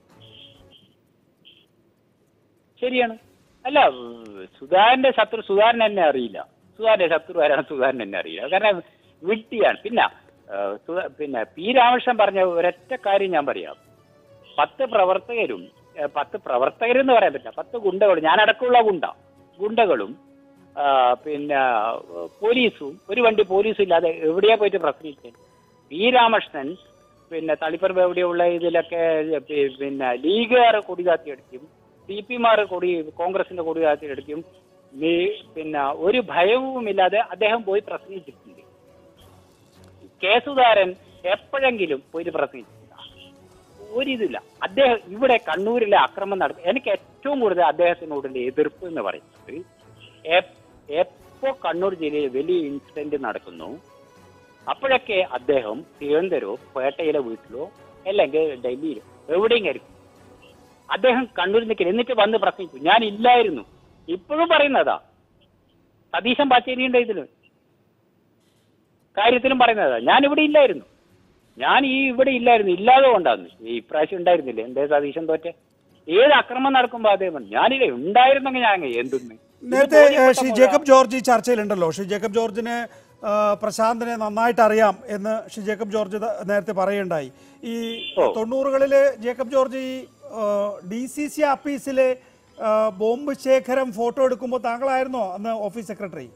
ശരിയാണ്. അല്ല, സുധാകരന്റെ ശത്രു സുധാകരൻ എന്നെ അറിയില്ല. സുധാകരന്റെ ശത്രു ആരാണ് സുധാകരൻ എന്നെ അറിയില്ല. കാരണം വിട്ടിയാണ്. പിന്നെ പിന്നെ പി രാമകൃഷ്ണൻ പറഞ്ഞ ഒരൊറ്റ കാര്യം ഞാൻ പറയാം. പത്ത് പ്രവർത്തകരും പത്ത് പ്രവർത്തകരെന്ന് പറയാൻ പറ്റില്ല, പത്ത് ഗുണ്ടകളും, ഞാനടക്കമുള്ള ഗുണ്ട ഗുണ്ടകളും പിന്നെ പോലീസും, ഒരു വണ്ടി പോലീസും ഇല്ലാതെ എവിടെയാ പോയിട്ട് പ്രസംഗിച്ചത്? പി രാമകൃഷ്ണൻ പിന്നെ തളിപ്പറമ്പ് എവിടെയുള്ള ഇതിലൊക്കെ പിന്നെ ലീഗുകാർ കൊടി താത്തിയടിക്കും, സി പി മാർ കൊടി കോൺഗ്രസിന്റെ കൊടി താത്തിയടിക്കും. പിന്നെ ഒരു ഭയവുമില്ലാതെ അദ്ദേഹം പോയി പ്രസംഗിച്ചിട്ടുണ്ട്. കെ സുധാകരൻ എപ്പോഴെങ്കിലും പോയിട്ട് പ്രസംഗിച്ചിട്ടില്ല, ഒരിതില്ല. അദ്ദേഹം ഇവിടെ കണ്ണൂരിലെ അക്രമം നടക്കും. എനിക്ക് ഏറ്റവും കൂടുതൽ അദ്ദേഹത്തിനോടുള്ള എതിർപ്പ് എന്ന് പറയുന്നത്, എപ്പോ കണ്ണൂർ ജില്ലയിൽ വലിയ ഇൻസിഡന്റ് നടക്കുന്നു അപ്പോഴൊക്കെ അദ്ദേഹം തിരുവനന്തപുരമോ പേട്ടയിലെ വീട്ടിലോ അല്ലെങ്കിൽ ഡൽഹിയിലോ എവിടെയെങ്കിലും അദ്ദേഹം കണ്ണൂരിൽ നിൽക്കില്ല. എന്നിട്ട് വന്ന് പ്രസംഗിച്ചു. ഞാൻ ഇല്ലായിരുന്നു. ഇപ്പോഴും പറയുന്നതാ. സതീശൻ പാച്ചേരിയുടെ ഇതില് കാര്യത്തിലും പറയുന്നതാ. ഞാൻ ഇവിടെ ഇല്ലായിരുന്നു. ഞാൻ ഈ ഇവിടെ ഇല്ലായിരുന്നു. ഇല്ലാതെ കൊണ്ടാന്ന് ഈ ഇപ്രാവശ്യം ഉണ്ടായിരുന്നില്ല. എന്തേ സതീശൻ തോറ്റെ? ഏത് അക്രമം നടക്കുമ്പോ അദ്ദേഹം ഞാനില്ല, ഉണ്ടായിരുന്നെങ്കിൽ ഞാൻ എന്തെന്ന്. നേരത്തെ ശ്രീ ജേക്കബ് ജോർജ് ഈ ചർച്ചയിലുണ്ടല്ലോ. ശ്രീ ജേക്കബ് ജോർജിന് പ്രശാന്തിനെ നന്നായിട്ട് അറിയാം എന്ന് ശ്രീ ജേക്കബ് ജോർജ് നേരത്തെ പറയുണ്ടായി. ഈ തൊണ്ണൂറുകളില് ജേക്കബ് ജോർജ് ഈ ഡി സി സി ഓഫീസിലെ ബോംബ് ശേഖരം ഫോട്ടോ എടുക്കുമ്പോൾ താങ്കളായിരുന്നോ അന്ന് ഓഫീസ് സെക്രട്ടറി?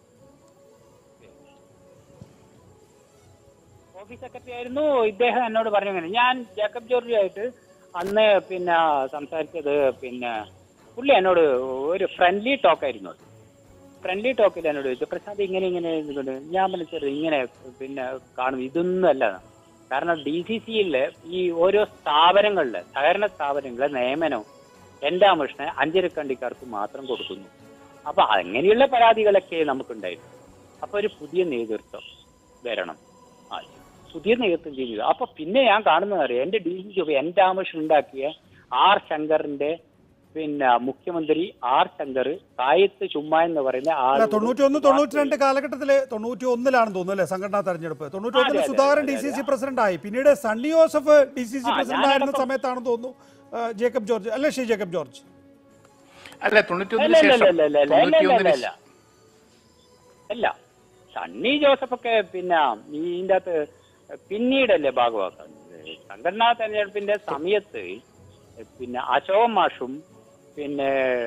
ഓഫീസ് സെക്രട്ടറി ആയിരുന്നു. ഇദ്ദേഹം എന്നോട് പറഞ്ഞു അങ്ങനെ. ഞാൻ ജേക്കബ് ജോർജുമായിട്ട് അന്ന് പിന്നെ സംസാരിച്ചത്, പിന്നെ പുള്ളി എന്നോട് ഒരു ഫ്രണ്ട്ലി ടോക്കായിരുന്നു. അത് ഫ്രണ്ട്ലി ടോക്കിൽ എന്നോട് ചോദിച്ചു, പ്രശാന്ത് ഇങ്ങനെ ഇങ്ങനെ ഞാൻ മനസ്സിലത് ഇങ്ങനെ പിന്നെ കാണും, ഇതൊന്നും അല്ല. കാരണം ഡി സി സിയിലെ ഈ ഓരോ സ്ഥാപനങ്ങളിലെ സഹകരണ സ്ഥാപനങ്ങളിലെ നിയമനം എൻ്റെ ആമോഷനെ അഞ്ചരക്കണ്ടിക്കാർക്ക് മാത്രം കൊടുക്കുന്നു. അപ്പൊ അങ്ങനെയുള്ള പരാതികളൊക്കെ നമുക്കുണ്ടായിരുന്നു. അപ്പൊ ഒരു പുതിയ നേതൃത്വം വരണം. ആ പുതിയ നേതൃത്വം ചെയ്തു. അപ്പൊ പിന്നെ ഞാൻ കാണുന്നത് അറിയാം, എന്റെ ഡി സി സി എൻ്റെ ആമോഷൻ ഉണ്ടാക്കിയ ആർ ശങ്കറിന്റെ പിന്നെ മുഖ്യമന്ത്രി ആർ ശങ്കർ കായത്ത് ചുമ്മാ എന്ന് പറയുന്ന ആൾ തൊണ്ണൂറ്റി ഒന്ന് തൊണ്ണൂറ്റി രണ്ട് കാലഘട്ടത്തില് തൊണ്ണൂറ്റി ഒന്നിലാണെന്ന് തോന്നുന്നു അല്ലെ സംഘടനാ തെരഞ്ഞെടുപ്പ്. തൊണ്ണൂറ്റി ഒന്നില് Sudhakaran D C C president ആയി. പിന്നീട് Sunny Joseph D C C president ആയിരുന്ന സമയത്താണെന്ന് തോന്നുന്നു ജേക്കബ് ജോർജ് അല്ലെ ശ്രീ ജേക്കബ് ജോർജ്? അല്ല അല്ല സണ്ണി ജോസഫ് ഒക്കെ പിന്നെ ഇതിന്റെ അകത്ത് പിന്നീടല്ലേ ഭാഗമാക്കുന്നത്. സംഘടനാ തെരഞ്ഞെടുപ്പിന്റെ സമയത്ത് പിന്നെ അശോകൻ മാഷും പിന്നെ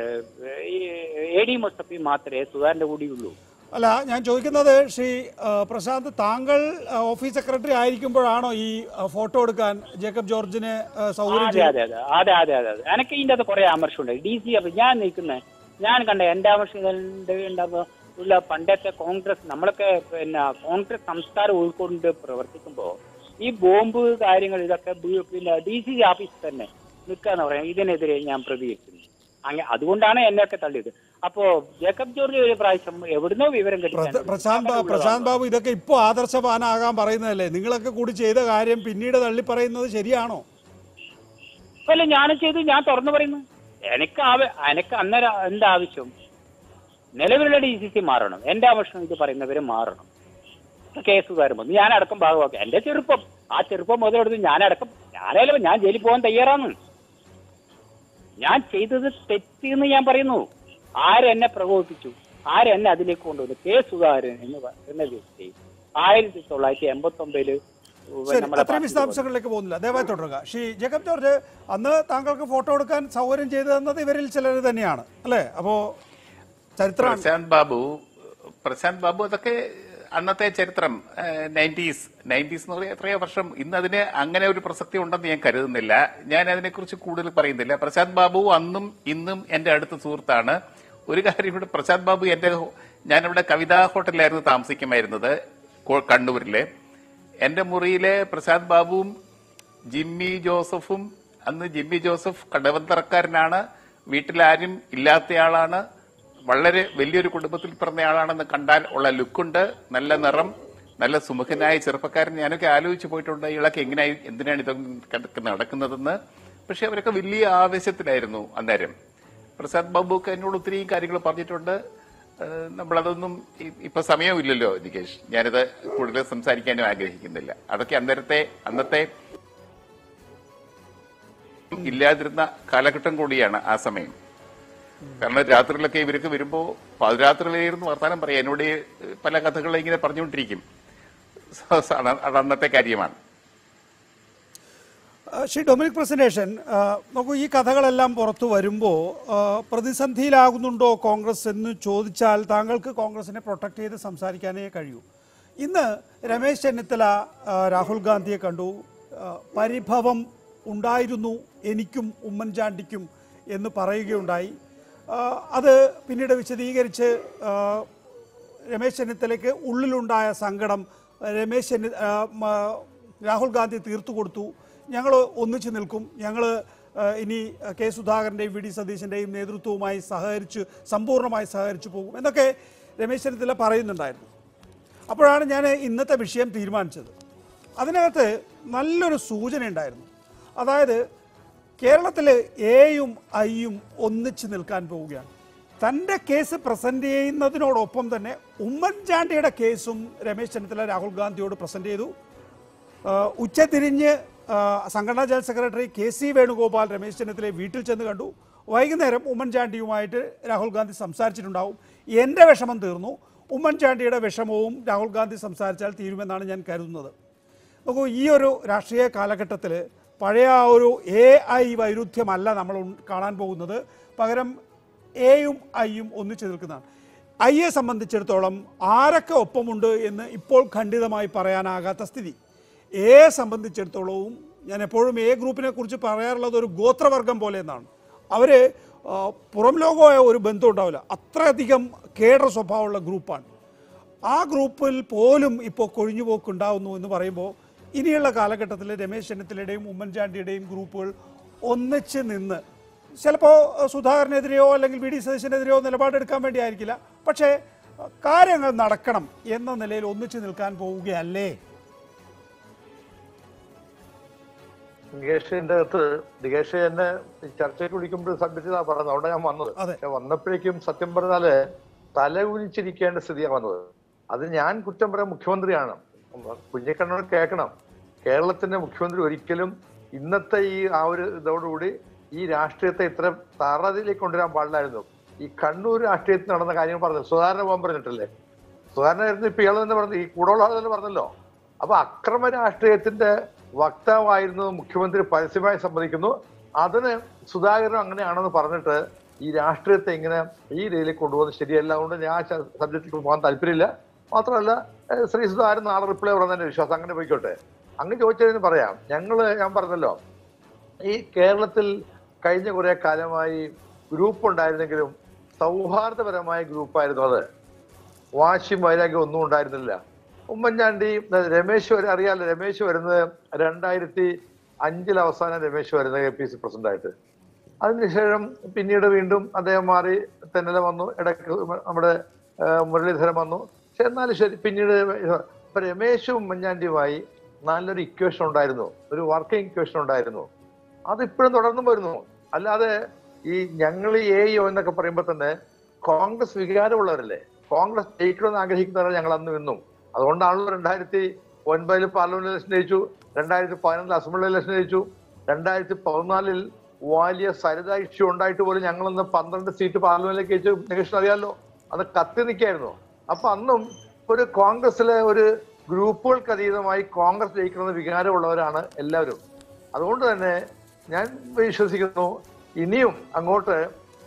എ ഡി മുസ്തഫയും മാത്രമേ സുധാകരന്റെ കൂടിയുള്ളൂ. അല്ല, ഞാൻ ചോദിക്കുന്നത് ശ്രീ പ്രശാന്ത്, താങ്കൾ ഓഫീസ് സെക്രട്ടറി ആയിരിക്കുമ്പോഴാണോ ഈ ഫോട്ടോ എടുക്കാൻ ജേക്കബ് ജോർജിന് സൗകര്യം? അതെ അതെ അതെ അതെ അതെ അതെ അതെ എനിക്ക് ഇതിന്റെ അകത്ത് കുറെ ആമർശമുണ്ട്. ഡി സി അപ്പൊ ഞാൻ നിൽക്കുന്നത് ഞാൻ കണ്ട എന്റെ ആമർശം ഉള്ള പണ്ടത്തെ കോൺഗ്രസ് നമ്മളൊക്കെ പിന്നെ കോൺഗ്രസ് സംസ്കാരം ഉൾക്കൊണ്ട് പ്രവർത്തിക്കുമ്പോ ഈ ബോംബ് കാര്യങ്ങൾ ഇതൊക്കെ പിന്നെ ഡി സി ഓഫീസിൽ തന്നെ നിൽക്കാന്ന് പറയാം. ഇതിനെതിരെ ഞാൻ പ്രതികരിക്കുന്നു. അങ്ങനെ അതുകൊണ്ടാണ് എന്നെയൊക്കെ തള്ളിയത്. അപ്പോ ജേക്കബ് ജോർജ് ഒരു പ്രാവശ്യം എവിടുന്നോ വിവരം കിട്ടി. പ്രശാന്ത് പ്രശാന്ത് ബാബു ഇതൊക്കെ ഇപ്പോ ആദർശവാനാകാൻ പറയുന്നതല്ലേ? നിങ്ങളൊക്കെ കൂടി ചെയ്ത കാര്യം പിന്നീട് തള്ളി പറയുന്നത് ശരിയാണോ? അല്ല, ഞാനും ചെയ്തു, ഞാൻ തുറന്നു പറയുന്നു. എനിക്ക് എനിക്ക് അന്നേരം എന്താ ആവശ്യം? നിലവിലുള്ള ഡി സി സി മാറണം. എന്റെ ആവശ്യം ഇത് പറയുന്നവര് മാറണം. കേസ് വരുമ്പോ ഞാനടക്കം ഭാഗമാക്കി. എന്റെ ചെറുപ്പം ആ ചെറുപ്പം മുതലെടുത്ത് ഞാനടക്കം ഞാനായാലും ഞാൻ ജയിലിൽ പോകാൻ തയ്യാറാണ്. ഞാൻ ചെയ്തത് തെറ്റെന്ന് ഞാൻ പറയുന്നു. ആരെന്നെ പ്രകോപിപ്പിച്ചു, ആരെന്നെ അതിലേക്ക് കൊണ്ടുവന്നു? കെ സുധാകരൻ എന്ന് പറയുന്ന വ്യക്തി ആയിരത്തി തൊള്ളായിരത്തി എൺപത്തി ഒമ്പതില് അത്രയും വിശദാംശങ്ങളിലേക്ക് പോകുന്നില്ല, ദയവായി തുടരുക. ശ്രീ ജേക്കബ് ജോർജ്, അന്ന് താങ്കൾക്ക് ഫോട്ടോ എടുക്കാൻ സൗകര്യം ചെയ്തു തന്നത് ഇവരിൽ ചിലർ തന്നെയാണ് അല്ലേ? അപ്പോ ചരിത്രം പ്രശാന്ത് ബാബു പ്രശാന്ത് ബാബു അതൊക്കെ അന്നത്തെ ചരിത്രം നയൻറ്റീസ് നയൻറ്റീസ് എന്ന് പറയാൻ എത്രയോ വർഷം. ഇന്ന് അതിന് അങ്ങനെ ഒരു പ്രസക്തി ഉണ്ടെന്ന് ഞാൻ കരുതുന്നില്ല. ഞാൻ അതിനെക്കുറിച്ച് കൂടുതൽ പറയുന്നില്ല. പ്രശാന്ത് ബാബു അന്നും ഇന്നും എന്റെ അടുത്ത സുഹൃത്താണ്. ഒരു കാര്യം ഇവിടെ, പ്രശാന്ത് ബാബു എന്റെ ഞാനിവിടെ കവിതാ ഹോട്ടലിലായിരുന്നു താമസിക്കുമായിരുന്നത് കണ്ണൂരിലെ. എന്റെ മുറിയിലെ പ്രശാന്ത് ബാബുവും ജിമ്മി ജോസഫും, അന്ന് ജിമ്മി ജോസഫ് കടവന്തറക്കാരനാണ്, വീട്ടിലാരും ഇല്ലാത്തയാളാണ്, വളരെ വലിയൊരു കുടുംബത്തിൽ പിറന്നയാളാണെന്ന് കണ്ടാൽ ഉള്ള ലുക്കുണ്ട്, നല്ല നിറം, നല്ല സുമുഖനായ ചെറുപ്പക്കാരൻ. ഞാനൊക്കെ ആലോചിച്ച് പോയിട്ടുണ്ട് ഇയാളൊക്കെ എങ്ങനെയായി എന്തിനാണ് ഇതൊക്കെ നടക്കുന്നതെന്ന്. പക്ഷെ അവരൊക്കെ വലിയ ആവേശത്തിലായിരുന്നു അന്നേരം. പ്രസാദ് ബാബുക്ക് എന്നോട് ഒത്തിരി കാര്യങ്ങൾ പറഞ്ഞിട്ടുണ്ട്. നമ്മളതൊന്നും ഇപ്പൊ സമയമില്ലല്ലോ നികേഷ്, ഞാനിത് കൂടുതൽ സംസാരിക്കാനും ആഗ്രഹിക്കുന്നില്ല. അതൊക്കെ അന്നേരത്തെ അന്നത്തെ ഇല്ലാതിരുന്ന കാലഘട്ടം കൂടിയാണ് ആ സമയം. കാരണം രാത്രിയിലൊക്കെ ഇവർക്ക് വരുമ്പോ പാതിരാത്രിയിലായിരുന്നു വർത്താനം പറയാം. എന്നോട് പല കഥകളും ഇങ്ങനെ പറഞ്ഞുകൊണ്ടിരിക്കും. അത് അന്നത്തെ കാര്യമാണ്. ശ്രീ ഡൊമിനിക് പ്രസന്റേഷൻ, നോക്കൂ, ഈ കഥകളെല്ലാം പുറത്തു വരുമ്പോൾ പ്രതിസന്ധിയിലാകുന്നുണ്ടോ കോൺഗ്രസ് എന്ന് ചോദിച്ചാൽ താങ്കൾക്ക് കോൺഗ്രസിനെ പ്രൊട്ടക്ട് ചെയ്ത് സംസാരിക്കാനേ കഴിയൂ. ഇന്ന് രമേശ് ചെന്നിത്തല രാഹുൽ ഗാന്ധിയെ കണ്ടു. പരിഭവം ഉണ്ടായിരുന്നു എനിക്കും ഉമ്മൻചാണ്ടിക്കും എന്ന് പറയുകയുണ്ടായി. അത് പിന്നീട് വിശദീകരിച്ച് രമേശ് ചെന്നിത്തലയ്ക്ക് ഉള്ളിലുണ്ടായ സങ്കടം രമേശ് ചെന്നി രാഹുൽ ഗാന്ധി തീർത്തു കൊടുത്തു. ഞങ്ങൾ ഒന്നിച്ചു നിൽക്കും, ഞങ്ങൾ ഇനി കെ സുധാകരൻ്റെയും വി ഡി സതീശൻ്റെയും നേതൃത്വവുമായി സഹകരിച്ച് സമ്പൂർണ്ണമായി സഹകരിച്ചു പോകും എന്നൊക്കെ രമേശ് ചെന്നിത്തല പറയുന്നുണ്ടായിരുന്നു. അപ്പോഴാണ് ഞാൻ ഇന്നത്തെ വിഷയം തീരുമാനിച്ചത്. അതിനകത്ത് നല്ലൊരു സൂചന ഉണ്ടായിരുന്നു. അതായത് കേരളത്തിൽ എയും ഐയും ഒന്നിച്ച് നിൽക്കാൻ പോവുകയാണ്. തൻ്റെ കേസ് പ്രസൻറ്റ് ചെയ്യുന്നതിനോടൊപ്പം തന്നെ ഉമ്മൻചാണ്ടിയുടെ കേസും രമേശ് ചെന്നിത്തല രാഹുൽ ഗാന്ധിയോട് പ്രസൻറ്റ് ചെയ്തു. ഉച്ചതിരിഞ്ഞ് സംഘടനാ general secretary K C Venugopal Ramesh ചെന്നിത്തലയെ വീട്ടിൽ ചെന്ന് കണ്ടു. വൈകുന്നേരം ഉമ്മൻചാണ്ടിയുമായിട്ട് രാഹുൽ ഗാന്ധി സംസാരിച്ചിട്ടുണ്ടാവും. എൻ്റെ വിഷമം തീർന്നു, ഉമ്മൻചാണ്ടിയുടെ വിഷമവും രാഹുൽ ഗാന്ധി സംസാരിച്ചാൽ തീരുമെന്നാണ് ഞാൻ കരുതുന്നത്. നോക്കൂ, ഈ ഒരു രാഷ്ട്രീയ കാലഘട്ടത്തിൽ പഴയ ആ ഒരു എ ഐ വൈരുദ്ധ്യമല്ല നമ്മൾ കാണാൻ പോകുന്നത്. പകരം എയും ഐയും ഒന്നിച്ചു നിൽക്കുന്നതാണ്. ഐയെ സംബന്ധിച്ചിടത്തോളം ആരൊക്കെ ഒപ്പമുണ്ട് എന്ന് ഇപ്പോൾ ഖണ്ഡിതമായി പറയാനാകാത്ത സ്ഥിതി. എയെ സംബന്ധിച്ചിടത്തോളവും ഞാൻ എപ്പോഴും എ ഗ്രൂപ്പിനെ കുറിച്ച് പറയാറുള്ളത് ഒരു ഗോത്രവർഗം പോലെ എന്നാണ്. അവർ പുറം ലോകമായ ഒരു ബന്ധം ഉണ്ടാവില്ല, അത്രയധികം കേഡർ സ്വഭാവമുള്ള ഗ്രൂപ്പാണ്. ആ ഗ്രൂപ്പിൽ പോലും ഇപ്പോൾ കൊഴിഞ്ഞുപോക്കുണ്ടാവുന്നു എന്ന് പറയുമ്പോൾ ഇനിയുള്ള കാലഘട്ടത്തിൽ രമേശ് ചെന്നിത്തലയുടെയും ഉമ്മൻചാണ്ടിയുടെയും ഗ്രൂപ്പുകൾ ഒന്നിച്ച് നിന്ന് ചിലപ്പോൾ സുധാകരനെതിരെയോ അല്ലെങ്കിൽ വി ഡി സതീശനെതിരെയോ നിലപാടെടുക്കാൻ വേണ്ടി ആയിരിക്കില്ല, പക്ഷേ കാര്യങ്ങൾ നടക്കണം എന്ന നിലയിൽ ഒന്നിച്ച് നിൽക്കാൻ പോവുകയല്ലേ? നികേഷിന്റെ അകത്ത് നികേഷ് എന്നെ ചർച്ചയ്ക്ക് വിളിക്കുമ്പോൾ സബ്മിറ്റ് ചെയ്താ പറഞ്ഞത്, അവിടെ ഞാൻ വന്നത്. പക്ഷെ വന്നപ്പോഴേക്കും സത്യം പറഞ്ഞാല് തലകുനിച്ചിരിക്കേണ്ട സ്ഥിതിയാണ് വന്നത്. അത് ഞാൻ കുറ്റം പറയാൻ മുഖ്യമന്ത്രിയാണ്. കുഞ്ഞിക്കണ്ണനോട് കേൾക്കണം, കേരളത്തിന്റെ മുഖ്യമന്ത്രി ഒരിക്കലും ഇന്നത്തെ ഈ ആ ഒരു ഇതോടുകൂടി ഈ രാഷ്ട്രീയത്തെ ഇത്ര തറതിലേക്ക് കൊണ്ടുവരാൻ പാടില്ലായിരുന്നു. ഈ കണ്ണൂർ രാഷ്ട്രീയത്തിൽ നടന്ന കാര്യങ്ങൾ പറഞ്ഞു സുധാകരൻ പോകാൻ പറഞ്ഞിട്ടല്ലേ? സുധാകരനായിരുന്നു ഇപ്പൊ ഇയാൾ തന്നെ പറഞ്ഞു, ഈ കൂടെയുള്ള ആൾ തന്നെ പറഞ്ഞല്ലോ. അപ്പൊ അക്രമ രാഷ്ട്രീയത്തിന്റെ വക്താവായിരുന്നു മുഖ്യമന്ത്രി പരസ്യമായി സമ്മതിക്കുന്നു. അതിന് സുധാകരനും അങ്ങനെയാണെന്ന് പറഞ്ഞിട്ട് ഈ രാഷ്ട്രീയത്തെ ഇങ്ങനെ ഈ രീതിയിൽ കൊണ്ടുപോകുന്നത് ശരിയല്ല. അതുകൊണ്ട് ഞാൻ സബ്ജക്റ്റിൽ പോകാൻ താല്പര്യമില്ല. മാത്രമല്ല ശ്രീ സുധാകരൻ നാളെ റിപ്ലൈ പറഞ്ഞതിന്റെ വിശ്വാസം അങ്ങനെ പോയിക്കോട്ടെ. അങ്ങ് ചോദിച്ചതിന് പറയാം. ഞങ്ങള് ഞാൻ പറഞ്ഞല്ലോ, ഈ കേരളത്തിൽ കഴിഞ്ഞ കുറെ കാലമായി ഗ്രൂപ്പ് ഉണ്ടായിരുന്നെങ്കിലും സൗഹാർദ്ദപരമായ ഗ്രൂപ്പായിരുന്നു അത്. വാശിയും വൈരാഗ്യം ഒന്നും ഉണ്ടായിരുന്നില്ല. ഉമ്മൻചാണ്ടി രമേശ് വരെ അറിയാലോ, രമേശ് വരുന്നത് രണ്ടായിരത്തി അഞ്ചിൽ അവസാനം രമേശ് വരുന്നത് കെ പി സി പ്രസിഡന്റായിട്ട്. അതിനുശേഷം പിന്നീട് വീണ്ടും അദ്ദേഹം മാറി, തെന്നല വന്നു, ഇടയ്ക്ക് നമ്മുടെ മുരളീധരൻ വന്നു. പക്ഷെ എന്നാലും ശരി, പിന്നീട് ഇപ്പൊ രമേശും ഉമ്മൻചാണ്ടിയുമായി നല്ലൊരു ഇക്വേഷൻ ഉണ്ടായിരുന്നു, ഒരു വർക്കിംഗ് ഇക്വേഷൻ ഉണ്ടായിരുന്നു. അതിപ്പോഴും തുടർന്നും വരുന്നു. അല്ലാതെ ഈ ഞങ്ങൾ എ യോ എന്നൊക്കെ പറയുമ്പോൾ തന്നെ കോൺഗ്രസ് വികാരമുള്ളവരല്ലേ, കോൺഗ്രസ് ജയിക്കണമെന്ന് ആഗ്രഹിക്കുന്നവരാണ് ഞങ്ങൾ അന്ന് ഇന്നും. അതുകൊണ്ടാണല്ലോ രണ്ടായിരത്തി ഒൻപതിൽ പാർലമെന്റ് ഇലക്ഷൻ ജയിച്ചു, രണ്ടായിരത്തി പതിനൊന്നിൽ അസംബ്ലി ഇലക്ഷൻ ജയിച്ചു, രണ്ടായിരത്തി പതിനാലിൽ വലിയ സരിത ഇഷ്യൂ ഉണ്ടായിട്ട് പോലും ഞങ്ങളന്ന് പന്ത്രണ്ട് സീറ്റ് പാർലമെന്റിലേക്ക് ജയിച്ചു. നികേഷിന് അറിയാമല്ലോ, അത് കത്തി നിൽക്കായിരുന്നു. അപ്പൊ അന്നും ഒരു കോൺഗ്രസിലെ ഒരു ഗ്രൂപ്പുകൾക്ക് അതീതമായി കോൺഗ്രസ് ജയിക്കണമെന്ന് വികാരമുള്ളവരാണ് എല്ലാവരും. അതുകൊണ്ട് തന്നെ ഞാൻ വിശ്വസിക്കുന്നു ഇനിയും അങ്ങോട്ട്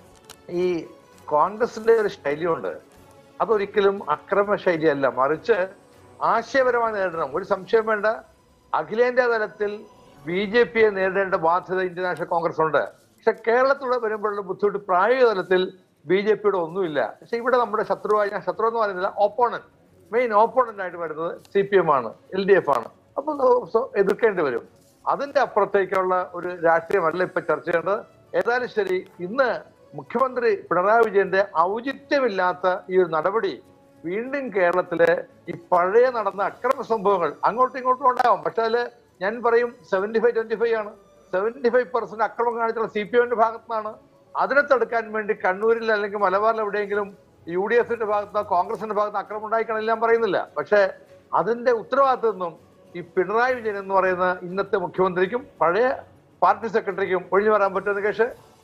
ഈ കോൺഗ്രസിന്റെ ഒരു ശൈലിയുണ്ട്, അതൊരിക്കലും അക്രമ ശൈലിയല്ല, മറിച്ച് ആശയപരമായി നേരിടണം. ഒരു സംശയം വേണ്ട, അഖിലേന്ത്യാ തലത്തിൽ ബി ജെ പിയെ നേരിടേണ്ട ബാധ്യത ഇന്ത്യൻ നാഷണൽ കോൺഗ്രസ് ഉണ്ട്. പക്ഷെ കേരളത്തിലൂടെ വരുമ്പോഴുള്ള ബുദ്ധിമുട്ട് പ്രായോഗിക തലത്തിൽ ബി ജെ പിയുടെ ഒന്നുമില്ല. പക്ഷെ ഇവിടെ നമ്മുടെ ശത്രുവായി, ഞാൻ ശത്രു എന്ന് പറയുന്നില്ല, ഓപ്പോണന്റ്, മെയിൻ ഓപ്പോണന്റ് ആയിട്ട് വരുന്നത് സി പി എം ആണ്, എൽ ഡി എഫ് ആണ്. അപ്പൊ എതിർക്കേണ്ടി വരും. അതിന്റെ അപ്പുറത്തേക്കുള്ള ഒരു രാഷ്ട്രീയമല്ല ഇപ്പൊ ചർച്ച ചെയ്യേണ്ടത്. ഏതായാലും ശരി, ഇന്ന് മുഖ്യമന്ത്രി പിണറായി വിജയന്റെ ഔചിത്യമില്ലാത്ത ഈ ഒരു നടപടി വീണ്ടും കേരളത്തിലെ ഈ പഴയ നടന്ന അക്രമ സംഭവങ്ങൾ അങ്ങോട്ടും ഇങ്ങോട്ടും ഉണ്ടാവും. പക്ഷെ അതില് ഞാൻ പറയും സെവന്റി ഫൈവ് ട്വന്റി ഫൈവ് ആണ്. സെവന്റി ഫൈവ് പെർസെന്റ് അക്രമം കാണിച്ചുള്ള സി പി എമ്മിന്റെ ഭാഗത്തു നിന്നാണ്. അതിനെ തടുക്കാൻ വേണ്ടി കണ്ണൂരിൽ അല്ലെങ്കിൽ മലബാറിൽ എവിടെയെങ്കിലും യു ഡി എഫിന്റെ ഭാഗത്തുനിന്നോ കോൺഗ്രസിന്റെ ഭാഗത്തുനിന്ന് അക്രമം ഉണ്ടായിക്കാണെന്ന് ഞാൻ പറയുന്നില്ല. പക്ഷേ അതിന്റെ ഉത്തരവാദിത്വം ഈ പിണറായി വിജയൻ എന്ന് പറയുന്ന ഇന്നത്തെ മുഖ്യമന്ത്രിക്കും പഴയ പാർട്ടി സെക്രട്ടറിക്കും ഒഴിഞ്ഞു വരാൻ പറ്റുമെന്ന് കേസ്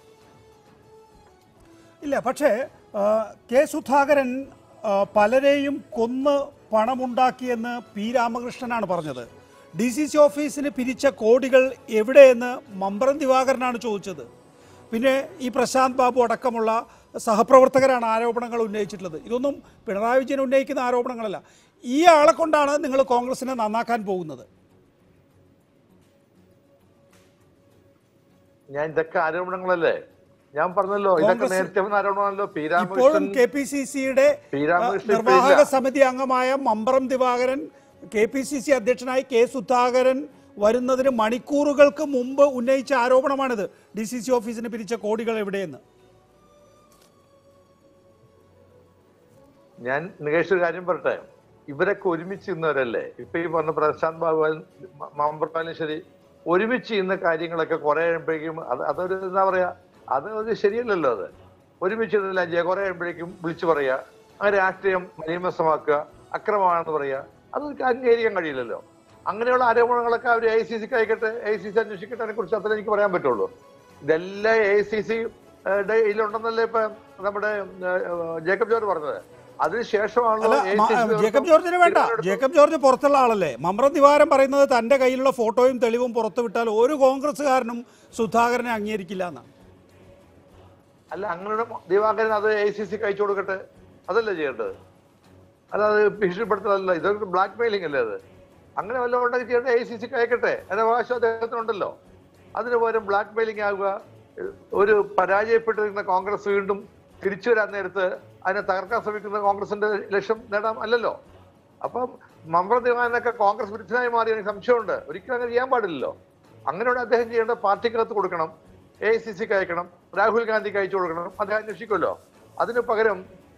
ഇല്ല. പക്ഷേ കെ സുധാകരൻ പലരെയും കൊന്ന് പണമുണ്ടാക്കിയെന്ന് പി രാമകൃഷ്ണനാണ് പറഞ്ഞത്. ഡി സി സി ഓഫീസിന് പിരിച്ച കോടികൾ എവിടെയെന്ന് മമ്പ്രം ദിവാകരനാണ് ചോദിച്ചത്. പിന്നെ ഈ പ്രശാന്ത് ബാബു അടക്കമുള്ള സഹപ്രവർത്തകരാണ് ആരോപണങ്ങൾ ഉന്നയിച്ചിട്ടുള്ളത്. ഇതൊന്നും പിണറായി വിജയൻ ഉന്നയിക്കുന്ന ആരോപണങ്ങളല്ല. ഈ ആളെ കൊണ്ടാണ് നിങ്ങൾ കോൺഗ്രസിനെ നന്നാക്കാൻ പോകുന്നത്. ഞാൻ ഇതൊക്കെ ആരോപണങ്ങളല്ലേ ഞാൻ പറഞ്ഞല്ലോ. ഇതൊക്കെ നേരത്തെ ആരോപണമല്ലോ. ഇപ്പോഴും കെ പി സി സിയുടെ നിർവാഹക സമിതി അംഗമായ Mambram Divakaran K P C C അധ്യക്ഷനായി കെ സുധാകരൻ വരുന്നതിന് മണിക്കൂറുകൾക്ക് മുമ്പ് ഉന്നയിച്ച ആരോപണമാണിത്. ഡി സി സി ഓഫീസിന് പിരിച്ച കോടികൾ എവിടെയെന്ന്. ഞാൻ നികേഷ് ഒരു കാര്യം പറട്ടെ, ഇവരൊക്കെ ഒരുമിച്ച് ഇന്നവരല്ലേ. ഇപ്പൊ ഈ പറഞ്ഞ പ്രശാന്ത് ബാബു മമ്പ്രമാലും ശരി ഒരുമിച്ച് ഇന്ന കാര്യങ്ങളൊക്കെ കുറെ കഴിയുമ്പോഴേക്കും അത് അതൊരു എന്താ പറയാ, അത് ഒരു ശരിയല്ലല്ലോ. അത് ഒരുമിച്ച് ഇന്നില്ല കുറെ കഴിയുമ്പോഴേക്കും വിളിച്ചു പറയുക, ആ രാഷ്ട്രീയം മലീമസമാക്കുക, അക്രമമാണെന്ന് പറയുക, അതൊരു അംഗീകരിക്കാൻ കഴിയില്ലല്ലോ. അങ്ങനെയുള്ള ആരോപണങ്ങളൊക്കെ അവർ എ ഐ സി സിക്ക് അയക്കട്ടെ, എ ഐ സി സി അന്വേഷിക്കട്ടെ. അതിനെ കുറിച്ച് അത്ര എനിക്ക് പറയാൻ പറ്റുള്ളൂ. ഇതെല്ലാം എ ഐ സി സി ഇതിലുണ്ടെന്നല്ലേ ഇപ്പൊ നമ്മുടെ ജേക്കബ് ജോർജ് പറഞ്ഞത്. അതിനുശേഷമാണല്ലോ ജേക്കബ് ജോർജിന് വേണ്ട, ജേക്കബ് ജോർജ് പുറത്തുള്ള ആളല്ലേ. മമ്പ്രം ദിവാകരൻ പറയുന്നത് തന്റെ കയ്യിലുള്ള ഫോട്ടോയും തെളിവും പുറത്തു വിട്ടാൽ ഒരു കോൺഗ്രസ്സുകാരനും സുധാകരനെ അംഗീകരിക്കില്ല എന്നാണ്. അല്ല, അങ്ങനെ ദിവാകരൻ അത് എ ഐ സി സിക്ക് അയച്ചു കൊടുക്കട്ടെ, അതല്ലേ ചെയ്യേണ്ടത്. അല്ലാതെ ഭീഷണിപ്പെടുത്തലല്ല, ഇതൊക്കെ ബ്ലാക്ക് മെയിലിംഗ് അല്ലേ. അത് അങ്ങനെ വല്ല ഉണ്ടെങ്കിൽ ചെയ്യേണ്ട എ ഐ സി സിക്ക് അയക്കട്ടെ, അതിന്റെ അവകാശം അദ്ദേഹത്തിനുണ്ടല്ലോ. അതിന് പകരം ബ്ലാക്ക് മെയിലിംഗ് ആകുക, ഒരു പരാജയപ്പെട്ടിരിക്കുന്ന കോൺഗ്രസ് വീണ്ടും തിരിച്ചു വരാൻ നേരത്ത് അതിനെ തകർക്കാൻ ശ്രമിക്കുന്ന കോൺഗ്രസിന്റെ ലക്ഷ്യം നേടാൻ അല്ലല്ലോ. അപ്പം മമ്പ്രം ദിവാകരനൊക്കെ കോൺഗ്രസ് വിരുദ്ധനായി മാറി എനിക്ക് സംശയമുണ്ട്. ഒരിക്കലും അങ്ങനെ ചെയ്യാൻ പാടില്ലല്ലോ. അങ്ങനെയുള്ള അദ്ദേഹം ചെയ്യേണ്ട പാർട്ടിക്കകത്ത് കൊടുക്കണം, എ ഐ സി സിക്ക് അയക്കണം, രാഹുൽ ഗാന്ധിക്ക് അയച്ചു കൊടുക്കണം, അദ്ദേഹം അന്വേഷിക്കുമല്ലോ. അതിന് പകരം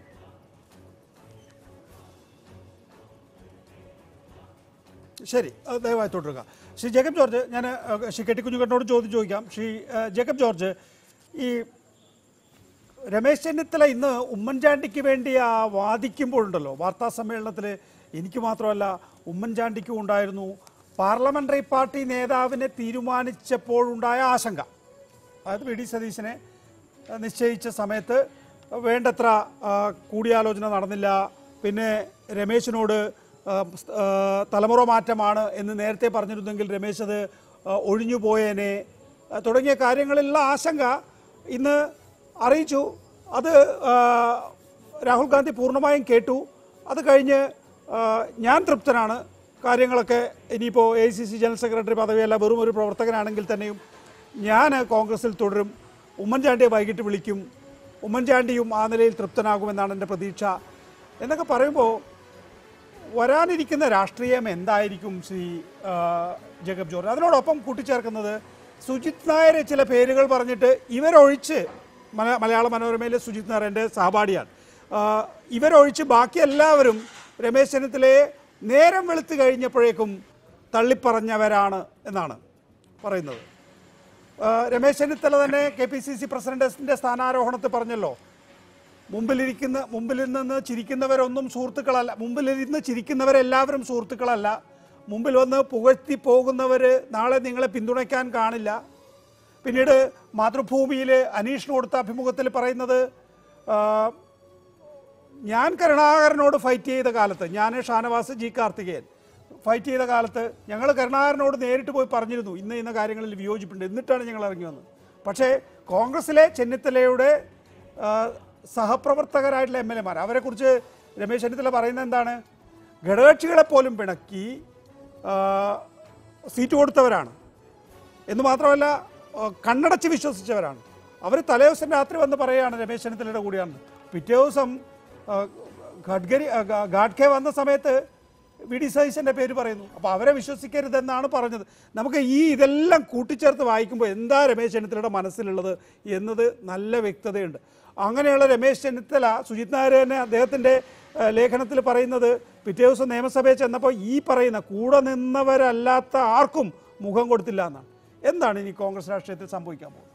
ശരി, ദയവായി തുടരുക. ശ്രീ ജേക്കബ് ജോർജ്, ഞാൻ ശ്രീ കെട്ടിക്കുഞ്ഞുകണ്ണോട് ചോദ്യം ചോദിക്കാം. ശ്രീ ജേക്കബ് ജോർജ്, ഈ രമേശ് ചെന്നിത്തല ഇന്ന് ഉമ്മൻചാണ്ടിക്ക് വേണ്ടി ആ വാദിക്കുമ്പോഴുണ്ടല്ലോ വാർത്താ സമ്മേളനത്തിൽ, എനിക്ക് മാത്രമല്ല ഉമ്മൻചാണ്ടിക്കും ഉണ്ടായിരുന്നു പാർലമെൻ്ററി പാർട്ടി നേതാവിനെ തീരുമാനിച്ചപ്പോഴുണ്ടായ ആശങ്ക. അതായത് വി ഡി സതീശനെ നിശ്ചയിച്ച സമയത്ത് വേണ്ടത്ര കൂടിയാലോചന നടന്നില്ല, പിന്നെ രമേശിനോട് തലമുറ മാറ്റമാണ് എന്ന് നേരത്തെ പറഞ്ഞിരുന്നെങ്കിൽ രമേശ് അത് ഒഴിഞ്ഞു പോയേനെ തുടങ്ങിയ കാര്യങ്ങളിലുള്ള ആശങ്ക ഇന്ന് അറിയിച്ചു. അത് രാഹുൽ ഗാന്ധി പൂർണ്ണമായും കേട്ടു. അത് കഴിഞ്ഞ് ഞാൻ തൃപ്തനാണ്, കാര്യങ്ങളൊക്കെ ഇനിയിപ്പോൾ A I C C general secretary പദവിയല്ല, വെറും ഒരു പ്രവർത്തകനാണെങ്കിൽ തന്നെയും ഞാൻ കോൺഗ്രസിൽ തുടരും, ഉമ്മൻചാണ്ടിയെ വൈകിട്ട് വിളിക്കും, ഉമ്മൻചാണ്ടിയും ആ നിലയിൽ തൃപ്തനാകുമെന്നാണ് എൻ്റെ പ്രതീക്ഷ എന്നൊക്കെ പറയുമ്പോൾ വരാനിരിക്കുന്ന രാഷ്ട്രീയം എന്തായിരിക്കും ശ്രീ ജേക്കബ് ജോർജ്? അതിനോടൊപ്പം കൂട്ടിച്ചേർക്കുന്നത് സുജിത് നായരെ ചില പേരുകൾ പറഞ്ഞിട്ട് ഇവരൊഴിച്ച്, മല മലയാള മനോരമയിലെ സുജിത് നായർ എൻ്റെ സഹപാഠിയാണ്, ഇവരൊഴിച്ച് ബാക്കി എല്ലാവരും രമേശ് ചെന്നിത്തലയെ നേരം വെളുത്ത് കഴിഞ്ഞപ്പോഴേക്കും തള്ളിപ്പറഞ്ഞവരാണ് എന്നാണ് പറയുന്നത്. രമേശ് ചെന്നിത്തല തന്നെ കെ പി സി സി പ്രസിഡന്റിന്റെ സ്ഥാനാരോഹണത്തിൽ പറഞ്ഞല്ലോ, മുമ്പിലിരിക്കുന്ന മുമ്പിൽ നിന്ന് ചിരിക്കുന്നവരൊന്നും സുഹൃത്തുക്കളല്ല, മുമ്പിലിരുന്ന് ചിരിക്കുന്നവരെല്ലാവരും സുഹൃത്തുക്കളല്ല, മുമ്പിൽ വന്ന് പുകഴ്ത്തി പോകുന്നവർ നാളെ നിങ്ങളെ പിന്തുണയ്ക്കാൻ കാണില്ല. പിന്നീട് മാതൃഭൂമിയിൽ അനീഷിന് കൊടുത്ത അഭിമുഖത്തിൽ പറയുന്നത്, ഞാൻ കരുണാകരനോട് ഫൈറ്റ് ചെയ്ത കാലത്ത്, ഞാൻ ഷാനവാസ് ജി കാർത്തികേയൻ ഫൈറ്റ് ചെയ്ത കാലത്ത് ഞങ്ങൾ കരുണാകരനോട് നേരിട്ട് പോയി പറഞ്ഞിരുന്നു ഇന്ന ഇന്ന കാര്യങ്ങളിൽ വിയോജിപ്പുണ്ട്, എന്നിട്ടാണ് ഞങ്ങൾ ഇറങ്ങി വന്നത്. പക്ഷേ കോൺഗ്രസിലെ ചെന്നിത്തലയുടെ സഹപ്രവർത്തകരായിട്ടുള്ള എം എൽ എമാർ, അവരെക്കുറിച്ച് രമേശ് ചെന്നിത്തല പറയുന്നത് എന്താണ്? ഘടകകക്ഷികളെപ്പോലും പിണക്കി സീറ്റ് കൊടുത്തവരാണ് എന്ന് മാത്രമല്ല കണ്ണടച്ച് വിശ്വസിച്ചവരാണ്. അവർ തലേ ദിവസം രാത്രി വന്ന് പറയുകയാണ് രമേശ് ചെന്നിത്തലയുടെ കൂടിയാണ്. പിറ്റേ ദിവസം ഗഡ്കരി ഗാഡ്കെ വന്ന സമയത്ത് വി ഡി സതീശൻ്റെ പേര് പറയുന്നു. അപ്പോൾ അവരെ വിശ്വസിക്കരുതെന്നാണ് പറഞ്ഞത്. നമുക്ക് ഈ ഇതെല്ലാം കൂട്ടിച്ചേർത്ത് വായിക്കുമ്പോൾ എന്താ രമേശ് ചെന്നിത്തലയുടെ മനസ്സിലുള്ളത് എന്നത് നല്ല വ്യക്തതയുണ്ട്. അങ്ങനെയുള്ള രമേശ് ചെന്നിത്തല, സുജിത് നായർ തന്നെ അദ്ദേഹത്തിൻ്റെ ലേഖനത്തിൽ പറയുന്നത്, പിറ്റേ ദിവസം നിയമസഭയിൽ ചെന്നപ്പോൾ ഈ പറയുന്ന കൂടെ നിന്നവരല്ലാത്ത ആർക്കും മുഖം കൊടുത്തില്ല എന്നാണ്. എന്താണ് ഇനി കോൺഗ്രസ് രാഷ്ട്രീയത്തിൽ സംഭവിക്കാൻ പോകുന്നത്?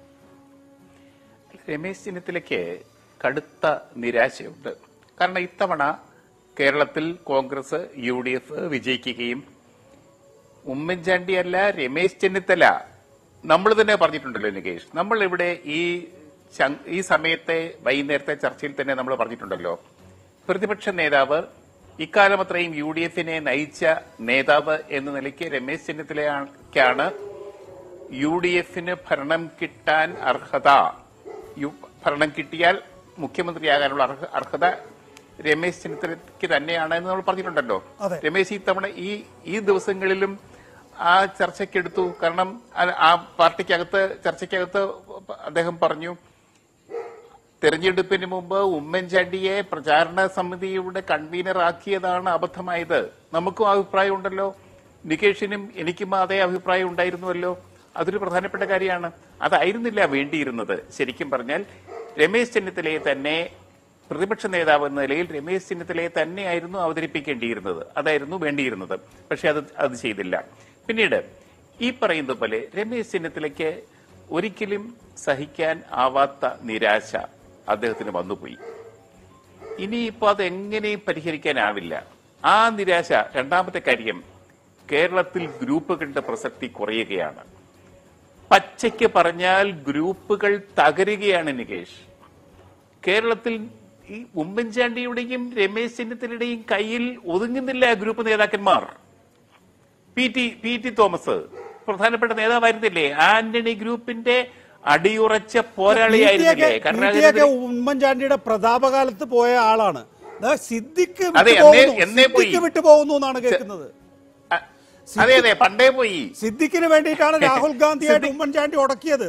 രമേശ് ചെന്നിത്തലയ്ക്ക് കടുത്ത നിരാശയുണ്ട്. കാരണം ഇത്തവണ കേരളത്തിൽ കോൺഗ്രസ് യു ഡി എഫ് വിജയിക്കുകയും ഉമ്മൻചാണ്ടി അല്ല രമേശ് ചെന്നിത്തല, നമ്മൾ തന്നെ പറഞ്ഞിട്ടുണ്ടല്ലോ നികേഷ്, നമ്മൾ ഇവിടെ ഈ ഈ സമയത്തെ വൈകുന്നേരത്തെ ചർച്ചയിൽ തന്നെ നമ്മൾ പറഞ്ഞിട്ടുണ്ടല്ലോ, പ്രതിപക്ഷ നേതാവ് ഇക്കാലം അത്രയും യു ഡി എഫിനെ നയിച്ച നേതാവ് എന്ന നിലയ്ക്ക് രമേശ് ചെന്നിത്തലയ്ക്കാണ് യു ഡി എഫിന് ഭരണം കിട്ടാൻ അർഹത, ഭരണം കിട്ടിയാൽ മുഖ്യമന്ത്രിയാകാനുള്ള അർഹത രമേശ് ചെന്നിത്തലയ്ക്ക് തന്നെയാണ് എന്ന് നമ്മൾ പറഞ്ഞിട്ടുണ്ടല്ലോ. രമേശ് ഇത്തവണ ഈ ഈ ദിവസങ്ങളിലും ആ ചർച്ചയ്ക്കെടുത്തു. കാരണം ആ പാർട്ടിക്കകത്ത് ചർച്ചയ്ക്കകത്ത് അദ്ദേഹം പറഞ്ഞു, തെരഞ്ഞെടുപ്പിന് മുമ്പ് ഉമ്മൻചാണ്ടിയെ പ്രചാരണ സമിതിയുടെ കൺവീനർ ആക്കിയതാണ് അബദ്ധമായത്. നമുക്കും അഭിപ്രായം ഉണ്ടല്ലോ, നികേഷിനും എനിക്കും അതേ അഭിപ്രായം ഉണ്ടായിരുന്നുവല്ലോ. അതൊരു പ്രധാനപ്പെട്ട കാര്യമാണ്. അതായിരുന്നില്ല വേണ്ടിയിരുന്നത്. ശരിക്കും പറഞ്ഞാൽ രമേശ് ചെന്നിത്തലയെ തന്നെ പ്രതിപക്ഷ നേതാവ് എന്ന നിലയിൽ രമേശ് ചെന്നിത്തലയെ തന്നെയായിരുന്നു അവതരിപ്പിക്കേണ്ടിയിരുന്നത്, അതായിരുന്നു വേണ്ടിയിരുന്നത്. പക്ഷെ അത് അത് ചെയ്തില്ല. പിന്നീട് ഈ പറയുന്ന പോലെ രമേശ് ചെന്നിത്തലയ്ക്ക് ഒരിക്കലും സഹിക്കാൻ ആവാത്ത നിരാശ അദ്ദേഹത്തിന് വന്നുപോയി. ഇനിയിപ്പോ അത് എങ്ങനെയും പരിഹരിക്കാനാവില്ല ആ നിരാശ. രണ്ടാമത്തെ കാര്യം, കേരളത്തിൽ ഗ്രൂപ്പുകളുടെ പ്രസക്തി കുറയുകയാണ്. പച്ചയ്ക്ക് പറഞ്ഞാൽ ഗ്രൂപ്പുകൾ തകരുകയാണ് നികേഷ്. കേരളത്തിൽ ഈ ഉമ്മൻചാണ്ടിയുടെയും രമേശ് ചെന്നിത്തലയുടെയും കയ്യിൽ ഒതുങ്ങുന്നില്ല ഗ്രൂപ്പ് നേതാക്കന്മാർ. P T P T Thomas പ്രധാനപ്പെട്ട നേതാവായിരുന്നില്ലേ? ആന്റണി ഗ്രൂപ്പിന്റെ അടിയുറച്ച പോരാളിയായിരുന്നില്ലേ? കരുണാകരൻ ഉമ്മൻചാണ്ടിയുടെ പ്രതാപകാലത്ത് പോയ ആളാണ്. സിദ്ദിഖ് വിട്ടുപോകുന്നു എന്നാണ് കേൾക്കുന്നത്. അതെ അതെ, പണ്ടേ പോയി. സിദ്ദിഖിന് വേണ്ടിയിട്ടാണ് രാഹുൽ ഗാന്ധിയായിട്ട് ഉമ്മൻചാണ്ടി ഉടക്കിയത്.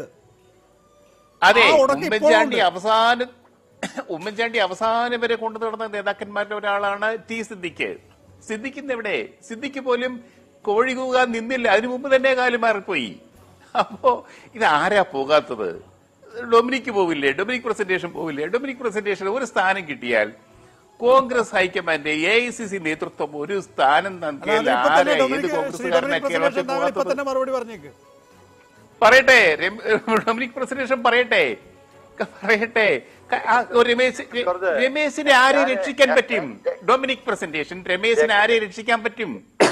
അതെ, ഉമ്മൻചാണ്ടി അവസാനം ഉമ്മൻചാണ്ടി അവസാനം വരെ കൊണ്ടു നടന്ന നേതാക്കന്മാരുടെ ഒരാളാണ് ടി സിദ്ദിഖ്. സിദ്ദിഖിന്ന് എവിടെ? സിദ്ദിഖ് പോലും കോഴി കൂകാൻ നിന്നില്ല, അതിനു മുമ്പ് തന്നെ കാലം മാറിപ്പോയി. അപ്പോ ഇത് ആരാ പോകാത്തത്? ഡൊമിനിക്ക് പോവില്ലേ? ഡൊമിനിക് പ്രസന്റേഷൻ പോവില്ലേ? ഡൊമിനിക് പ്രസന്റേഷൻ ഒരു സ്ഥാനം കിട്ടിയാൽ Congress high command A I C C നേതൃത്വം ഒരു സ്ഥാനം നൽകിയാൽ ആരാ ഏത് കോൺഗ്രസ്സുകാരനൊക്കെ പോകാത്തത്? പറയട്ടെ, ഡൊമിനിക് പ്രസന്റേഷൻ പറയട്ടെ പറയട്ടെ രമേശ് രമേശിനെ ആരെ രക്ഷിക്കാൻ പറ്റും? ഡൊമിനിക് പ്രസന്റേഷൻ രമേശിനെ ആരെ രക്ഷിക്കാൻ പറ്റും?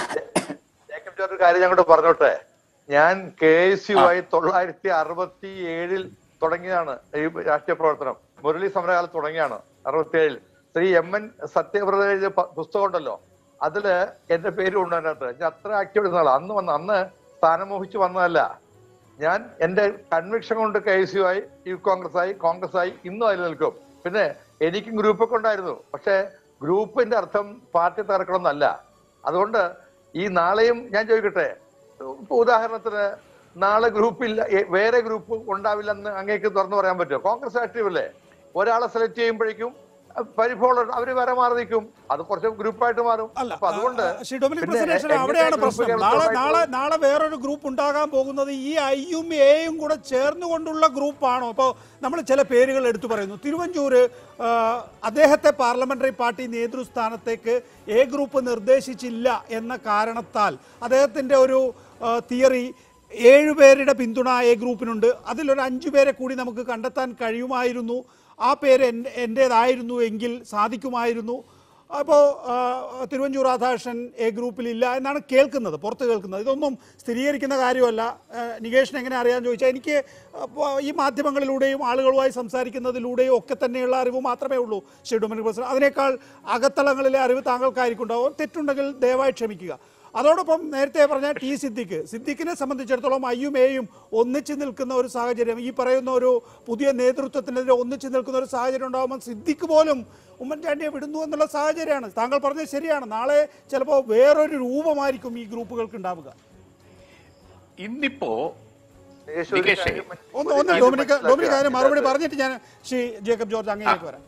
ഒരു കാര്യം ഞാൻ കൂടെ പറഞ്ഞോട്ടെ. ഞാൻ കെ എസ് യു ആയി തൊള്ളായിരത്തി അറുപത്തി ഏഴിൽ തുടങ്ങിയതാണ് ഈ രാഷ്ട്രീയ പ്രവർത്തനം. മുരളി സമരകാലത്ത് തുടങ്ങിയാണ് അറുപത്തി ഏഴിൽ. ശ്രീ എം എൻ സത്യവ്രത എഴുതിയ പുസ്തകം ഉണ്ടല്ലോ, അതില് എന്റെ പേര് ഉണ്ട് അതിനകത്ത്. ഞാൻ അത്ര ആക്റ്റീവ് ഇരുന്നാളാണ്. അന്ന് വന്ന അന്ന് സ്ഥാനം മോഹിച്ച് വന്നതല്ല. ഞാൻ എന്റെ കൺവിക്ഷൻ കൊണ്ട് കെ എസ് യു ആയി, യൂത്ത് കോൺഗ്രസ് ആയി, കോൺഗ്രസ് ആയി, ഇന്നും അതിൽ നിൽക്കും. പിന്നെ എനിക്കും ഗ്രൂപ്പൊക്കെ ഉണ്ടായിരുന്നു. പക്ഷെ ഗ്രൂപ്പിന്റെ അർത്ഥം പാർട്ടി തകർക്കണമെന്നല്ല. അതുകൊണ്ട് ഈ നാളെയും ഞാൻ ചോദിക്കട്ടെ, ഉദാഹരണത്തിന് നാളെ ഗ്രൂപ്പില്ല, വേറെ ഗ്രൂപ്പ് ഉണ്ടാവില്ലെന്ന് അങ്ങേക്ക് തുറന്നു പറയാൻ പറ്റുമോ? കോൺഗ്രസ് ആക്റ്റീവ് അല്ലേ? ഒരാളെ സെലക്ട് ചെയ്യുമ്പോഴേക്കും പരിഭവം അവര് വേറെ മാറി നിൽക്കും, അത് കുറച്ച് ഗ്രൂപ്പായിട്ട് മാറും. അപ്പൊ അതുകൊണ്ട് അവിടെയാണ് പ്രശ്നം. നാളെ നാളെ നാളെ വേറൊരു ഗ്രൂപ്പ് ഉണ്ടാകാൻ പോകുന്നത് ഈ ഐയും എയും കൂടെ ചേർന്നുകൊണ്ടുള്ള ഗ്രൂപ്പാണോ? ഇപ്പോൾ നമ്മൾ ചില പേരുകൾ എടുത്തു പറയുന്നു. തിരുവഞ്ചൂര് അദ്ദേഹത്തെ പാർലമെന്ററി പാർട്ടി നേതൃസ്ഥാനത്തേക്ക് എ ഗ്രൂപ്പ് നിർദ്ദേശിച്ചില്ല എന്ന കാരണത്താൽ അദ്ദേഹത്തിന്റെ ഒരു തിയറി ഏഴുപേരുടെ പിന്തുണ എ ഗ്രൂപ്പിനുണ്ട്, അതിലൊരു അഞ്ചു പേരെ കൂടി നമുക്ക് കണ്ടെത്താൻ കഴിയുമായിരുന്നു, ആ പേര് എൻ്റേതായിരുന്നു എങ്കിൽ സാധിക്കുമായിരുന്നു. അപ്പോൾ തിരുവഞ്ചൂർ രാധാകൃഷ്ണൻ എ ഗ്രൂപ്പിലില്ല എന്നാണ് കേൾക്കുന്നത്, പുറത്ത് കേൾക്കുന്നത്. ഇതൊന്നും സ്ഥിരീകരിക്കുന്ന കാര്യമല്ല. നികേഷിന് എങ്ങനെ അറിയാൻ ചോദിച്ചാൽ, എനിക്ക് ഈ മാധ്യമങ്ങളിലൂടെയും ആളുകളുമായി സംസാരിക്കുന്നതിലൂടെയും ഒക്കെ തന്നെയുള്ള അറിവ് മാത്രമേ ഉള്ളൂ ശ്രീ ഡൊമിനിക് പ്രസിഡന്റ്. അതിനേക്കാൾ അകത്തളങ്ങളിലെ അറിവ് താങ്കൾക്കായിരിക്കും ഉണ്ടാവും. തെറ്റുണ്ടെങ്കിൽ ദയവായി ക്ഷമിക്കുക. അതോടൊപ്പം നേരത്തെ പറഞ്ഞ ടി സിദ്ദിഖ് സിദ്ദിഖിനെ സംബന്ധിച്ചിടത്തോളം ഐയും എയും ഒന്നിച്ചു നിൽക്കുന്ന ഒരു സാഹചര്യം, ഈ പറയുന്ന ഒരു പുതിയ നേതൃത്വത്തിനെതിരെ ഒന്നിച്ചു നിൽക്കുന്ന ഒരു സാഹചര്യം ഉണ്ടാകുമ്പോൾ സിദ്ദിഖ് പോലും ഉമ്മൻചാണ്ടിയെ വിടുന്നു എന്നുള്ള സാഹചര്യമാണ്. താങ്കൾ പറഞ്ഞത് ശരിയാണ്. നാളെ ചിലപ്പോൾ വേറൊരു രൂപമായിരിക്കും ഈ ഗ്രൂപ്പുകൾക്ക് ഉണ്ടാവുക. ഇന്നിപ്പോ ഒന്ന് ഒന്ന് ഡൊമിനിക് ഡൊമിനിക് അതിന് മറുപടി പറഞ്ഞിട്ട് ഞാൻ ശ്രീ ജേക്കബ് ജോർജ് അങ്ങേക്ക് വരാം.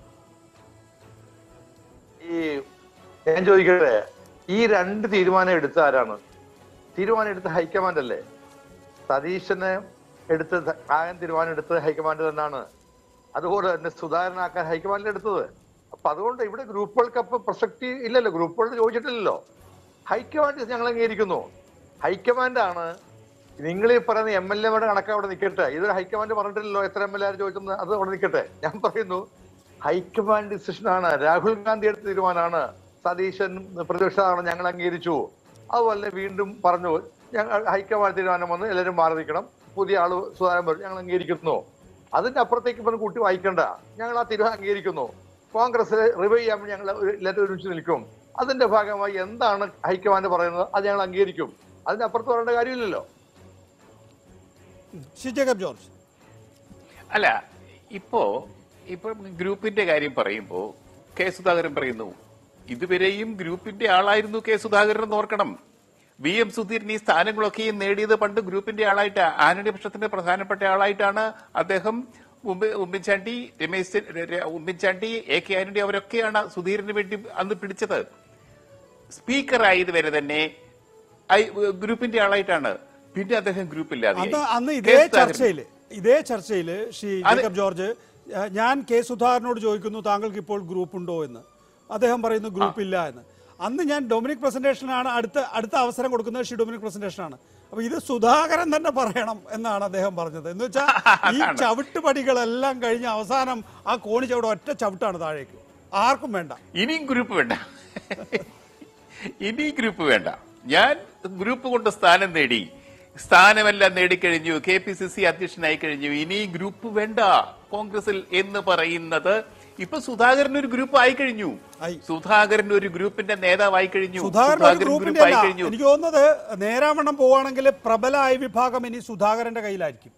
ഈ ഞാൻ ചോദിക്കട്ടെ, ഈ രണ്ട് തീരുമാനം എടുത്ത ആരാണ്? തീരുമാനം എടുത്ത ഹൈക്കമാൻഡ് അല്ലേ? സതീശന് എടുത്ത് ആകാൻ തീരുമാനം എടുത്തത് ഹൈക്കമാൻഡ് തന്നെയാണ്. അതുപോലെ തന്നെ സുധാകരനാക്കാൻ ഹൈക്കമാൻഡിൽ എടുത്തത്. അപ്പൊ അതുകൊണ്ട് ഇവിടെ ഗ്രൂപ്പുകൾക്ക് അപ്പൊ പ്രസക്തി ഇല്ലല്ലോ, ഗ്രൂപ്പുകൾ ചോദിച്ചിട്ടില്ലല്ലോ. ഹൈക്കമാൻഡ് ഞങ്ങൾ അംഗീകരിക്കുന്നു. ഹൈക്കമാൻഡാണ് നിങ്ങൾ ഈ പറയുന്ന എം എൽ എമാരുടെ കണക്ക് അവിടെ നിൽക്കട്ടെ. ഇതൊരു ഹൈക്കമാൻഡ് പറഞ്ഞിട്ടില്ലല്ലോ എത്ര എം എൽ എ ചോദിച്ചത്, അത് അവിടെ നിൽക്കട്ടെ. ഞാൻ പറയുന്നു ഹൈക്കമാൻഡ് ഡിസിഷനാണ്, രാഹുൽ ഗാന്ധി എടുത്ത തീരുമാനമാണ്, സതീശൻ പ്രതിപക്ഷമാണ്, ഞങ്ങൾ അംഗീകരിച്ചു. അതുപോലെ വീണ്ടും പറഞ്ഞു ഞങ്ങൾ ഹൈക്കമാൻഡ് തീരുമാനം വന്ന് എല്ലാവരും മാറി നിൽക്കണം, പുതിയ ആള് സുധാകരൻ വരും, ഞങ്ങൾ അംഗീകരിക്കുന്നു. അതിന്റെ അപ്പുറത്തേക്ക് ഇപ്പം കൂട്ടി വായിക്കണ്ട, ഞങ്ങൾ ആ തീരുമാനം അംഗീകരിക്കുന്നു. കോൺഗ്രസ് റിവൈവ് ചെയ്യുമ്പോൾ ഞങ്ങൾ എല്ലാവരും ഒരുമിച്ച് നിൽക്കും. അതിന്റെ ഭാഗമായി എന്താണ് ഹൈക്കമാൻഡ് പറയുന്നത് അത് ഞങ്ങൾ അംഗീകരിക്കും. അതിനപ്പുറത്ത് പറയേണ്ട കാര്യമില്ലല്ലോ. ജേക്കബ് ജോർജ് അല്ല, ഇപ്പോ ഇപ്പൊ ഗ്രൂപ്പിന്റെ കാര്യം പറയുമ്പോ കെ സുധാകരൻ പറയുന്നു ഇതുവരെയും ഗ്രൂപ്പിന്റെ ആളായിരുന്നു കെ സുധാകരൻ എന്ന് ഓർക്കണം. വി എം സുധീരൻ ഈ സ്ഥാനങ്ങളൊക്കെയും നേടിയത് പണ്ട് ഗ്രൂപ്പിന്റെ ആളായിട്ട്, ആന്റണി പക്ഷത്തിന്റെ പ്രധാനപ്പെട്ട ആളായിട്ടാണ് അദ്ദേഹം. ഉമ്മൻചാണ്ടി, രമേശ് ഉമ്മൻചാണ്ടി, എ കെ ആന്റണി അവരൊക്കെയാണ് സുധീരന് വേണ്ടി അന്ന് പിടിച്ചത്. സ്പീക്കറായത് വരെ തന്നെ ഗ്രൂപ്പിന്റെ ആളായിട്ടാണ്. പിന്നെ അദ്ദേഹം ഗ്രൂപ്പില്ലാതെ അന്ന് ഇതേ ചർച്ചയില് ഇതേ ചർച്ചയില് ശ്രീ ജേക്കബ് ജോർജ്, ഞാൻ കെ സുധാകരനോട് ചോദിക്കുന്നു താങ്കൾക്ക് ഇപ്പോൾ ഗ്രൂപ്പ് ഉണ്ടോ എന്ന്. അദ്ദേഹം പറയുന്നു ഗ്രൂപ്പ് ഇല്ല എന്ന്. അന്ന് ഞാൻ ഡൊമിനിക് പ്രസന്റേഷനാണ് അടുത്ത അടുത്ത അവസരം കൊടുക്കുന്നത്, ശ്രീ ഡൊമിനിക് പ്രസന്റേഷനാണ്. അപ്പൊ ഇത് സുധാകരൻ തന്നെ പറയണം എന്നാണ് അദ്ദേഹം പറഞ്ഞത്. എന്ന് വെച്ചാൽ ഈ ചവിട്ടുപടികളെല്ലാം കഴിഞ്ഞ് അവസാനം ആ കോണി ചവിട ഒറ്റ ചവിട്ടാണ് താഴേക്ക്, ആർക്കും വേണ്ട. ഇനിയും ഗ്രൂപ്പ് വേണ്ട, ഇനി ഗ്രൂപ്പ് വേണ്ട. ഞാൻ ഗ്രൂപ്പ് കൊണ്ട് സ്ഥാനം നേടി, സ്ഥാനമെല്ലാം നേടിക്കഴിഞ്ഞു, കെ പി സി സി അധ്യക്ഷനായി കഴിഞ്ഞു, ഇനി ഗ്രൂപ്പ് വേണ്ട കോൺഗ്രസിൽ എന്ന് പറയുന്നത് ഇപ്പൊ സുധാകരൻ ഒരു ഗ്രൂപ്പ് ആയി കഴിഞ്ഞു. സുധാകരൻ ഒരു ഗ്രൂപ്പിന്റെ നേതാവായി കഴിഞ്ഞു. എനിക്ക് തോന്നുന്നത് നേരാവണ്ണം പോവാണെങ്കിൽ പ്രബലമായ വിഭാഗം ഇനി സുധാകരന്റെ കയ്യിലായിരിക്കും.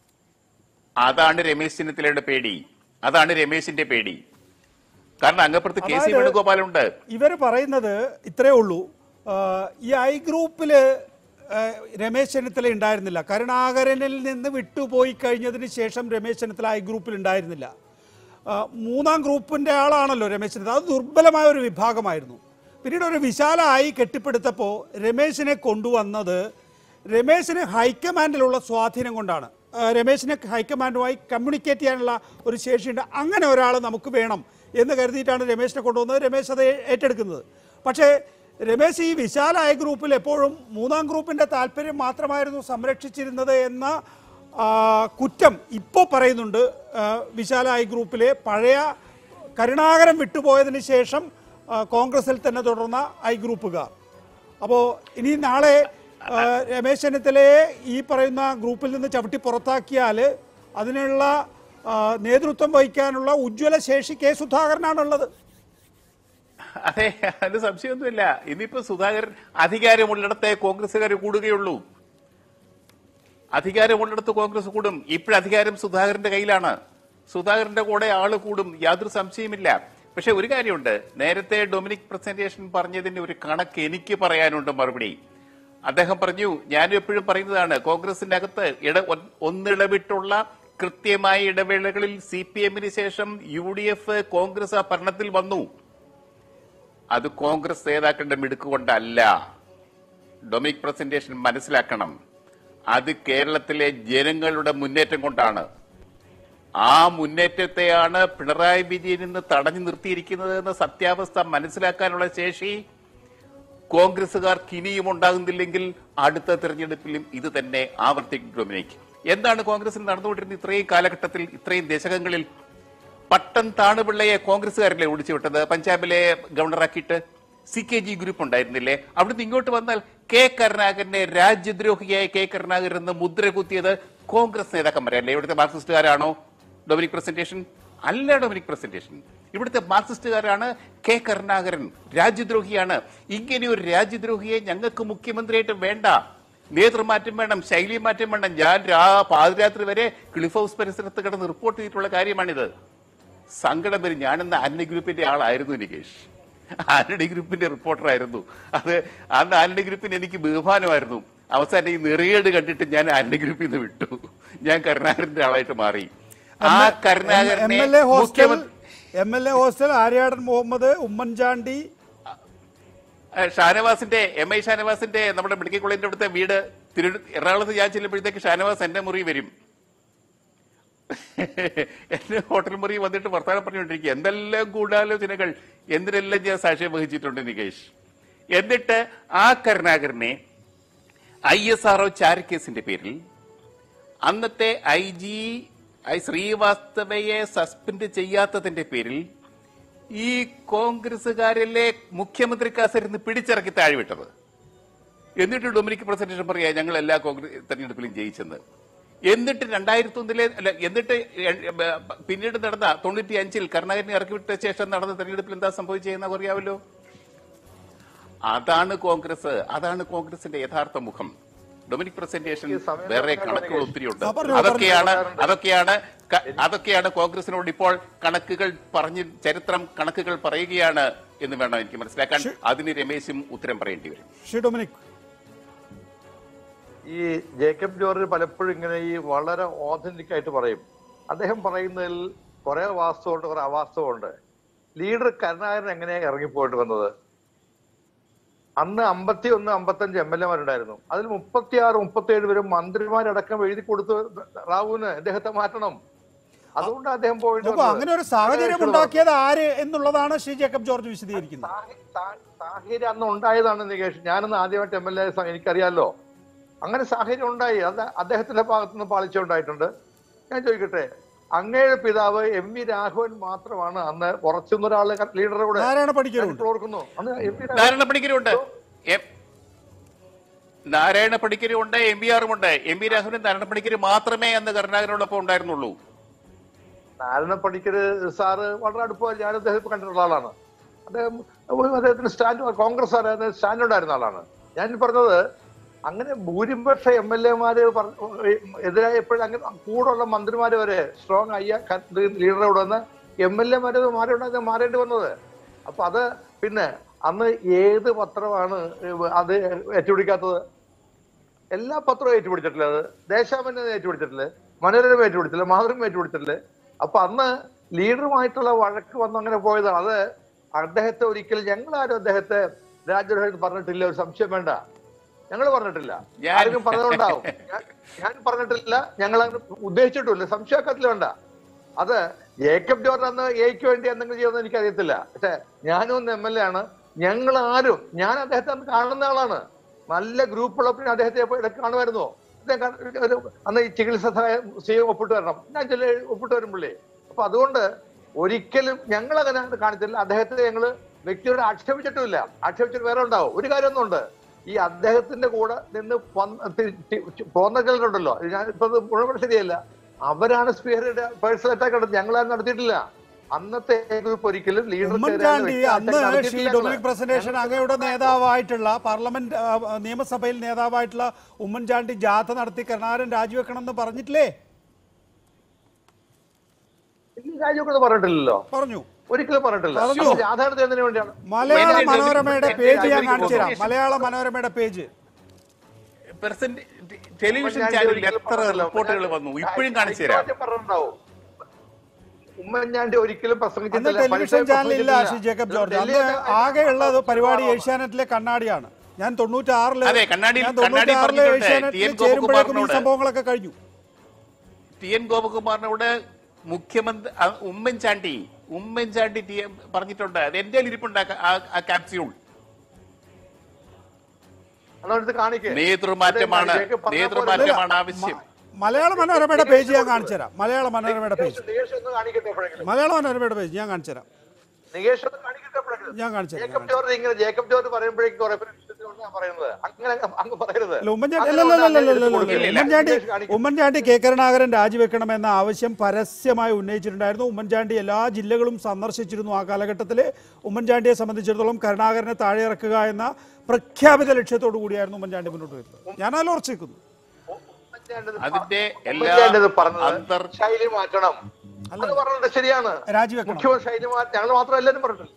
അതാണ് രമേശ് ചെന്നിത്തലയുടെ പേടി, അതാണ് രമേശിന്റെ പേടി. കാരണം അങ്ങപ്പുറത്ത് കെ സി വേണുഗോപാലുണ്ട്. ഇവര് പറയുന്നത് ഇത്രേ ഉള്ളൂ, ഈ ഐ ഗ്രൂപ്പില് രമേശ് ചെന്നിത്തല ഉണ്ടായിരുന്നില്ല. കരുണാകരനിൽ നിന്ന് വിട്ടുപോയി കഴിഞ്ഞതിന് ശേഷം രമേശ് ചെന്നിത്തല ഐ ഗ്രൂപ്പിൽ ഉണ്ടായിരുന്നില്ല. മൂന്നാം ഗ്രൂപ്പിന്റെ ആളാണല്ലോ രമേശ് ചെന്നിത്തല. അത് ദുർബലമായ ഒരു വിഭാഗമായിരുന്നു. പിന്നീട് ഒരു വിശാലമായി കെട്ടിപ്പടുത്തപ്പോൾ രമേശിനെ കൊണ്ടുവന്നത് രമേശിന് ഹൈക്കമാൻഡിലുള്ള സ്വാധീനം കൊണ്ടാണ്. രമേശിനെ ഹൈക്കമാൻഡുമായി കമ്മ്യൂണിക്കേറ്റ് ചെയ്യാനുള്ള ഒരു ശേഷിയുണ്ട്. അങ്ങനെ ഒരാൾ നമുക്ക് വേണം എന്ന് കരുതിയിട്ടാണ് രമേശിനെ കൊണ്ടുവന്നത്. രമേശ് അത് ഏറ്റെടുക്കുന്നത്. പക്ഷേ രമേശ് ഈ വിശാലായ ഗ്രൂപ്പിൽ എപ്പോഴും മൂന്നാം ഗ്രൂപ്പിന്റെ താല്പര്യം മാത്രമായിരുന്നു സംരക്ഷിച്ചിരുന്നത് എന്ന കുറ്റം ഇപ്പോൾ പറയുന്നുണ്ട് വിശാലായ ഗ്രൂപ്പിലെ പഴയ കരുണാകരൻ വിട്ടുപോയതിന് ശേഷം കോൺഗ്രസിൽ തന്നെ തുടർന്ന ഐ ഗ്രൂപ്പുകാർ. അപ്പോൾ ഇനി നാളെ രമേശ് ചെന്നിത്തലയെ ഈ പറയുന്ന ഗ്രൂപ്പിൽ നിന്ന് ചവിട്ടി പുറത്താക്കിയാൽ അതിനുള്ള നേതൃത്വം വഹിക്കാനുള്ള ഉജ്ജ്വല ശേഷി കെ സുധാകരനാണുള്ളത്. അതെ, അതിന് സംശയമൊന്നുമില്ല. ഇനിയിപ്പോ സുധാകരൻ അധികാരമുള്ളിടത്തെ കോൺഗ്രസുകാർ കൂടുകയുള്ളൂ. അധികാരമുള്ളിടത്ത് കോൺഗ്രസ് കൂടും. ഇപ്പോഴധികാരം സുധാകരന്റെ കയ്യിലാണ്. സുധാകരന്റെ കൂടെ ആള് കൂടും, യാതൊരു സംശയമില്ല. പക്ഷെ ഒരു കാര്യമുണ്ട്, നേരത്തെ ഡൊമിനിക് പ്രസന്റേഷൻ പറഞ്ഞതിന് ഒരു കണക്ക് എനിക്ക് പറയാനുണ്ട് മറുപടി. അദ്ദേഹം പറഞ്ഞു, ഞാൻ എപ്പോഴും പറയുന്നതാണ്, കോൺഗ്രസിന്റെ അകത്ത് ഇട ഒന്നിടവിട്ടുള്ള കൃത്യമായ ഇടവേളകളിൽ സി പി എമ്മിന് ശേഷം യു ഡി എഫ് കോൺഗ്രസ് ആ ഭരണത്തിൽ വന്നു. അത് കോൺഗ്രസ് നേതാക്കളുടെ മിടുക്കുകൊണ്ടല്ല. ഡൊമിനിക് പ്രസന്റേഷൻ മനസ്സിലാക്കണം, അത് കേരളത്തിലെ ജനങ്ങളുടെ മുന്നേറ്റം കൊണ്ടാണ്. ആ മുന്നേറ്റത്തെയാണ് പിണറായി വിജയൻ ഇന്ന് തടഞ്ഞു നിർത്തിയിരിക്കുന്നത് എന്ന സത്യാവസ്ഥ മനസ്സിലാക്കാനുള്ള ശേഷി കോൺഗ്രസുകാർക്ക് ഇനിയും ഉണ്ടാകുന്നില്ലെങ്കിൽ അടുത്ത തെരഞ്ഞെടുപ്പിലും ഇത് തന്നെ ആവർത്തിക്കും. ഡൊമിനിക്, എന്താണ് കോൺഗ്രസിൽ നടന്നുകൊണ്ടിരുന്നത് ഇത്രയും കാലഘട്ടത്തിൽ, ഇത്രയും ദശകങ്ങളിൽ? പട്ടം താണുപിള്ളയെ കോൺഗ്രസുകാരല്ലേ ഓടിച്ചു വിട്ടത് പഞ്ചാബിലെ ഗവർണറാക്കിയിട്ട്? സി കെ ജി ഗ്രൂപ്പ് ഉണ്ടായിരുന്നില്ലേ? അവിടുന്ന് ഇങ്ങോട്ട് വന്നാൽ കെ കരുണാകരനെ രാജ്യദ്രോഹിയായ കെ കരുണാകരൻ എന്ന് മുദ്ര കുത്തിയത് കോൺഗ്രസ് നേതാക്കന്മാരല്ലേ? ഇവിടുത്തെ മാർക്സിസ്റ്റുകാരാണോ ഡൊമിനിക് പ്രസന്റേഷൻ? അല്ല, ഡൊമിനിക് പ്രസന്റേഷൻ ഇവിടുത്തെ മാർക്സിസ്റ്റുകാരാണ്. കെ കരുണാകരൻ രാജ്യദ്രോഹിയാണ്. ഇങ്ങനെ ഒരു രാജ്യദ്രോഹിയെ ഞങ്ങൾക്ക് മുഖ്യമന്ത്രിയായിട്ട് വേണ്ട. നേതൃമാറ്റം വേണം, ശൈലി മാറ്റം വേണം. ഞാൻ പാതിരാത്രി വരെ ക്ലിഫ് ഹൗസ് പരിസരത്ത് കിടന്ന് റിപ്പോർട്ട് ചെയ്തിട്ടുള്ള കാര്യമാണിത്. സങ്കടം വരും. ഞാനെന്ന ആന്റണി ഗ്രൂപ്പിന്റെ ആളായിരുന്നു നികേഷ്, ആന്റണി ഗ്രൂപ്പിന്റെ റിപ്പോർട്ടറായിരുന്നു. അത് അന്ന് ആന്റണി ഗ്രൂപ്പിന് എനിക്ക് ബഹുമാനമായിരുന്നു. അവസാനം ഈ നെറിയേട് കണ്ടിട്ട് ഞാൻ ആന്റണി ഗ്രൂപ്പിൽ നിന്ന് വിട്ടു, ഞാൻ കരുണാകരന്റെ ആളായിട്ട് മാറി. ആ കരുണാകരനെ M L A hostel Aryadan Muhammad, Oommen Chandy, ഷാനവാസിന്റെ എം ഐ ഷാനവാസിന്റെ നമ്മുടെ മെഡിക്കൽ കോളേജിന്റെ അവിടുത്തെ വീട് തിരു എറണാകുളത്ത് ഞാൻ ചെല്ലുമ്പോഴത്തേക്ക് ഷാനവാസ് എന്റെ മുറി വരും. എന്റെ ഹോട്ടൽ മുറി വന്നിട്ട് വർത്തമാനം പറഞ്ഞുകൊണ്ടിരിക്കുക. എന്തെല്ലാം ഗൂഢാലോചനകൾ, എന്തിനെല്ലാം ഞാൻ സാക്ഷ്യം വഹിച്ചിട്ടുണ്ട് നികേഷ്. എന്നിട്ട് ആ കരുണാകരനെ ഐ എസ് ആർ ഒ ചാരക്കേസിന്റെ പേരിൽ അന്നത്തെ ഐ ജി ഐ ശ്രീവാസ്തവയെ സസ്പെൻഡ് ചെയ്യാത്തതിന്റെ പേരിൽ ഈ കോൺഗ്രസുകാരിലെ മുഖ്യമന്ത്രി കസേരന്ന് പിടിച്ചിറക്കി താഴ്വിട്ടത്. എന്നിട്ട് ഡൊമിനിക് പ്രസന്റേഷൻ പറയാ ഞങ്ങൾ എല്ലാ കോൺഗ്രസ് തെരഞ്ഞെടുപ്പിലും ജയിച്ചെന്ന്. എന്നിട്ട് രണ്ടായിരത്തി ഒന്നിലെ അല്ല എന്നിട്ട് പിന്നീട് നടന്ന തൊണ്ണൂറ്റി അഞ്ചിൽ കരുണാകരനെ ഇറക്കിവിട്ട ശേഷം നടന്ന തെരഞ്ഞെടുപ്പിൽ എന്താ സംഭവിച്ചതെന്ന് അറിയാമല്ലോ. അതാണ് കോൺഗ്രസ്, അതാണ് കോൺഗ്രസിന്റെ യഥാർത്ഥ മുഖം. ഡൊമിനിക് പ്രസന്റേഷൻ വേറെ കണക്കുകൾ ഒത്തിരിയുണ്ട്. അതൊക്കെയാണ് അതൊക്കെയാണ് അതൊക്കെയാണ് കോൺഗ്രസിനോട് ഇപ്പോൾ കണക്കുകൾ പറഞ്ഞ് ചരിത്രം കണക്കുകൾ പറയുകയാണ് എന്ന് വേണം എനിക്ക് മനസ്സിലാക്കാൻ. അതിന് രമേശും ഉത്തരം പറയേണ്ടി വരും. ഈ ജേക്കബ് ജോർജ് പലപ്പോഴും ഇങ്ങനെ ഈ വളരെ ഓതന്റിക് ആയിട്ട് പറയും. അദ്ദേഹം പറയുന്നതിൽ കുറെ വാസ്തവമുണ്ട്, കുറെ അവാസ്തവമുണ്ട്. ലീഡർ കരുണാകരൻ എങ്ങനെയാണ് ഇറങ്ങിപ്പോയിട്ട് വന്നത്? അന്ന് അമ്പത്തി ഒന്ന് അമ്പത്തഞ്ച് എം എൽ എമാരുണ്ടായിരുന്നു. അതിൽ മുപ്പത്തിയാറ് മുപ്പത്തിയേഴ് പേരും മന്ത്രിമാരടക്കം എഴുതി കൊടുത്ത് റാവുവിന് അദ്ദേഹത്തെ മാറ്റണം. അതുകൊണ്ട് അദ്ദേഹം പോയിട്ട് അങ്ങനെ ഒരു സാഹചര്യം ഉണ്ടാക്കിയത് ആര് എന്നുള്ളതാണ് ശ്രീ ജേക്കബ് ജോർജ് വിശദീകരിക്കുന്നത്. സാഹചര്യം അന്ന് ഉണ്ടായതാണ് നികേഷ്. ഞാനന്ന് ആദ്യമായിട്ട് എം എൽ എ എനിക്കറിയാലോ. അങ്ങനെ സാഹചര്യം ഉണ്ടായി. അത് അദ്ദേഹത്തിന്റെ ഭാഗത്തുനിന്ന് പാളിച്ചുണ്ടായിട്ടുണ്ട്. ഞാൻ ചോദിക്കട്ടെ, അങ്ങയുടെ പിതാവ് എം വി രാഘവൻ മാത്രമാണ് അന്ന് കുറച്ചൊന്നൊരാള് ലീഡറുടെ കൂടെ ഓർക്കുന്നു. നാരായണ പണിക്കരുണ്ട്, നാരായണ പണിക്കരുണ്ട്, എം വി ആറുമുണ്ട്. എം വി രാഘവനും നാരായണ പണിക്കര് മാത്രമേ അന്ന് കരുണാകരനോടൊപ്പം ഉണ്ടായിരുന്നുള്ളൂ. നാരായണ പണിക്കര് സാറ് വളരെ അടുപ്പമായി ഞാൻ അദ്ദേഹത്തെ കണ്ടിട്ടുള്ള ആളാണ്. അദ്ദേഹം അദ്ദേഹത്തിന് സ്റ്റാൻഡ് കോൺഗ്രസ് സ്റ്റാൻഡ് ഉണ്ടായിരുന്ന ആളാണ്. ഞാൻ പറഞ്ഞത് അങ്ങനെ ഭൂരിപക്ഷ എം എൽ എമാര് എതിരായപ്പോഴും അങ്ങനെ കൂടുള്ള മന്ത്രിമാര് വരെ സ്ട്രോങ് ആയ ലീഡറോട് വന്ന് എം എൽ എമാര് മാറി മാറേണ്ടി വന്നത്. അപ്പൊ അത് പിന്നെ അന്ന് ഏത് പത്രമാണ് അത് ഏറ്റുപിടിക്കാത്തത്? എല്ലാ പത്രവും ഏറ്റുപിടിച്ചിട്ടില്ല. അത് ദേശാഭിമാനി ഏറ്റുപിടിച്ചിട്ടില്ല, മനോരമ ഏറ്റുപിടിച്ചില്ല, മാതൃഭൂമി ഏറ്റുപിടിച്ചിട്ടില്ല. അപ്പൊ അന്ന് ലീഡറുമായിട്ടുള്ള വഴക്ക് വന്ന് അങ്ങനെ പോയതാണ്. അത് അദ്ദേഹത്തെ ഒരിക്കലും ഞങ്ങളാരും അദ്ദേഹത്തെ രാജ്യദ്രോഹം പറഞ്ഞിട്ടില്ല, ഒരു സംശയം വേണ്ട. ഞങ്ങൾ പറഞ്ഞിട്ടില്ല, ആരും പറഞ്ഞതുണ്ടാവും. ഞാൻ പറഞ്ഞിട്ടില്ല, ഞങ്ങൾ ഉദ്ദേശിച്ചിട്ടില്ല, സംശയക്കത്തിൽ വേണ്ട. അത് ജേക്കബ് ജോർജ് അന്ന് എക്ക് വേണ്ടി എന്തെങ്കിലും ചെയ്യുമെന്ന് എനിക്കറിയത്തില്ല. പക്ഷെ ഞാനും ഒന്ന് എം എൽ എ ആണ്. ഞങ്ങൾ ആരും, ഞാൻ അദ്ദേഹത്തെ അന്ന് കാണുന്ന ആളാണ്. നല്ല ഗ്രൂപ്പുള്ളപ്പോൾ അദ്ദേഹത്തെ ഇടയ്ക്ക് കാണുമായിരുന്നു. അന്ന് ഈ ചികിത്സ സഹായം ചെയ്യും ഒപ്പിട്ട് വരണം, ഞാൻ ചില ഒപ്പിട്ട് വരുമ്പോഴേ. അപ്പൊ അതുകൊണ്ട് ഒരിക്കലും ഞങ്ങൾ അങ്ങനെ കാണിച്ചില്ല. അദ്ദേഹത്തെ ഞങ്ങള് വ്യക്തിയോട് ആക്ഷേപിച്ചിട്ടുമില്ല. ആക്ഷേപിച്ചിട്ട് വേറെ ഉണ്ടാവും. ഒരു കാര്യമൊന്നും ഉണ്ട്, ഈ അദ്ദേഹത്തിന്റെ കൂടെ നിന്ന് പോന്ന ചിലരുണ്ടല്ലോ, ഞാൻ ഇപ്പൊ മുഴുവൻ ശരിയല്ല, അവരാണ് സ്പീക്കറുടെ പേഴ്സണൽ അറ്റാക്ക് നടത്തി, ഞങ്ങളാരും നടത്തിയിട്ടില്ല. അന്നത്തെ ഗ്രൂപ്പ് ഒരിക്കലും ഉമ്മൻചാണ്ടി അന്ന് ശ്രീ ഡൊമിനിക് പ്രസന്റേഷൻ അങ്ങയുടെ നേതാവായിട്ടുള്ള പാർലമെന്റ് നിയമസഭയിൽ നേതാവായിട്ടുള്ള ഉമ്മൻചാണ്ടി ജാഥ നടത്തി കരുണാകരൻ രാജിവെക്കണം എന്ന് പറഞ്ഞിട്ടില്ലേ? രാജിവെക്കണം പറഞ്ഞിട്ടില്ലല്ലോ. പറഞ്ഞു, ഒരിക്കലും പറഞ്ഞിട്ടില്ല. ജാഥ നടത്തിയതിനു വേണ്ടിയാണ്. മലയാള മനോരമയുടെ പേജ് ഞാൻ കാണിച്ചു തരാം. മലയാള മനോരമയുടെ പേജ് ടെലിവിഷൻ ചാനലിൽ എത്ര റിപ്പോർട്ടുകൾ വന്നു, ഇപ്പോഴും കാണിച്ചു തരാം. ഉമ്മൻചാണ്ടി ഒരിക്കലും പ്രസംഗിച്ചിട്ടില്ല. ടെലിവിഷൻ ചാനലില്ല ശ്രീ ജേക്കബ് ജോർജ്. അന്ന് ആകെ ഉള്ളത് പരിപാടി ഏഷ്യാനെറ്റിലെ കണ്ണാടിയാണ്. ഞാൻ തൊണ്ണൂറ്റാറില് തൊണ്ണൂറ്റാറില് ഏഷ്യാനെറ്റിൽ ചേരുമ്പോഴേക്കും ഈ സംഭവങ്ങളൊക്കെ കഴിഞ്ഞു. ടി എൻ ഗോപകുമാറിനോട് മുഖ്യമന്ത്രി ഉമ്മൻചാണ്ടി ഉമ്മൻചാണ്ടി ടി എം പറഞ്ഞിട്ടുണ്ട്. അത് എന്റെ ഇരിപ്പുണ്ട് ആ ക്യാപ്സ്യൂൾ. നേതൃമാറ്റമാണ് നേതൃമാറ്റമാണ് ആവശ്യം. മലയാള മനോരമയുടെ പേജ് ഞാൻ കാണിച്ചു തരാം. മലയാള മനോരമയുടെ പേജ് മലയാള മനോരമയുടെ പേജ് ഞാൻ കാണിച്ചു തരാം. ഞാൻ കാണിച്ചു തരാം. ഉമ്മൻചാണ്ടി ഉമ്മൻചാണ്ടി കെ കരുണാകരൻ രാജിവെക്കണമെന്ന ആവശ്യം പരസ്യമായി ഉന്നയിച്ചിട്ടുണ്ടായിരുന്നു. ഉമ്മൻചാണ്ടി എല്ലാ ജില്ലകളും സന്ദർശിച്ചിരുന്നു. ആ കാലഘട്ടത്തിൽ ഉമ്മൻചാണ്ടിയെ സംബന്ധിച്ചിടത്തോളം കരുണാകരനെ താഴെ ഇറക്കുക എന്ന പ്രഖ്യാപിത ലക്ഷ്യത്തോടു കൂടിയായിരുന്നു ഉമ്മൻചാണ്ടി മുന്നോട്ട് വരുന്നത്. ഞാൻ അതിൽ ഉറച്ചിരിക്കുന്നു. അതിന്റെ എല്ലാ ശൈലി മാറ്റണം അത് പറഞ്ഞത് ശരിയാണ്. മുഖ്യമന്ത്രി ശൈലി മാറ്റം ഞങ്ങൾ മാത്രം എല്ലാവരും പറഞ്ഞിട്ടില്ല.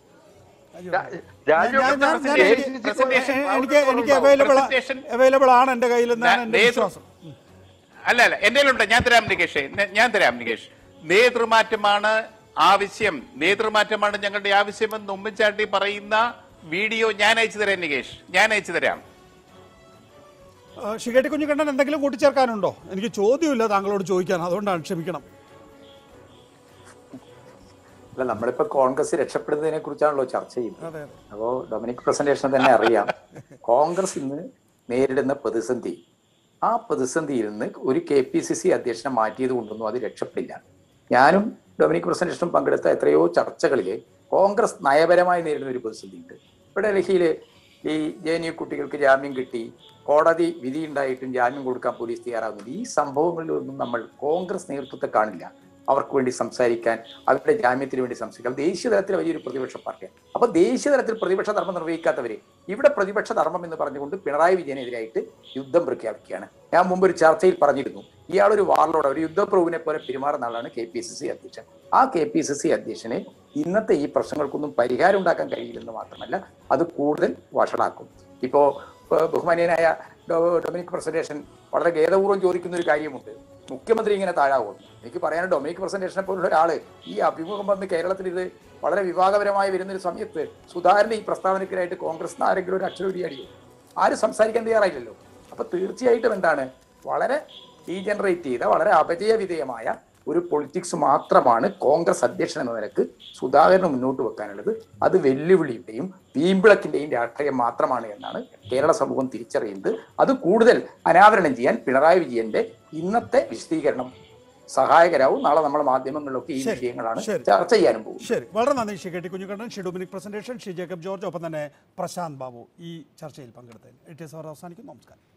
എനിക്ക് അവൈലബിൾ ആണ് എന്റെ കയ്യിൽ നിന്നാണ് എന്റെ വിശ്വാസം. അല്ല അല്ല എന്റെ ഉണ്ട്. ഞാൻ തരാം നികേഷ്, ഞാൻ തരാം നികേഷ്. നേതൃമാറ്റമാണ് ആവശ്യം, നേതൃമാറ്റമാണ് ഞങ്ങളുടെ ആവശ്യമെന്ന് ഉമ്മൻചാണ്ടി പറയുന്ന വീഡിയോ ഞാൻ അയച്ചു തരാം നികേഷ്, ഞാൻ അയച്ചു തരാം. ശ്രീ കെ ടി കുഞ്ഞിക്കണ്ണൻ എന്തെങ്കിലും കൂട്ടിച്ചേർക്കാനുണ്ടോ? എനിക്ക് ചോദ്യമില്ല താങ്കളോട് ചോദിക്കാൻ, അതുകൊണ്ടാണ്, ക്ഷമിക്കണം. അല്ല, നമ്മളിപ്പോ കോൺഗ്രസ് രക്ഷപ്പെടുന്നതിനെ കുറിച്ചാണല്ലോ ചർച്ച ചെയ്യുന്നത്. അപ്പോ ഡൊമിനിക് പ്രസന്റേഷൻ തന്നെ അറിയാം, കോൺഗ്രസ് ഇന്ന് നേരിടുന്ന പ്രതിസന്ധി, ആ പ്രതിസന്ധിയിൽ നിന്ന് ഒരു കെ പി സി സി അധ്യക്ഷനെ മാറ്റിയത് കൊണ്ടൊന്നും അത് രക്ഷപ്പെടില്ല. ഞാനും ഡൊമിനിക് പ്രസന്റേഷനും പങ്കെടുത്ത എത്രയോ ചർച്ചകളിൽ കോൺഗ്രസ് നയപരമായി നേരിടുന്ന ഒരു പ്രതിസന്ധിയുണ്ട്. ഇവിടെ ഡൽഹിയിൽ ഈ ജെ എൻ യു കുട്ടികൾക്ക് ജാമ്യം കിട്ടി, കോടതി വിധി ഉണ്ടായിട്ടും ജാമ്യം കൊടുക്കാൻ പോലീസ് തയ്യാറാകുന്നില്ല. ഈ സംഭവങ്ങളിലൊന്നും നമ്മൾ കോൺഗ്രസ് നേതൃത്വത്തെ കാണില്ല അവർക്ക് വേണ്ടി സംസാരിക്കാൻ, അവരുടെ ജാമ്യത്തിന് വേണ്ടി സംസാരിക്കാൻ. ദേശീയ തലത്തിൽ വലിയൊരു പ്രതിപക്ഷ പാർട്ടിയാണ്. അപ്പൊ ദേശീയ തലത്തിൽ പ്രതിപക്ഷ ധർമ്മം നിർവഹിക്കാത്തവരെ ഇവിടെ പ്രതിപക്ഷ ധർമ്മം എന്ന് പറഞ്ഞുകൊണ്ട് പിണറായി വിജയനെതിരായിട്ട് യുദ്ധം പ്രഖ്യാപിക്കുകയാണ്. ഞാൻ മുമ്പ് ഒരു ചർച്ചയിൽ പറഞ്ഞിരുന്നു, ഇയാളൊരു വാർലോഡ്, ഒരു യുദ്ധപ്രഭുവിനെ പോലെ പെരുമാറുന്ന ആളാണ് കെ പി സി സി അധ്യക്ഷൻ. ആ കെ പി സി സി അധ്യക്ഷനെ ഇന്നത്തെ ഈ പ്രശ്നങ്ങൾക്കൊന്നും പരിഹാരം ഉണ്ടാക്കാൻ കഴിയില്ലെന്ന് മാത്രമല്ല അത് കൂടുതൽ വഷളാക്കും. ഇപ്പോ ബഹുമാനീയനായ ഡൊമിനിക് പ്രസന്റേഷൻ വളരെ ഖേദപൂർവ്വം ചോദിക്കുന്ന ഒരു കാര്യമുണ്ട്, മുഖ്യമന്ത്രി ഇങ്ങനെ താഴാവും. എനിക്ക് പറയാൻ ഡൊമിനിക് പ്രസന്റേഷനെ പോലുള്ള ഒരാള് ഈ അഭിമുഖം വന്ന് കേരളത്തിൽ ഇത് വളരെ വിവാദപരമായി വരുന്ന ഒരു സമയത്ത് സുധാകരന്റെ ഈ പ്രസ്താവനയ്ക്കെതിരായിട്ട് കോൺഗ്രസ് ആരെങ്കിലും ഒരു അക്ഷരം അടിയോ? ആരും സംസാരിക്കാൻ തയ്യാറായില്ലല്ലോ. അപ്പൊ തീർച്ചയായിട്ടും എന്താണ്, വളരെ ഡീജനറേറ്റ് ചെയ്ത വളരെ അപജയവിധേയമായ ഒരു പൊളിറ്റിക്സ് മാത്രമാണ് കോൺഗ്രസ് അധ്യക്ഷൻ എന്ന നിലക്ക് സുധാകരന് മുന്നോട്ട് വെക്കാനുള്ളത്. അത് വെല്ലുവിളിയുടെയും വീമ്പിളക്കിന്റെയും രാഷ്ട്രീയം മാത്രമാണ് എന്നാണ് കേരള സമൂഹം തിരിച്ചറിയുന്നത്. അത് കൂടുതൽ അനാവരണം ചെയ്യാൻ പിണറായി വിജയന്റെ ഇന്നത്തെ വിശദീകരണം സഹായകരാവും. നാളെ നമ്മുടെ മാധ്യമങ്ങളിലൊക്കെ ഈ വിഷയങ്ങളാണ് ചർച്ച ചെയ്യാനും പോകും. ശരി, വളരെ നന്ദി ശ്രീ കെ ടി കുഞ്ഞിക്കണ്ണൻ, ശ്രീ ഡൊമിനിക് പ്രസന്റേഷൻ, ശ്രീ ജേക്കബ് ജോർജ്, ഒപ്പം തന്നെ പ്രശാന്ത് ബാബു ഈ ചർച്ചയിൽ പങ്കെടുത്തതിന്. ഇറ്റ് ഈസ് അവർ അവസാനിക്കുന്നു. നമസ്കാരം.